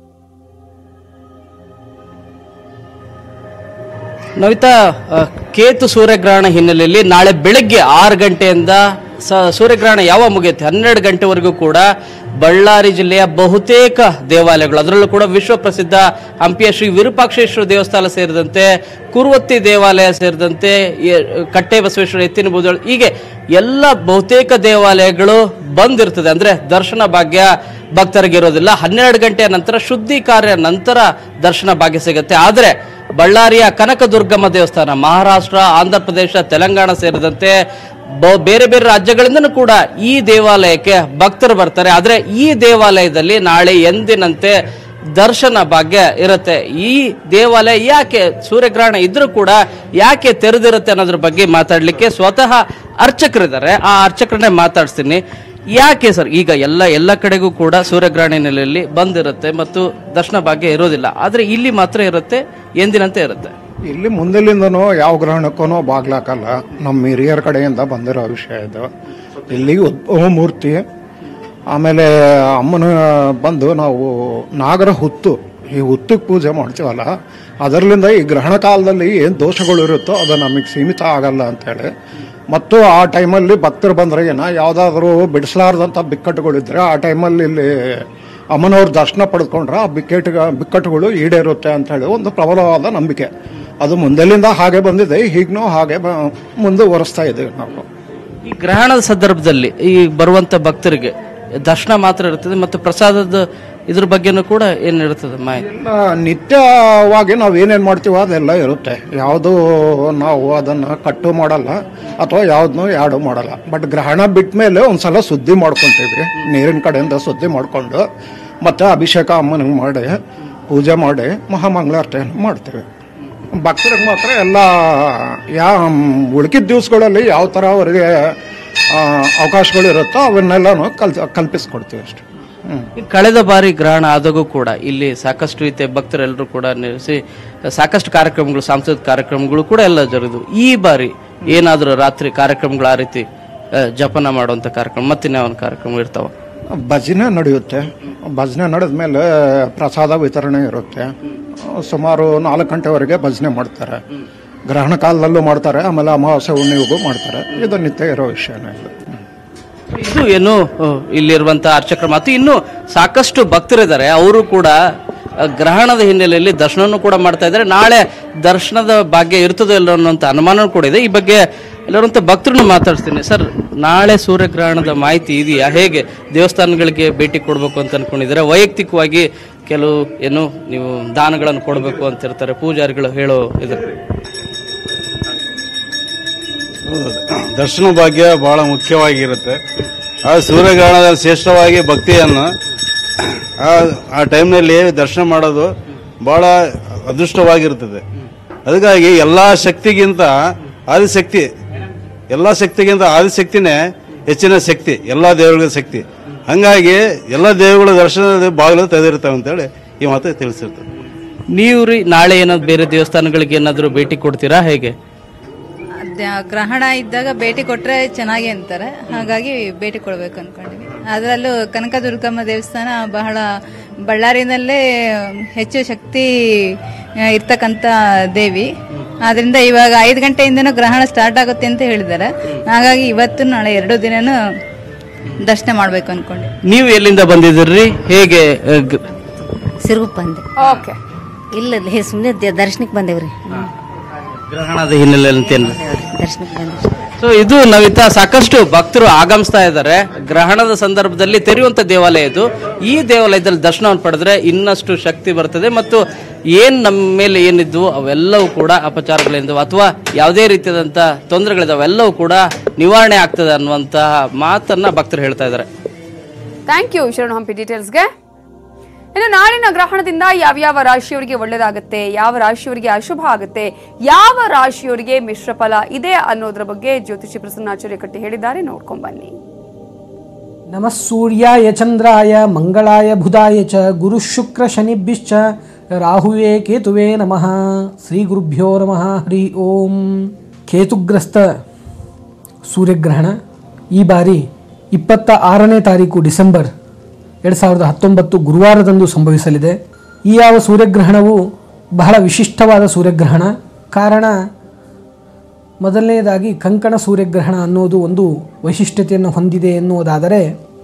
ನವಿತಾ, ಕೇತು ಸೂರ್ಯಗ್ರಹಣ ಹಿನ್ನೆಲೆಯಲ್ಲಿ ನಾಳೆ ಬೆಳಗ್ಗೆ ಆರು ಗಂಟೆಯಿಂದ ಸೂರ್ಯಗ್ರಹಣ ಯಾವ ಮುಗಿಯುತ್ತೆ ಹನ್ನೆರಡು ಗಂಟೆವರೆಗೂ ಕೂಡ ಬಳ್ಳಾರಿ ಜಿಲ್ಲೆಯ ಬಹುತೇಕ ದೇವಾಲಯಗಳು, ಅದರಲ್ಲೂ ಕೂಡ ವಿಶ್ವ ಪ್ರಸಿದ್ಧ ಹಂಪಿಯ ಶ್ರೀ ವಿರೂಪಾಕ್ಷೇಶ್ವರ ದೇವಸ್ಥಾನ ಸೇರಿದಂತೆ ಕುರುವತ್ತಿ ದೇವಾಲಯ ಸೇರಿದಂತೆ ಕಟ್ಟೆ ಬಸವೇಶ್ವರ ಎತ್ತಿನ ಬೂದಳು, ಹೀಗೆ ಎಲ್ಲ ಬಹುತೇಕ ದೇವಾಲಯಗಳು ಬಂದಿರ್ತದೆ. ಅಂದ್ರೆ ದರ್ಶನ ಭಾಗ್ಯ ಭಕ್ತರಿಗೆ ಇರೋದಿಲ್ಲ. ಹನ್ನೆರಡು ಗಂಟೆಯ ನಂತರ ಶುದ್ಧಿ ಕಾರ್ಯ ನಂತರ ದರ್ಶನ ಭಾಗ್ಯ ಸಿಗುತ್ತೆ. ಆದರೆ ಬಳ್ಳಾರಿಯ ಕನಕದುರ್ಗಮ್ಮ ದೇವಸ್ಥಾನ ಮಹಾರಾಷ್ಟ್ರ, ಆಂಧ್ರ ಪ್ರದೇಶ, ತೆಲಂಗಾಣ ಸೇರಿದಂತೆ ಬೇರೆ ಬೇರೆ ರಾಜ್ಯಗಳಿಂದನೂ ಕೂಡ ಈ ದೇವಾಲಯಕ್ಕೆ ಭಕ್ತರು ಬರ್ತಾರೆ. ಆದ್ರೆ ಈ ದೇವಾಲಯದಲ್ಲಿ ನಾಳೆ ಎಂದಿನಂತೆ ದರ್ಶನ ಭಾಗ್ಯ ಇರುತ್ತೆ. ಈ ದೇವಾಲಯ ಯಾಕೆ ಸೂರ್ಯಗ್ರಹಣ ಇದ್ರೂ ಕೂಡ ಯಾಕೆ ತೆರೆದಿರುತ್ತೆ ಅನ್ನೋದ್ರ ಬಗ್ಗೆ ಮಾತಾಡ್ಲಿಕ್ಕೆ ಸ್ವತಃ ಅರ್ಚಕರಿದ್ದಾರೆ. ಆ ಅರ್ಚಕರನ್ನೇ ಮಾತಾಡ್ತೀನಿ. ಯಾಕೆ ಸರ್ ಈಗ ಎಲ್ಲ ಎಲ್ಲ ಕಡೆಗೂ ಕೂಡ ಸೂರ್ಯಗ್ರಹಣ ಹಿನ್ನೆಲೆಯಲ್ಲಿ ಬಂದಿರುತ್ತೆ ಮತ್ತು ದರ್ಶನ ಭಾಗ್ಯ ಇರೋದಿಲ್ಲ, ಆದ್ರೆ ಇಲ್ಲಿ ಮಾತ್ರ ಇರುತ್ತೆ, ಎಂದಿನಂತೆ ಇರುತ್ತೆ? ಇಲ್ಲಿ ಮುಂದಲಿಂದನೂ ಯಾವ ಗ್ರಹಣಕ್ಕೂ ಬಾಗ್ಲಾಕಲ್ಲ. ನಮ್ಮ ಹಿರಿಯರ ಕಡೆಯಿಂದ ಬಂದಿರೋ ವಿಷಯ ಇದು. ಇಲ್ಲಿ ಉದ್ಭವ ಮೂರ್ತಿ, ಆಮೇಲೆ ಅಮ್ಮನ ಬಂದು ನಾವು ನಾಗರ ಹುತ್ತು, ಈ ಹುತ್ತಿಗೆ ಪೂಜೆ ಮಾಡ್ತೀವಲ್ಲ, ಅದರಲ್ಲಿಂದ ಈ ಗ್ರಹಣ ಕಾಲದಲ್ಲಿ ಏನು ದೋಷಗಳು ಇರುತ್ತೋ ಅದು ನಮಗೆ ಸೀಮಿತ ಆಗಲ್ಲ ಅಂತೇಳಿ. ಮತ್ತು ಆ ಟೈಮಲ್ಲಿ ಭಕ್ತರು ಬಂದರೆ ಏನ ಯಾವುದಾದ್ರೂ ಬಿಡಿಸಲಾರ್ದಂಥ ಬಿಕ್ಕಟ್ಟುಗಳಿದ್ರೆ ಆ ಟೈಮಲ್ಲಿ ಇಲ್ಲಿ ಅಮ್ಮನವ್ರ ದರ್ಶನ ಪಡೆದುಕೊಂಡ್ರೆ ಆ ಬಿಕ್ಕಟ್ಟು ಬಿಕ್ಕಟ್ಟುಗಳು ಈಡೇರುತ್ತೆ ಅಂತ ಹೇಳಿ ಒಂದು ಪ್ರಬಲವಾದ ನಂಬಿಕೆ. ಅದು ಮುಂದೆಲಿಂದ ಹಾಗೆ ಬಂದಿದೆ, ಈಗನೂ ಹಾಗೆ ಮುಂದುವರಿಸ್ತಾ ಇದ್ದೀವಿ ನಾವು. ಈ ಗ್ರಹಣದ ಸಂದರ್ಭದಲ್ಲಿ ಈ ಬರುವಂತ ಭಕ್ತರಿಗೆ ದರ್ಶನ ಮಾತ್ರ ಇರ್ತದೆ ಮತ್ತು ಪ್ರಸಾದದ ಇದ್ರ ಬಗ್ಗೆನೂ ಕೂಡ ಏನ್ ಇರ್ತದೆ ಮಾಹಿತಿ? ನಿತ್ಯವಾಗಿ ನಾವು ಏನೇನು ಮಾಡ್ತೀವೋ ಅದೆಲ್ಲ ಇರುತ್ತೆ. ಯಾವುದು ನಾವು ಅದನ್ನು ಕಟ್ಟು ಮಾಡಲ್ಲ ಅಥವಾ ಯಾವುದನ್ನೂ ಯಾಡು ಮಾಡಲ್ಲ. ಬಟ್ ಗ್ರಹಣ ಬಿಟ್ಟ ಮೇಲೆ ಒಂದ್ಸಲ ಶುದ್ಧಿ ಮಾಡ್ಕೊತೀವಿ, ನೀರಿನ ಕಡೆಯಿಂದ ಶುದ್ಧಿ ಮಾಡಿಕೊಂಡು ಮತ್ತೆ ಅಭಿಷೇಕ ಅಮ್ಮನಿಗೆ ಮಾಡಿ ಪೂಜೆ ಮಾಡಿ ಮಹಾಮಂಗಳಾರತಿಯನ್ನು ಮಾಡ್ತೀವಿ. ಭಕ್ತರಿಗೆ ಮಾತ್ರ ಎಲ್ಲ ಯಾ ಉಳ್ಕಿದ ದಿವಸಗಳಲ್ಲಿ ಯಾವ ಥರ ಅವರಿಗೆ ಅವಕಾಶಗಳು ಇರುತ್ತೋ ಅವನ್ನೆಲ್ಲನೂ ಕಲ್ ಕಲ್ಪಿಸ್ಕೊಡ್ತೀವಿ ಅಷ್ಟೆ. ಕಳೆದ ಬಾರಿ ಗ್ರಹಣ ಆದಾಗೂ ಕೂಡ ಇಲ್ಲಿ ಸಾಕಷ್ಟು ರೀತಿಯ ಭಕ್ತರೆಲ್ಲರೂ ಕೂಡ ನೆಲೆಸಿ ಸಾಕಷ್ಟು ಕಾರ್ಯಕ್ರಮಗಳು, ಸಾಂಸ್ಕೃತಿಕ ಕಾರ್ಯಕ್ರಮಗಳು ಕೂಡ ಎಲ್ಲ ಜರುಗಿದ್ವು. ಈ ಬಾರಿ ಏನಾದರೂ ರಾತ್ರಿ ಕಾರ್ಯಕ್ರಮಗಳು, ಆ ರೀತಿ ಜಪನ ಮಾಡುವಂಥ ಕಾರ್ಯಕ್ರಮ ಮತ್ತಿನ್ಯಾವ ಕಾರ್ಯಕ್ರಮ ಇರ್ತಾವ? ಭಜನೆ ನಡೆಯುತ್ತೆ. ಭಜನೆ ನಡೆದ ಮೇಲೆ ಪ್ರಸಾದ ವಿತರಣೆ ಇರುತ್ತೆ. ಸುಮಾರು ನಾಲ್ಕು ಗಂಟೆವರೆಗೆ ಭಜನೆ ಮಾಡ್ತಾರೆ. ಗ್ರಹಣ ಕಾಲದಲ್ಲೂ ಮಾಡ್ತಾರೆ, ಆಮೇಲೆ ಅಮಾವಾಸ್ಯೆ ಹುಣ್ಣಿಮೆಗೂ ಮಾಡ್ತಾರೆ. ಇದು ನಿತ್ಯ ಇರೋ ವಿಷಯನೇ ಇದು. ಇದು ಏನು ಇಲ್ಲಿರುವಂತಹ ಅರ್ಚಕರು ಮತ್ತು ಇನ್ನು ಸಾಕಷ್ಟು ಭಕ್ತರಿದ್ದಾರೆ, ಅವರು ಕೂಡ ಗ್ರಹಣದ ಹಿನ್ನೆಲೆಯಲ್ಲಿ ದರ್ಶನವನ್ನು ಕೂಡ ಮಾಡ್ತಾ ಇದ್ದಾರೆ. ನಾಳೆ ದರ್ಶನದ ಭಾಗ್ಯ ಇರ್ತದೋ ಇಲ್ಲ ಅನ್ನೋಂಥ ಅನುಮಾನ ಕೂಡ ಇದೆ. ಈ ಬಗ್ಗೆ ಎಲ್ಲರಂತ ಭಕ್ತರನ್ನು ಮಾತಾಡ್ತೀನಿ. ಸರ್, ನಾಳೆ ಸೂರ್ಯಗ್ರಹಣದ ಮಾಹಿತಿ ಇದೆಯಾ? ಹೇಗೆ ದೇವಸ್ಥಾನಗಳಿಗೆ ಭೇಟಿ ಕೊಡಬೇಕು ಅಂತ ಅನ್ಕೊಂಡಿದ್ದಾರೆ? ವೈಯಕ್ತಿಕವಾಗಿ ಕೆಲವು ಏನು ನೀವು ದಾನಗಳನ್ನು ಕೊಡಬೇಕು ಅಂತ ಇರ್ತಾರೆ ಪೂಜಾರಿಗಳು ಹೇಳೋ ಇದು. ದರ್ಶನ ಭಾಗ್ಯ ಬಹಳ ಮುಖ್ಯವಾಗಿರುತ್ತೆ. ಆ ಸೂರ್ಯಗ್ರಹಣದಲ್ಲಿ ಶ್ರೇಷ್ಠವಾಗಿ ಭಕ್ತಿಯನ್ನು ಆ ಟೈಮ್ನಲ್ಲಿ ದರ್ಶನ ಮಾಡೋದು ಬಹಳ ಅದೃಷ್ಟವಾಗಿರ್ತದೆ. ಅದಕ್ಕಾಗಿ ಎಲ್ಲ ಶಕ್ತಿಗಿಂತ ಆದಿಶಕ್ತಿ, ಎಲ್ಲ ಶಕ್ತಿಗಿಂತ ಆದಿಶಕ್ತಿನೇ ಹೆಚ್ಚಿನ ಶಕ್ತಿ, ಎಲ್ಲ ದೇವರುಗಳ ಶಕ್ತಿ. ಹಂಗಾಗಿ ಎಲ್ಲ ದೇವರುಗಳ ದರ್ಶನದ ಬಾಗಿಲು ತೆಗೆದಿರ್ತವೆ ಅಂತೇಳಿ ಈ ಮಾತು ತಿಳಿಸಿರ್ತದೆ. ನೀವು ರೀ ನಾಳೆ ಏನಾದ್ರು ಬೇರೆ ದೇವಸ್ಥಾನಗಳಿಗೆ ಏನಾದರೂ ಭೇಟಿ ಕೊಡ್ತೀರಾ ಹೇಗೆ? ದ- ಗ್ರಹಣ ಇದ್ದಾಗ ಭೇಟಿ ಕೊಟ್ಟರೆ ಚೆನ್ನಾಗಿ ಅಂತಾರೆ, ಹಾಗಾಗಿ ಭೇಟಿ ಕೊಡಬೇಕು ಅಂದ್ಕೊಂಡಿವಿ. ಅದರಲ್ಲೂ ಕನಕದುರ್ಗಮ್ಮ ದೇವಸ್ಥಾನ ಬಹಳ ಬಳ್ಳಾರಿನಲ್ಲೇ ಹೆಚ್ಚು ಶಕ್ತಿ ಆ, ಇರ್ತಕ್ಕಂಥ ದೇವಿ. ಆದ್ರಿಂದ ಇವಾಗ ಐದು ಗಂಟೆಯಿಂದನೂ ಗ್ರಹಣ ಸ್ಟಾರ್ಟ್ ಆಗುತ್ತೆ ಅಂತ ಹೇಳಿದ್ದಾರೆ. ಹಾಗಾಗಿ ಇವತ್ತು ನಾಳೆ ಎರಡು ದಿನನೂ ದರ್ಶನ ಮಾಡಬೇಕು ಅಂದ್ಕೊಂಡು. ನೀವು ಎಲ್ಲಿಂದ ಬಂದಿದ್ದೀರಿ ಹೇಗೆ? ಆ, ಗ- ಸಿರುಗುಪ್ಪ ಬಂದೆ. ಓಕೆ, ಇಲ್ಲ ಸುಮ್ಮನೆ ದರ್ಶನಕ್ಕೆ ಬಂದೇವ್ರಿ. ಗ್ರಹಣದ ಹಿನ್ನೆಲೆಯಲ್ಲಿ ಅಂತೇನು? ದರ್ಶನಕ್ಕೆ ಬಂದೇವ್ರಿ. ಸೊ ಇದು ನಾವಿತ್ತ ಸಾಕಷ್ಟು ಭಕ್ತರು ಆಗಮಿಸ್ತಾ ಇದ್ದಾರೆ. ಗ್ರಹಣದ ಸಂದರ್ಭದಲ್ಲಿ ತೆರೆಯುವಂತ ದೇವಾಲಯ ಇದು. ಈ ದೇವಾಲಯದಲ್ಲಿ ದರ್ಶನವನ್ನು ಪಡೆದ್ರೆ ಇನ್ನಷ್ಟು ಶಕ್ತಿ ಬರ್ತದೆ ಮತ್ತು ಏನ್ ನಮ್ಮ ಮೇಲೆ ಏನಿದ್ವು ಅವೆಲ್ಲವೂ ಕೂಡ ಅಪಚಾರಗಳಿಂದವು ಅಥವಾ ಯಾವುದೇ ರೀತಿಯಾದಂಥ ತೊಂದರೆಗಳಿದಾವೆ ಅವೆಲ್ಲವೂ ಕೂಡ ನಿವಾರಣೆ ಆಗ್ತದೆ ಅನ್ನುವಂತಹ ಮಾತನ್ನ ಭಕ್ತರು ಹೇಳ್ತಾ ಇದ್ದಾರೆ. ಥ್ಯಾಂಕ್ ಯು ಶರಣ್ ಹಂಪಿ ಡೀಟೇಲ್ಸ್ಗೆ. ಇನ್ನು ನಾಳಿನ ಗ್ರಹಣದಿಂದ ಯಾವ್ಯಾವ ರಾಶಿಯವರಿಗೆ ಒಳ್ಳೆಯದಾಗುತ್ತೆ, ಯಾವ ರಾಶಿಯವರಿಗೆ ಅಶುಭ ಆಗುತ್ತೆ, ಯಾವ ರಾಶಿಯವರಿಗೆ ಮಿಶ್ರ ಫಲ ಇದೆ ಅನ್ನೋದ್ರ ಬಗ್ಗೆ ಜ್ಯೋತಿಷಿ ಪ್ರಸನ್ನಾಚಾರ್ಯ ಕಟ್ಟಿ ಹೇಳಿದ್ದಾರೆ. ನೋಡ್ಕೊಂಡ್ ಬನ್ನಿ. ನಮಃ ಸೂರ್ಯಾಯ ಚಂದ್ರಾಯ ಮಂಗಳಾಯ ಬುಧಾಯ ಚ ಗುರು ಶುಕ್ರ ಶನಿಭ್ಯಶ್ಚ ರಾಹುವೇ ಕೇತುವೇ ನಮಃ. ಶ್ರೀ ಗುರುಭ್ಯೋ ನಮಃ. ಹರಿ ಓಂ. ಕೇತುಗ್ರಸ್ತ ಸೂರ್ಯಗ್ರಹಣ ಈ ಬಾರಿ ಇಪ್ಪತ್ತ ಆರನೇ ತಾರೀಕು ಡಿಸೆಂಬರ್ ಎರಡು ಸಾವಿರದ ಹತ್ತೊಂಬತ್ತು ಗುರುವಾರದಂದು ಸಂಭವಿಸಲಿದೆ. ಈ ಯಾವ ಸೂರ್ಯಗ್ರಹಣವು ಬಹಳ ವಿಶಿಷ್ಟವಾದ ಸೂರ್ಯಗ್ರಹಣ. ಕಾರಣ ಮೊದಲನೆಯದಾಗಿ ಕಂಕಣ ಸೂರ್ಯಗ್ರಹಣ ಅನ್ನೋದು ಒಂದು ವೈಶಿಷ್ಟ್ಯತೆಯನ್ನು ಹೊಂದಿದೆ ಎನ್ನುವುದಾದರೆ,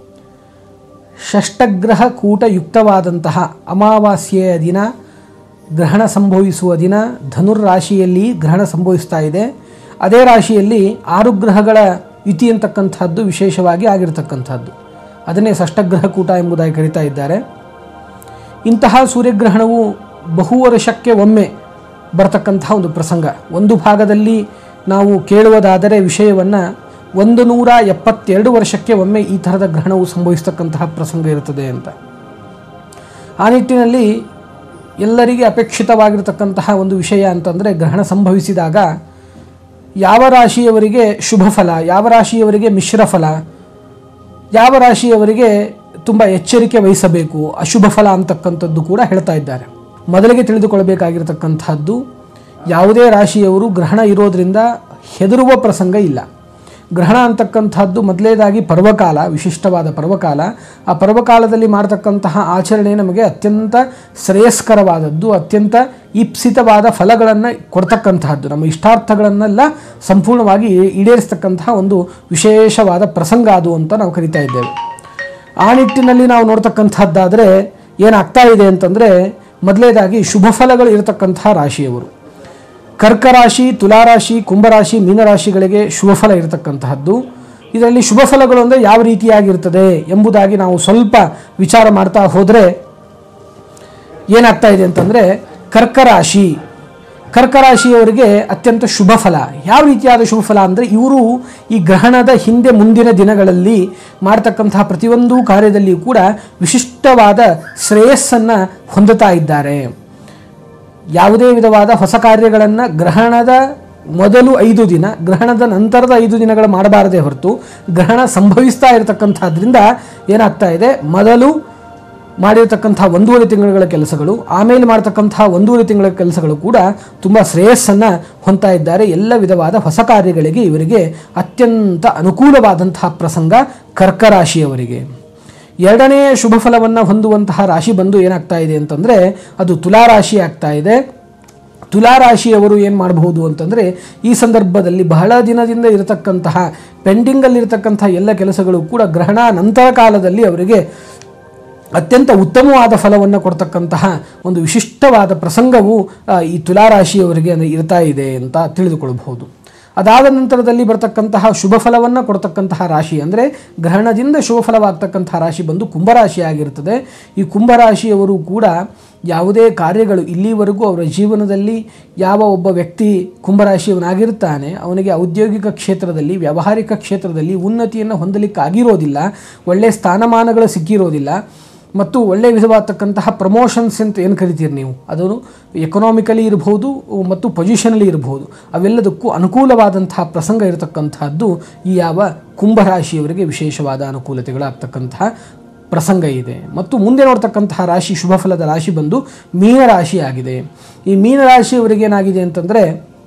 ಷಷ್ಟಗ್ರಹ ಕೂಟಯುಕ್ತವಾದಂತಹ ಅಮಾವಾಸ್ಯೆಯ ದಿನ ಗ್ರಹಣ ಸಂಭವಿಸುವ ದಿನ ಧನುರ್ರಾಶಿಯಲ್ಲಿ ಗ್ರಹಣ ಸಂಭವಿಸ್ತಾ ಇದೆ. ಅದೇ ರಾಶಿಯಲ್ಲಿ ಆರು ಗ್ರಹಗಳ ಯುತಿ ಅಂತಕ್ಕಂಥದ್ದು ವಿಶೇಷವಾಗಿ ಆಗಿರತಕ್ಕಂಥದ್ದು. ಅದನ್ನೇ ಷಷ್ಟಗ್ರಹ ಕೂಟ ಎಂಬುದಾಗಿ ಕರೀತಾ ಇದ್ದಾರೆ. ಇಂತಹ ಸೂರ್ಯಗ್ರಹಣವು ಬಹು ವರ್ಷಕ್ಕೆ ಒಮ್ಮೆ ಬರತಕ್ಕಂತಹ ಒಂದು ಪ್ರಸಂಗ. ಒಂದು ಭಾಗದಲ್ಲಿ ನಾವು ಕೇಳುವುದಾದರೆ ವಿಷಯವನ್ನು ಒಂದು ನೂರ ಎಪ್ಪತ್ತೆರಡು ವರ್ಷಕ್ಕೆ ಒಮ್ಮೆ ಈ ಥರದ ಗ್ರಹಣವು ಸಂಭವಿಸ್ತಕ್ಕಂತಹ ಪ್ರಸಂಗ ಇರುತ್ತದೆ ಅಂತ. ಆ ನಿಟ್ಟಿನಲ್ಲಿ ಎಲ್ಲರಿಗೆ ಅಪೇಕ್ಷಿತವಾಗಿರತಕ್ಕಂತಹ ಒಂದು ವಿಷಯ ಅಂತಂದರೆ, ಗ್ರಹಣ ಸಂಭವಿಸಿದಾಗ ಯಾವ ರಾಶಿಯವರಿಗೆ ಶುಭ ಫಲ, ಯಾವ ರಾಶಿಯವರಿಗೆ ಮಿಶ್ರ ಫಲ, ಯಾವ ರಾಶಿಯವರಿಗೆ ತುಂಬ ಎಚ್ಚರಿಕೆ ವಹಿಸಬೇಕು, ಅಶುಭ ಫಲ ಅಂತಕ್ಕಂಥದ್ದು ಕೂಡ ಹೇಳ್ತಾ ಇದ್ದಾರೆ. ಮೊದಲಿಗೆ ತಿಳಿದುಕೊಳ್ಳಬೇಕಾಗಿರತಕ್ಕಂಥದ್ದು, ಯಾವುದೇ ರಾಶಿಯವರು ಗ್ರಹಣ ಇರೋದರಿಂದ ಹೆದರುವ ಪ್ರಸಂಗ ಇಲ್ಲ. ಗ್ರಹಣ ಅಂತಕ್ಕಂಥದ್ದು ಮೊದಲೇದಾಗಿ ಪರ್ವಕಾಲ, ವಿಶಿಷ್ಟವಾದ ಪರ್ವಕಾಲ. ಆ ಪರ್ವಕಾಲದಲ್ಲಿ ಮಾಡತಕ್ಕಂತಹ ಆಚರಣೆ ನಮಗೆ ಅತ್ಯಂತ ಶ್ರೇಯಸ್ಕರವಾದದ್ದು, ಅತ್ಯಂತ ಈಪ್ಸಿತವಾದ ಫಲಗಳನ್ನು ಕೊಡ್ತಕ್ಕಂತಹದ್ದು, ನಮ್ಮ ಇಷ್ಟಾರ್ಥಗಳನ್ನೆಲ್ಲ ಸಂಪೂರ್ಣವಾಗಿ ಈಡೇರಿಸ್ತಕ್ಕಂತಹ ಒಂದು ವಿಶೇಷವಾದ ಪ್ರಸಂಗ ಅದು ಅಂತ ನಾವು ಕರಿತಾ ಇದ್ದೇವೆ. ಆ ನಿಟ್ಟಿನಲ್ಲಿ ನಾವು ನೋಡ್ತಕ್ಕಂಥದ್ದಾದರೆ ಏನಾಗ್ತಾ ಇದೆ ಅಂತಂದರೆ, ಮೊದಲೇದಾಗಿ ಶುಭ ಫಲಗಳು ಇರತಕ್ಕಂತಹ ರಾಶಿಯವರು ಕರ್ಕರಾಶಿ, ತುಲಾರಾಶಿ, ಕುಂಭರಾಶಿ, ಮೀನರಾಶಿಗಳಿಗೆ ಶುಭ ಫಲ ಇರತಕ್ಕಂತಹದ್ದು. ಇದರಲ್ಲಿ ಶುಭ ಫಲಗಳು ಅಂದರೆ ಯಾವ ರೀತಿಯಾಗಿರ್ತದೆ ಎಂಬುದಾಗಿ ನಾವು ಸ್ವಲ್ಪ ವಿಚಾರ ಮಾಡ್ತಾ ಹೋದರೆ ಏನಾಗ್ತಾ ಇದೆ ಅಂತಂದರೆ, ಕರ್ಕರಾಶಿ ಕರ್ಕರಾಶಿಯವರಿಗೆ ಅತ್ಯಂತ ಶುಭ ಫಲ. ಯಾವ ರೀತಿಯಾದ ಶುಭ ಫಲ ಅಂದರೆ, ಇವರು ಈ ಗ್ರಹಣದ ಹಿಂದೆ ಮುಂದಿನ ದಿನಗಳಲ್ಲಿ ಮಾಡ್ತಕ್ಕಂತಹ ಪ್ರತಿಯೊಂದು ಕಾರ್ಯದಲ್ಲಿಯೂ ಕೂಡ ವಿಶಿಷ್ಟವಾದ ಶ್ರೇಯಸ್ಸನ್ನು ಹೊಂದುತ್ತಾ ಇದ್ದಾರೆ. ಯಾವುದೇ ವಿಧವಾದ ಹೊಸ ಕಾರ್ಯಗಳನ್ನು ಗ್ರಹಣದ ಮೊದಲು ಐದು ದಿನ, ಗ್ರಹಣದ ನಂತರದ ಐದು ದಿನಗಳು ಮಾಡಬಾರದೇ ಹೊರತು, ಗ್ರಹಣ ಸಂಭವಿಸ್ತಾ ಇರತಕ್ಕಂಥದ್ರಿಂದ ಏನಾಗ್ತಾ ಇದೆ, ಮೊದಲು ಮಾಡಿರತಕ್ಕಂಥ ಒಂದೂವರೆ ತಿಂಗಳ ಕೆಲಸಗಳು, ಆಮೇಲೆ ಮಾಡ್ತಕ್ಕಂಥ ಒಂದೂವರೆ ತಿಂಗಳ ಕೆಲಸಗಳು ಕೂಡ ತುಂಬ ಶ್ರೇಯಸ್ಸನ್ನು ಹೊಂದ್ತಾ ಇದ್ದಾರೆ. ಎಲ್ಲ ವಿಧವಾದ ಹೊಸ ಕಾರ್ಯಗಳಿಗೆ ಇವರಿಗೆ ಅತ್ಯಂತ ಅನುಕೂಲವಾದಂತಹ ಪ್ರಸಂಗ ಕರ್ಕರಾಶಿಯವರಿಗೆ. ಎರಡನೆಯ ಶುಭ ಫಲವನ್ನು ಹೊಂದುವಂತಹ ರಾಶಿ ಬಂದು ಏನಾಗ್ತಾ ಇದೆ ಅಂತಂದರೆ, ಅದು ತುಲಾರಾಶಿ ಆಗ್ತಾ ಇದೆ. ತುಲಾರಾಶಿಯವರು ಏನು ಮಾಡಬಹುದು ಅಂತಂದರೆ, ಈ ಸಂದರ್ಭದಲ್ಲಿ ಬಹಳ ದಿನದಿಂದ ಇರತಕ್ಕಂತಹ ಪೆಂಡಿಂಗಲ್ಲಿರತಕ್ಕಂಥ ಎಲ್ಲ ಕೆಲಸಗಳು ಕೂಡ ಗ್ರಹಣ ನಂತರ ಕಾಲದಲ್ಲಿ ಅವರಿಗೆ ಅತ್ಯಂತ ಉತ್ತಮವಾದ ಫಲವನ್ನು ಕೊಡ್ತಕ್ಕಂತಹ ಒಂದು ವಿಶಿಷ್ಟವಾದ ಪ್ರಸಂಗವು ಈ ತುಲಾರಾಶಿಯವರಿಗೆ ಇರ್ತಾ ಇದೆ ಅಂತ ತಿಳಿದುಕೊಳ್ಳಬಹುದು. ಅದಾದ ನಂತರದಲ್ಲಿ ಬರ್ತಕ್ಕಂತಹ ಶುಭ ಫಲವನ್ನು ಕೊಡ್ತಕ್ಕಂತಹ ರಾಶಿ ಅಂದರೆ, ಗ್ರಹಣದಿಂದ ಶುಭ ಫಲವಾಗ್ತಕ್ಕಂತಹ ರಾಶಿ ಬಂದು ಕುಂಭರಾಶಿ ಆಗಿರ್ತದೆ. ಈ ಕುಂಭರಾಶಿಯವರು ಕೂಡ ಯಾವುದೇ ಕಾರ್ಯಗಳು ಇಲ್ಲಿವರೆಗೂ ಅವರ ಜೀವನದಲ್ಲಿ ಯಾವ ಒಬ್ಬ ವ್ಯಕ್ತಿ ಕುಂಭರಾಶಿಯವನಾಗಿರ್ತಾನೆ ಅವನಿಗೆ ಔದ್ಯೋಗಿಕ ಕ್ಷೇತ್ರದಲ್ಲಿ, ವ್ಯಾವಹಾರಿಕ ಕ್ಷೇತ್ರದಲ್ಲಿ ಉನ್ನತಿಯನ್ನು ಹೊಂದಲಿಕ್ಕಾಗಿರೋದಿಲ್ಲ, ಒಳ್ಳೆಯ ಸ್ಥಾನಮಾನಗಳು ಸಿಕ್ಕಿರೋದಿಲ್ಲ ಮತ್ತು ಒಳ್ಳೆಯ ವಿಧವಾಗ್ತಕ್ಕಂತಹ ಪ್ರಮೋಷನ್ಸ್ ಅಂತ ಏನು ಕರಿತೀರಿ ನೀವು, ಅದು ಎಕನಾಮಿಕಲಿ ಇರಬಹುದು ಮತ್ತು ಪೊಸಿಷನಲ್ಲಿ ಇರಬಹುದು, ಅವೆಲ್ಲದಕ್ಕೂ ಅನುಕೂಲವಾದಂತಹ ಪ್ರಸಂಗ ಇರತಕ್ಕಂತಹದ್ದು ಈ ಯಾವ ಕುಂಭರಾಶಿಯವರಿಗೆ ವಿಶೇಷವಾದ ಅನುಕೂಲತೆಗಳಾಗ್ತಕ್ಕಂತಹ ಪ್ರಸಂಗ ಇದೆ. ಮತ್ತು ಮುಂದೆ ನೋಡ್ತಕ್ಕಂತಹ ರಾಶಿ ಶುಭ ಫಲದ ರಾಶಿ ಬಂದು ಮೀನರಾಶಿ ಆಗಿದೆ. ಈ ಮೀನರಾಶಿಯವರಿಗೇನಾಗಿದೆ ಅಂತಂದರೆ,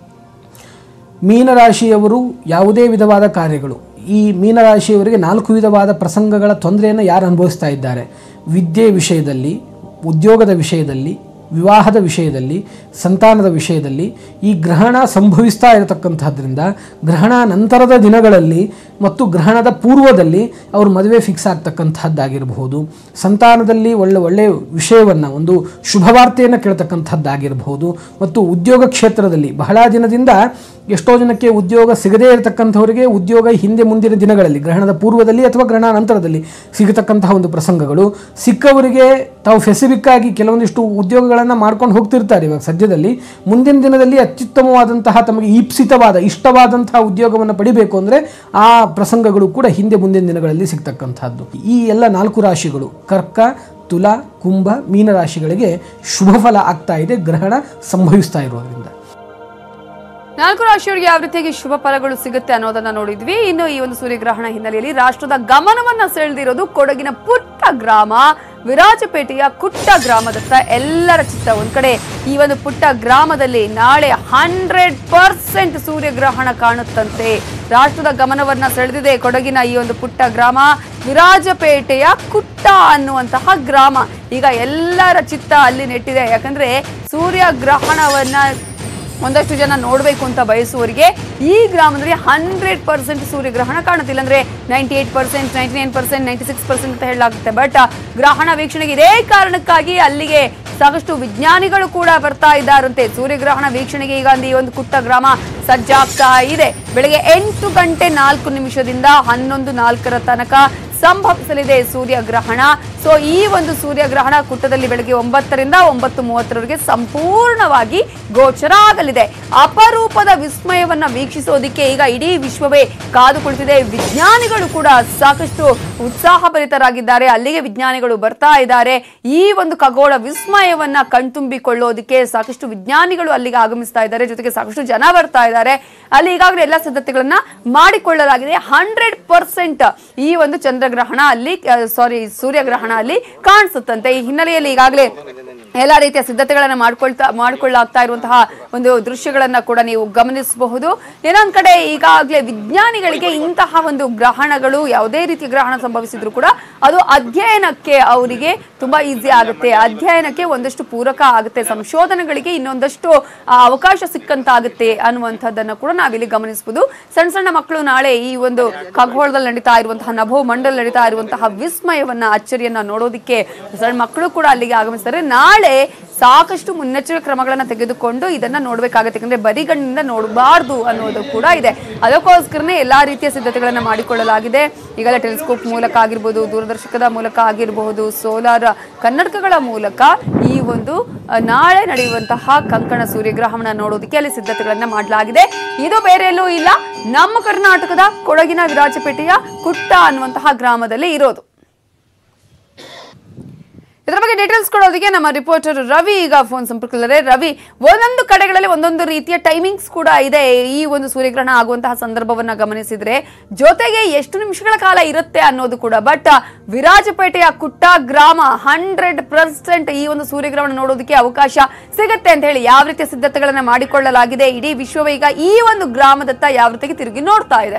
ಮೀನರಾಶಿಯವರು ಯಾವುದೇ ವಿಧವಾದ ಕಾರ್ಯಗಳು, ಈ ಮೀನರಾಶಿಯವರಿಗೆ ನಾಲ್ಕು ವಿಧವಾದ ಪ್ರಸಂಗಗಳ ತೊಂದರೆಯನ್ನು ಯಾರು ಅನುಭವಿಸ್ತಾ ಇದ್ದಾರೆ, ವಿದ್ಯೆ ವಿಷಯದಲ್ಲಿ, ಉದ್ಯೋಗದ ವಿಷಯದಲ್ಲಿ, ವಿವಾಹದ ವಿಷಯದಲ್ಲಿ, ಸಂತಾನದ ವಿಷಯದಲ್ಲಿ ಈ ಗ್ರಹಣ ಸಂಭವಿಸ್ತಾ ಇರತಕ್ಕಂಥದ್ರಿಂದ ಗ್ರಹಣ ನಂತರದ ದಿನಗಳಲ್ಲಿ ಮತ್ತು ಗ್ರಹಣದ ಪೂರ್ವದಲ್ಲಿ ಅವರು ಮದುವೆ ಫಿಕ್ಸ್ ಆಗ್ತಕ್ಕಂಥದ್ದಾಗಿರಬಹುದು, ಸಂತಾನದಲ್ಲಿ ಒಳ್ಳೆ ಒಳ್ಳೆಯ ವಿಷಯವನ್ನು, ಒಂದು ಶುಭವಾರ್ತೆಯನ್ನು ಕೇಳ್ತಕ್ಕಂಥದ್ದಾಗಿರಬಹುದು, ಮತ್ತು ಉದ್ಯೋಗ ಕ್ಷೇತ್ರದಲ್ಲಿ ಬಹಳ ದಿನದಿಂದ ಎಷ್ಟೋ ಜನಕ್ಕೆ ಉದ್ಯೋಗ ಸಿಗದೇ ಇರತಕ್ಕಂಥವರಿಗೆ ಉದ್ಯೋಗ ಹಿಂದೆ ಮುಂದಿನ ದಿನಗಳಲ್ಲಿ ಗ್ರಹಣದ ಪೂರ್ವದಲ್ಲಿ ಅಥವಾ ಗ್ರಹಣ ನಂತರದಲ್ಲಿ ಸಿಗತಕ್ಕಂತಹ ಒಂದು ಪ್ರಸಂಗಗಳು, ಸಿಕ್ಕವರಿಗೆ ತಾವು ಸ್ಪೆಸಿಫಿಕ್ ಆಗಿ ಕೆಲವೊಂದಿಷ್ಟು ಉದ್ಯೋಗಗಳನ್ನು ಮಾಡ್ಕೊಂಡು ಹೋಗ್ತಿರ್ತಾರೆ. ಇವಾಗ ಸದ್ಯದಲ್ಲಿ ಮುಂದಿನ ದಿನದಲ್ಲಿ ಅತ್ಯುತ್ತಮವಾದಂತಹ ತಮಗೆ ಈಪ್ಸಿತವಾದ ಇಷ್ಟವಾದಂತಹ ಉದ್ಯೋಗವನ್ನು ಪಡಿಬೇಕು ಅಂದರೆ ಆ ಪ್ರಸಂಗಗಳು ಕೂಡ ಹಿಂದೆ ಮುಂದಿನ ದಿನಗಳಲ್ಲಿ ಸಿಗ್ತಕ್ಕಂಥದ್ದು. ಈ ಎಲ್ಲ ನಾಲ್ಕು ರಾಶಿಗಳು ಕರ್ಕ, ತುಲಾ, ಕುಂಭ, ಮೀನರಾಶಿಗಳಿಗೆ ಶುಭ ಫಲ ಆಗ್ತಾ ಇದೆ ಗ್ರಹಣ ಸಂಭವಿಸ್ತಾ ಇರೋದ್ರಿಂದ. ನಾಲ್ಕು ರಾಶಿಯವರಿಗೆ ಯಾವ ರೀತಿಯಾಗಿ ಶುಭ ಫಲಗಳು ಸಿಗುತ್ತೆ ಅನ್ನೋದನ್ನ ನೋಡಿದ್ವಿ. ಇನ್ನು ಈ ಒಂದು ಸೂರ್ಯಗ್ರಹಣ ಹಿನ್ನೆಲೆಯಲ್ಲಿ ರಾಷ್ಟ್ರದ ಗಮನವನ್ನ ಸೆಳೆದಿರೋದು ಕೊಡಗಿನ ಪುಟ್ಟ ಗ್ರಾಮ ವಿರಾಜಪೇಟೆಯ ಕುಟ್ಟ ಗ್ರಾಮದತ್ತ ಎಲ್ಲರ ಚಿತ್ತ ಒಂದ್ ಕಡೆ. ಈ ಒಂದು ಪುಟ್ಟ ಗ್ರಾಮದಲ್ಲಿ ನಾಳೆ ಹಂಡ್ರೆಡ್ ಪರ್ಸೆಂಟ್ ಸೂರ್ಯಗ್ರಹಣ ಕಾಣುತ್ತಂತೆ. ರಾಷ್ಟ್ರದ ಗಮನವನ್ನ ಸೆಳೆದಿದೆ ಕೊಡಗಿನ ಈ ಒಂದು ಪುಟ್ಟ ಗ್ರಾಮ ವಿರಾಜಪೇಟೆಯ ಕುಟ್ಟ ಅನ್ನುವಂತಹ ಗ್ರಾಮ. ಈಗ ಎಲ್ಲರ ಚಿತ್ತ ಅಲ್ಲಿ ನೆಟ್ಟಿದೆ. ಯಾಕಂದ್ರೆ ಸೂರ್ಯಗ್ರಹಣವನ್ನ ಒಂದಷ್ಟು ಜನ ನೋಡಬೇಕು ಅಂತ ಬಯಸುವವರಿಗೆ ಈ ಗ್ರಾಮದಲ್ಲಿ ಹಂಡ್ರೆಡ್ ಪರ್ಸೆಂಟ್ ಸೂರ್ಯಗ್ರಹಣ ಕಾಣುತ್ತಿಲ್ಲ ಅಂದ್ರೆ ninety eight percent ninety nine percent ninety six percent ಅಂತ ಹೇಳಲಾಗುತ್ತೆ. ಬಟ್ ಗ್ರಹಣ ವೀಕ್ಷಣೆಗೆ ಇದೇ ಕಾರಣಕ್ಕಾಗಿ ಅಲ್ಲಿಗೆ ಸಾಕಷ್ಟು ವಿಜ್ಞಾನಿಗಳು ಕೂಡ ಬರ್ತಾ ಇದ್ದಾರಂತೆ. ಸೂರ್ಯಗ್ರಹಣ ವೀಕ್ಷಣೆಗೆ ಈಗ ಈ ಒಂದು ಕುಟ್ಟ ಗ್ರಾಮ ಸಜ್ಜಾಗ್ತಾ ಇದೆ. ಬೆಳಗ್ಗೆ ಎಂಟು ಗಂಟೆ ನಾಲ್ಕು ನಿಮಿಷದಿಂದ ಹನ್ನೊಂದು ನಾಲ್ಕರ ತನಕ ಸಂಭವಿಸಲಿದೆ ಸೂರ್ಯಗ್ರಹಣ. ಸೊ ಈ ಒಂದು ಸೂರ್ಯಗ್ರಹಣ ಕುಟ್ಟದಲ್ಲಿ ಬೆಳಗ್ಗೆ ಒಂಬತ್ತರಿಂದ ಒಂಬತ್ತು ಮೂವತ್ತರವರೆಗೆ ಸಂಪೂರ್ಣವಾಗಿ ಗೋಚರ ಆಗಲಿದೆ. ಅಪರೂಪದ ವಿಸ್ಮಯವನ್ನ ವೀಕ್ಷಿಸೋದಿಕ್ಕೆ ಈಗ ಇಡೀ ವಿಶ್ವವೇ ಕಾದು ಕುಳಿತಿದೆ. ವಿಜ್ಞಾನಿಗಳು ಕೂಡ ಸಾಕಷ್ಟು ಉತ್ಸಾಹಭರಿತರಾಗಿದ್ದಾರೆ. ಅಲ್ಲಿಗೆ ವಿಜ್ಞಾನಿಗಳು ಬರ್ತಾ ಇದ್ದಾರೆ. ಈ ಒಂದು ಖಗೋಳ ವಿಸ್ಮಯವನ್ನ ಕಣ್ತುಂಬಿಕೊಳ್ಳೋದಕ್ಕೆ ಸಾಕಷ್ಟು ವಿಜ್ಞಾನಿಗಳು ಅಲ್ಲಿಗೆ ಆಗಮಿಸ್ತಾ ಇದ್ದಾರೆ. ಜೊತೆಗೆ ಸಾಕಷ್ಟು ಜನ ಬರ್ತಾ ಇದ್ದಾರೆ. ಅಲ್ಲಿ ಈಗಾಗಲೇ ಎಲ್ಲ ಸಿದ್ಧತೆಗಳನ್ನ ಮಾಡಿಕೊಳ್ಳಲಾಗಿದೆ. ಹಂಡ್ರೆಡ್ ಪರ್ಸೆಂಟ್ ಈ ಒಂದು ಚಂದ್ರಗ್ರಹಣ ಅಲ್ಲಿ ಸಾರಿ ಸೂರ್ಯಗ್ರಹಣ ಅಲ್ಲಿ ಕಾಣಿಸುತ್ತಂತೆ. ಈ ಹಿನ್ನೆಲೆಯಲ್ಲಿ ಈಗಾಗಲೇ ಎಲ್ಲ ರೀತಿಯ ಸಿದ್ಧತೆಗಳನ್ನ ಮಾಡ್ಕೊಳ್ತಾ ಮಾಡಿಕೊಳ್ಳಾಗ್ತಾ ಇರುವಂತಹ ಒಂದು ದೃಶ್ಯಗಳನ್ನ ಕೂಡ ನೀವು ಗಮನಿಸಬಹುದು. ಇನ್ನೊಂದ್ ಕಡೆ ಈಗಾಗಲೇ ವಿಜ್ಞಾನಿಗಳಿಗೆ ಇಂತಹ ಒಂದು ಗ್ರಹಣಗಳು ಯಾವುದೇ ರೀತಿಯ ಗ್ರಹಣ ಸಂಭವಿಸಿದ್ರು ಕೂಡ ಅದು ಅಧ್ಯಯನಕ್ಕೆ ಅವರಿಗೆ ತುಂಬಾ ಈಸಿ ಆಗುತ್ತೆ, ಅಧ್ಯಯನಕ್ಕೆ ಒಂದಷ್ಟು ಪೂರಕ ಆಗುತ್ತೆ, ಸಂಶೋಧನೆಗಳಿಗೆ ಇನ್ನೊಂದಷ್ಟು ಅವಕಾಶ ಸಿಕ್ಕಂತಾಗುತ್ತೆ ಅನ್ನುವಂಥದ್ದನ್ನ ಕೂಡ ನಾವಿಲ್ಲಿ ಗಮನಿಸಬಹುದು. ಸಣ್ಣ ಸಣ್ಣ ಮಕ್ಕಳು ನಾಳೆ ಈ ಒಂದು ಖಗೋಳದಲ್ಲಿ ನಡೀತಾ ಇರುವಂತಹ ನಭೋ ಮಂಡಲ ನಡೀತಾ ಇರುವಂತಹ ವಿಸ್ಮಯವನ್ನ ಅಚ್ಚರಿಯನ್ನ ನೋಡೋದಿಕ್ಕೆ ಸಣ್ಣ ಮಕ್ಕಳು ಕೂಡ ಅಲ್ಲಿಗೆ ಆಗಮಿಸ್ತಾರೆ. ನಾಳೆ ಸಾಕಷ್ಟು ಮುನ್ನೆಚ್ಚರಿಕೆ ಕ್ರಮಗಳನ್ನ ತೆಗೆದುಕೊಂಡು ಇದನ್ನ ನೋಡ್ಬೇಕಾಗತ್ತೆ. ಯಾಕಂದ್ರೆ ಬರಿಗಣ್ಣಿಂದ ನೋಡಬಾರ್ದು ಅನ್ನೋದು ಕೂಡ ಇದೆ. ಅದಕ್ಕೋಸ್ಕರನೇ ಎಲ್ಲಾ ರೀತಿಯ ಸಿದ್ಧತೆಗಳನ್ನ ಮಾಡಿಕೊಳ್ಳಲಾಗಿದೆ. ಈಗಲೇ ಟೆಲಿಸ್ಕೋಪ್ ಮೂಲಕ ಆಗಿರ್ಬೋದು, ದೂರದರ್ಶಕದ ಮೂಲಕ ಆಗಿರಬಹುದು, ಸೋಲಾರ್ ಕನ್ನಡಕಗಳ ಮೂಲಕ ಈ ಒಂದು ನಾಳೆ ನಡೆಯುವಂತಹ ಕಂಕಣ ಸೂರ್ಯಗ್ರಹಣ ನೋಡೋದಕ್ಕೆ ಅಲ್ಲಿ ಸಿದ್ಧತೆಗಳನ್ನ ಮಾಡಲಾಗಿದೆ. ಇದು ಬೇರೆ ಎಲ್ಲೂ ಇಲ್ಲ, ನಮ್ಮ ಕರ್ನಾಟಕದ ಕೊಡಗಿನ ವಿರಾಜಪೇಟೆಯ ಕುಟ್ಟ ಅನ್ನುವಂತಹ ಗ್ರಾಮದಲ್ಲಿ ಇರೋದು. ಇದರ ಬಗ್ಗೆ ಡೀಟೇಲ್ಸ್ ಕೊಡೋದಕ್ಕೆ ನಮ್ಮ ರಿಪೋರ್ಟರ್ ರವಿ ಈಗ ಫೋನ್ ಸಂಪರ್ಕದಲ್ಲಿದ್ದಾರೆ. ರವಿ, ಒಂದೊಂದು ಕಡೆಗಳಲ್ಲಿ ಒಂದೊಂದು ರೀತಿಯ ಟೈಮಿಂಗ್ಸ್ ಕೂಡ ಇದೆ ಈ ಒಂದು ಸೂರ್ಯಗ್ರಹಣ ಆಗುವಂತಹ ಸಂದರ್ಭವನ್ನ ಗಮನಿಸಿದ್ರೆ, ಜೊತೆಗೆ ಎಷ್ಟು ನಿಮಿಷಗಳ ಕಾಲ ಇರುತ್ತೆ ಅನ್ನೋದು ಕೂಡ. ಬಟ್ ವಿರಾಜಪೇಟೆಯ ಕುಟ್ಟ ಗ್ರಾಮ ಹಂಡ್ರೆಡ್ ಪರ್ಸೆಂಟ್ ಈ ಒಂದು ಸೂರ್ಯಗ್ರಹಣ ನೋಡೋದಕ್ಕೆ ಅವಕಾಶ ಸಿಗುತ್ತೆ ಅಂತ ಹೇಳಿ ಯಾವ ರೀತಿಯ ಸಿದ್ಧತೆಗಳನ್ನ ಮಾಡಿಕೊಳ್ಳಲಾಗಿದೆ, ಇಡೀ ವಿಶ್ವವೇ ಈಗ ಈ ಒಂದು ಗ್ರಾಮದತ್ತ ಯಾವ ರೀತಿಗೆ ತಿರುಗಿ ನೋಡ್ತಾ ಇದೆ?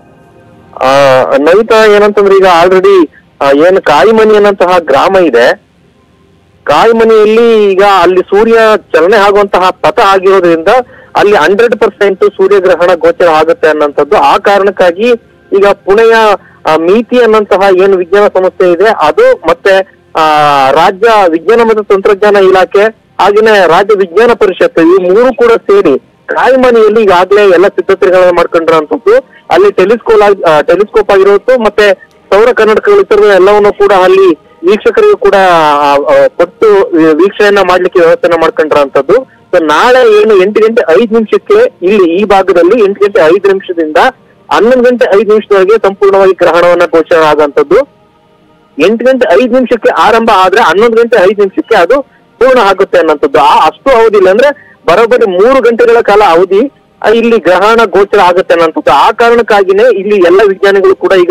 ನವಿತಾ, ಏನಂತಂದ್ರೆ ಈಗ ಆಲ್ರೆಡಿ ಏನು ಕಾಯಿಮನಿ ಅನ್ನಂತಹ ಗ್ರಾಮ ಇದೆ, ಕಾಯಿಮನಿಯಲ್ಲಿ ಈಗ ಅಲ್ಲಿ ಸೂರ್ಯ ಚಲನೆ ಆಗುವಂತಹ ಪಥ ಆಗಿರೋದ್ರಿಂದ ಅಲ್ಲಿ ಹಂಡ್ರೆಡ್ ಪರ್ಸೆಂಟ್ ಸೂರ್ಯಗ್ರಹಣ ಗೋಚರ ಆಗುತ್ತೆ ಅನ್ನೋಂಥದ್ದು. ಆ ಕಾರಣಕ್ಕಾಗಿ ಈಗ ಪುಣೆಯ ಮೀತಿ ಅನ್ನಂತಹ ಏನು ವಿಜ್ಞಾನ ಸಂಸ್ಥೆ ಇದೆ ಅದು, ಮತ್ತೆ ಆ ರಾಜ್ಯ ವಿಜ್ಞಾನ ಮತ್ತು ತಂತ್ರಜ್ಞಾನ ಇಲಾಖೆ ಹಾಗೇನೆ ರಾಜ್ಯ ವಿಜ್ಞಾನ ಪರಿಷತ್, ಈ ಮೂರು ಕೂಡ ಸೇರಿ ಕಾಯಿಮನಿಯಲ್ಲಿ ಈಗಾಗಲೇ ಎಲ್ಲ ಸಿದ್ಧತೆಗಳನ್ನ ಮಾಡ್ಕೊಂಡಿರೋಂಥದ್ದು. ಅಲ್ಲಿ ಟೆಲಿಸ್ಕೋಲ್ ಆಗಿ ಟೆಲಿಸ್ಕೋಪ್ ಆಗಿರೋದು, ಮತ್ತೆ ಸೌರ ಕನ್ನಡಕಗಳು ಇತರ ಎಲ್ಲವನ್ನು ಕೂಡ ಅಲ್ಲಿ ವೀಕ್ಷಕರಿಗೂ ಕೂಡ ಕೊಟ್ಟು ವೀಕ್ಷಣೆಯನ್ನ ಮಾಡ್ಲಿಕ್ಕೆ ವ್ಯವಸ್ಥೆನ ಮಾಡ್ಕೊಂಡಿರೋಂಥದ್ದು. ಸೊ ನಾಳೆ ಏನು ಎಂಟು ಗಂಟೆ ಐದು ನಿಮಿಷಕ್ಕೆ ಇಲ್ಲಿ ಈ ಭಾಗದಲ್ಲಿ ಎಂಟು ಗಂಟೆ ಐದು ನಿಮಿಷದಿಂದ ಹನ್ನೊಂದು ಗಂಟೆ ಐದು ನಿಮಿಷದವರೆಗೆ ಸಂಪೂರ್ಣವಾಗಿ ಗ್ರಹಣವನ್ನ ಗೋಚರ ಆಗುವಂಥದ್ದು. ಎಂಟು ಗಂಟೆ ಐದು ನಿಮಿಷಕ್ಕೆ ಆರಂಭ ಆದ್ರೆ ಹನ್ನೊಂದು ಗಂಟೆ ಐದು ನಿಮಿಷಕ್ಕೆ ಅದು ಪೂರ್ಣ ಆಗುತ್ತೆ ಅನ್ನೋಂಥದ್ದು. ಆ ಅಷ್ಟು ಅವಧಿ ಇಲ್ಲ ಅಂದ್ರೆ ಬರೋಬ್ಬರಿ ಮೂರು ಗಂಟೆಗಳ ಕಾಲ ಅವಧಿ ಇಲ್ಲಿ ಗ್ರಹಣ ಗೋಚರ ಆಗುತ್ತೆ ಅನ್ನೋಂಥದ್ದು. ಆ ಕಾರಣಕ್ಕಾಗಿನೇ ಇಲ್ಲಿ ಎಲ್ಲ ವಿಜ್ಞಾನಿಗಳು ಕೂಡ ಈಗ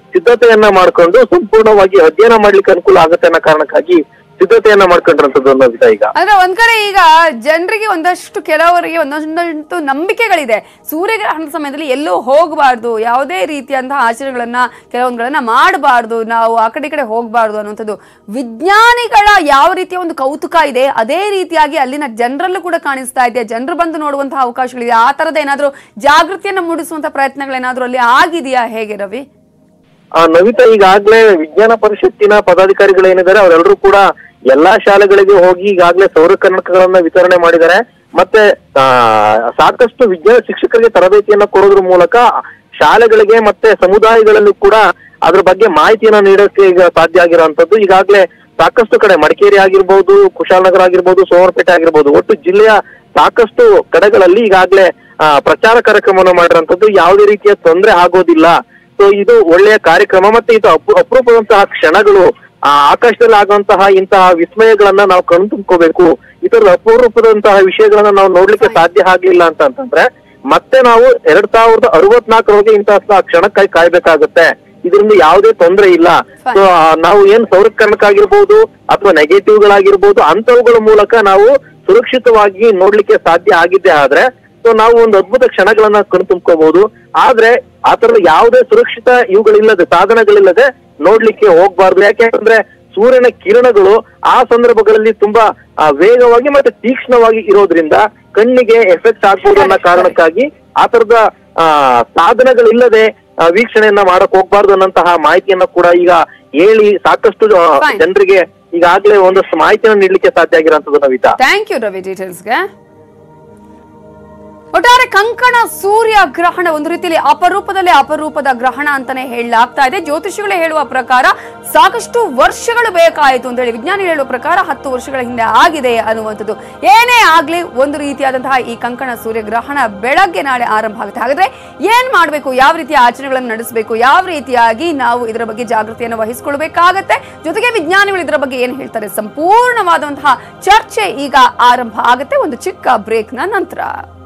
ಸಿದ್ಧತೆಯನ್ನ ಮಾಡ್ಕೊಂಡು ಸಂಪೂರ್ಣವಾಗಿ ಅಧ್ಯಯನ ಮಾಡ್ಲಿಕ್ಕೆ ಅನುಕೂಲ ಆಗುತ್ತೆ ಅನ್ನೋ ಕಾರಣಕ್ಕಾಗಿ ಸಿದ್ಧತೆಯನ್ನ ಮಾಡ್ಕೊಂಡಿರೋಂಥದ್ದು ಅನ್ನೋದಿದೆ. ಈಗ ಅಂದ್ರೆ ಒಂದ್ ಕಡೆ ಈಗ ಜನರಿಗೆ ಒಂದಷ್ಟು ಕೆಲವರಿಗೆ ಒಂದೊಂದಷ್ಟು ನಂಬಿಕೆಗಳಿದೆ. ಸೂರ್ಯಗ್ರಹಣದ ಸಮಯದಲ್ಲಿ ಎಲ್ಲೂ ಹೋಗಬಾರ್ದು, ಯಾವುದೇ ರೀತಿಯಂತಹ ಆಚರಣೆಗಳನ್ನ ಕೆಲವೊಂದ್ಗಳನ್ನ ಮಾಡಬಾರ್ದು, ನಾವು ಆ ಕಡೆ ಈ ಕಡೆ ಹೋಗಬಾರ್ದು ಅನ್ನುವಂಥದ್ದು ವಿಜ್ಞಾನಿಗಳ ಯಾವ ರೀತಿಯ ಒಂದು ಕೌತುಕ ಇದೆ ಅದೇ ರೀತಿಯಾಗಿ ಅಲ್ಲಿನ ಜನರಲ್ಲೂ ಕೂಡ ಕಾಣಿಸ್ತಾ ಇದೆ. ಜನರು ಬಂದು ನೋಡುವಂತಹ ಅವಕಾಶಗಳಿದೆ. ಆ ತರದ ಏನಾದ್ರೂ ಜಾಗೃತಿಯನ್ನು ಮೂಡಿಸುವಂತಹ ಪ್ರಯತ್ನಗಳೇನಾದ್ರೂ ಅಲ್ಲಿ ಆಗಿದೆಯಾ, ಹೇಗೆ ರವಿ? ಆ ನವಿತಾ, ಈಗಾಗ್ಲೇ ವಿಜ್ಞಾನ ಪರಿಷತ್ತಿನ ಪದಾಧಿಕಾರಿಗಳೇನಿದ್ದಾರೆ ಅವರೆಲ್ಲರೂ ಕೂಡ ಎಲ್ಲಾ ಶಾಲೆಗಳಿಗೆ ಹೋಗಿ ಈಗಾಗಲೇ ಸೌರ ಕನ್ನಡಕಗಳನ್ನ ವಿತರಣೆ ಮಾಡಿದ್ದಾರೆ. ಮತ್ತೆ ಆ ಸಾಕಷ್ಟು ವಿಜ್ಞಾನ ಶಿಕ್ಷಕರಿಗೆ ತರಬೇತಿಯನ್ನ ಕೊಡೋದ್ರ ಮೂಲಕ ಶಾಲೆಗಳಿಗೆ ಮತ್ತೆ ಸಮುದಾಯಗಳಲ್ಲೂ ಕೂಡ ಅದ್ರ ಬಗ್ಗೆ ಮಾಹಿತಿಯನ್ನ ನೀಡೋಕೆ ಈಗ ಸಾಧ್ಯ ಆಗಿರುವಂತದ್ದು. ಈಗಾಗಲೇ ಸಾಕಷ್ಟು ಕಡೆ ಮಡಿಕೇರಿ ಆಗಿರ್ಬೋದು, ಕುಶಾಲನಗರ ಆಗಿರ್ಬೋದು, ಸೋಮವಾರಪೇಟೆ ಆಗಿರ್ಬೋದು, ಒಟ್ಟು ಜಿಲ್ಲೆಯ ಸಾಕಷ್ಟು ಕಡೆಗಳಲ್ಲಿ ಈಗಾಗಲೇ ಆ ಪ್ರಚಾರ ಕಾರ್ಯಕ್ರಮವನ್ನು ಮಾಡಿರುವಂತದ್ದು. ಯಾವುದೇ ರೀತಿಯ ತೊಂದರೆ ಆಗೋದಿಲ್ಲ. ಸೊ ಇದು ಒಳ್ಳೆಯ ಕಾರ್ಯಕ್ರಮ. ಮತ್ತೆ ಇದು ಅಪು ಅಪರೂಪದಂತಹ ಕ್ಷಣಗಳು, ಆ ಆಕಾಶದಲ್ಲಿ ಆಗುವಂತಹ ಇಂತಹ ವಿಸ್ಮಯಗಳನ್ನ ನಾವು ಕಣ್ ತುಂಬ್ಕೋಬೇಕು. ಈ ತರದ ಅಪರೂಪದಂತಹ ವಿಷಯಗಳನ್ನ ನಾವು ನೋಡ್ಲಿಕ್ಕೆ ಸಾಧ್ಯ ಆಗ್ಲಿಲ್ಲ ಅಂತ ಅಂತಂದ್ರೆ ಮತ್ತೆ ನಾವು ಎರಡ್ ಸಾವಿರದ ಅರವತ್ನಾಲ್ಕರವರೆಗೆ ಇಂತಹ ಕ್ಷಣಕ್ಕಾಗಿ ಕಾಯ್ಬೇಕಾಗುತ್ತೆ. ಇದರಿಂದ ಯಾವುದೇ ತೊಂದರೆ ಇಲ್ಲ. ಸೊ ನಾವು ಏನ್ ಸೌರಕರ್ಣಕ ಆಗಿರ್ಬೋದು ಅಥವಾ ನೆಗೆಟಿವ್ ಗಳಾಗಿರ್ಬೋದು ಅಂತವುಗಳ ಮೂಲಕ ನಾವು ಸುರಕ್ಷಿತವಾಗಿ ನೋಡ್ಲಿಕ್ಕೆ ಸಾಧ್ಯ ಆಗಿದ್ದೆ ಆದ್ರೆ ಸೊ ನಾವು ಒಂದು ಅದ್ಭುತ ಕ್ಷಣಗಳನ್ನ ಕಣ್ ತುಂಬ್ಕೋಬಹುದು. ಆದ್ರೆ ಆ ತರದ ಯಾವುದೇ ಸುರಕ್ಷಿತ ಇವುಗಳಿಲ್ಲದೆ ಸಾಧನಗಳಿಲ್ಲದೆ ನೋಡ್ಲಿಕ್ಕೆ ಹೋಗ್ಬಾರ್ದು. ಯಾಕೆಂದ್ರೆ ಸೂರ್ಯನ ಕಿರಣಗಳು ಆ ಸಂದರ್ಭಗಳಲ್ಲಿ ತುಂಬಾ ವೇಗವಾಗಿ ಮತ್ತೆ ತೀಕ್ಷ್ಣವಾಗಿ ಇರೋದ್ರಿಂದ ಕಣ್ಣಿಗೆ ಎಫೆಕ್ಟ್ ಆಗ್ಬೋದು ಅನ್ನೋ ಕಾರಣಕ್ಕಾಗಿ ಆ ತರದ ಆ ಸಾಧನಗಳಿಲ್ಲದೆ ವೀಕ್ಷಣೆಯನ್ನ ಮಾಡಕ್ ಹೋಗ್ಬಾರ್ದು ಅನ್ನಂತಹ ಮಾಹಿತಿಯನ್ನ ಕೂಡ ಈಗ ಹೇಳಿ ಸಾಕಷ್ಟು ಜನರಿಗೆ ಈಗಾಗಲೇ ಒಂದಷ್ಟು ಮಾಹಿತಿಯನ್ನು ನೀಡಲಿಕ್ಕೆ ಸಾಧ್ಯ ಆಗಿರೋಂಥದ್ದು ನವಿತಾ. ಥ್ಯಾಂಕ್ ಯು ರವಿ ಡೀಟೇಲ್ಸ್ಗೆ. ಒಟ್ಟಾರೆ ಕಂಕಣ ಸೂರ್ಯ ಗ್ರಹಣ ಒಂದು ರೀತಿಯಲ್ಲಿ ಅಪರೂಪದಲ್ಲಿ ಅಪರೂಪದ ಗ್ರಹಣ ಅಂತಾನೆ ಹೇಳಲಾಗ್ತಾ ಇದೆ. ಜ್ಯೋತಿಷಿಗಳೇ ಹೇಳುವ ಪ್ರಕಾರ ಸಾಕಷ್ಟು ವರ್ಷಗಳು ಬೇಕಾಯಿತು ಅಂತ ಹೇಳಿ, ವಿಜ್ಞಾನಿಗಳು ಹೇಳುವ ಪ್ರಕಾರ ಹತ್ತು ವರ್ಷಗಳ ಹಿಂದೆ ಆಗಿದೆ ಅನ್ನುವಂಥದ್ದು. ಏನೇ ಆಗ್ಲಿ ಒಂದು ರೀತಿಯಾದಂತಹ ಈ ಕಂಕಣ ಸೂರ್ಯ ಗ್ರಹಣ ಬೆಳಗ್ಗೆ ನಾಳೆ ಆರಂಭ ಆಗುತ್ತೆ. ಹಾಗಾದ್ರೆ ಏನ್ ಮಾಡ್ಬೇಕು, ಯಾವ ರೀತಿಯ ಆಚರಣೆಗಳನ್ನು ನಡೆಸಬೇಕು, ಯಾವ ರೀತಿಯಾಗಿ ನಾವು ಇದರ ಬಗ್ಗೆ ಜಾಗೃತಿಯನ್ನು ವಹಿಸಿಕೊಳ್ಬೇಕಾಗತ್ತೆ, ಜೊತೆಗೆ ವಿಜ್ಞಾನಿಗಳು ಇದರ ಬಗ್ಗೆ ಏನ್ ಹೇಳ್ತಾರೆ, ಸಂಪೂರ್ಣವಾದಂತಹ ಚರ್ಚೆ ಈಗ ಆರಂಭ ಆಗುತ್ತೆ ಒಂದು ಚಿಕ್ಕ ಬ್ರೇಕ್ ನ ನಂತರ.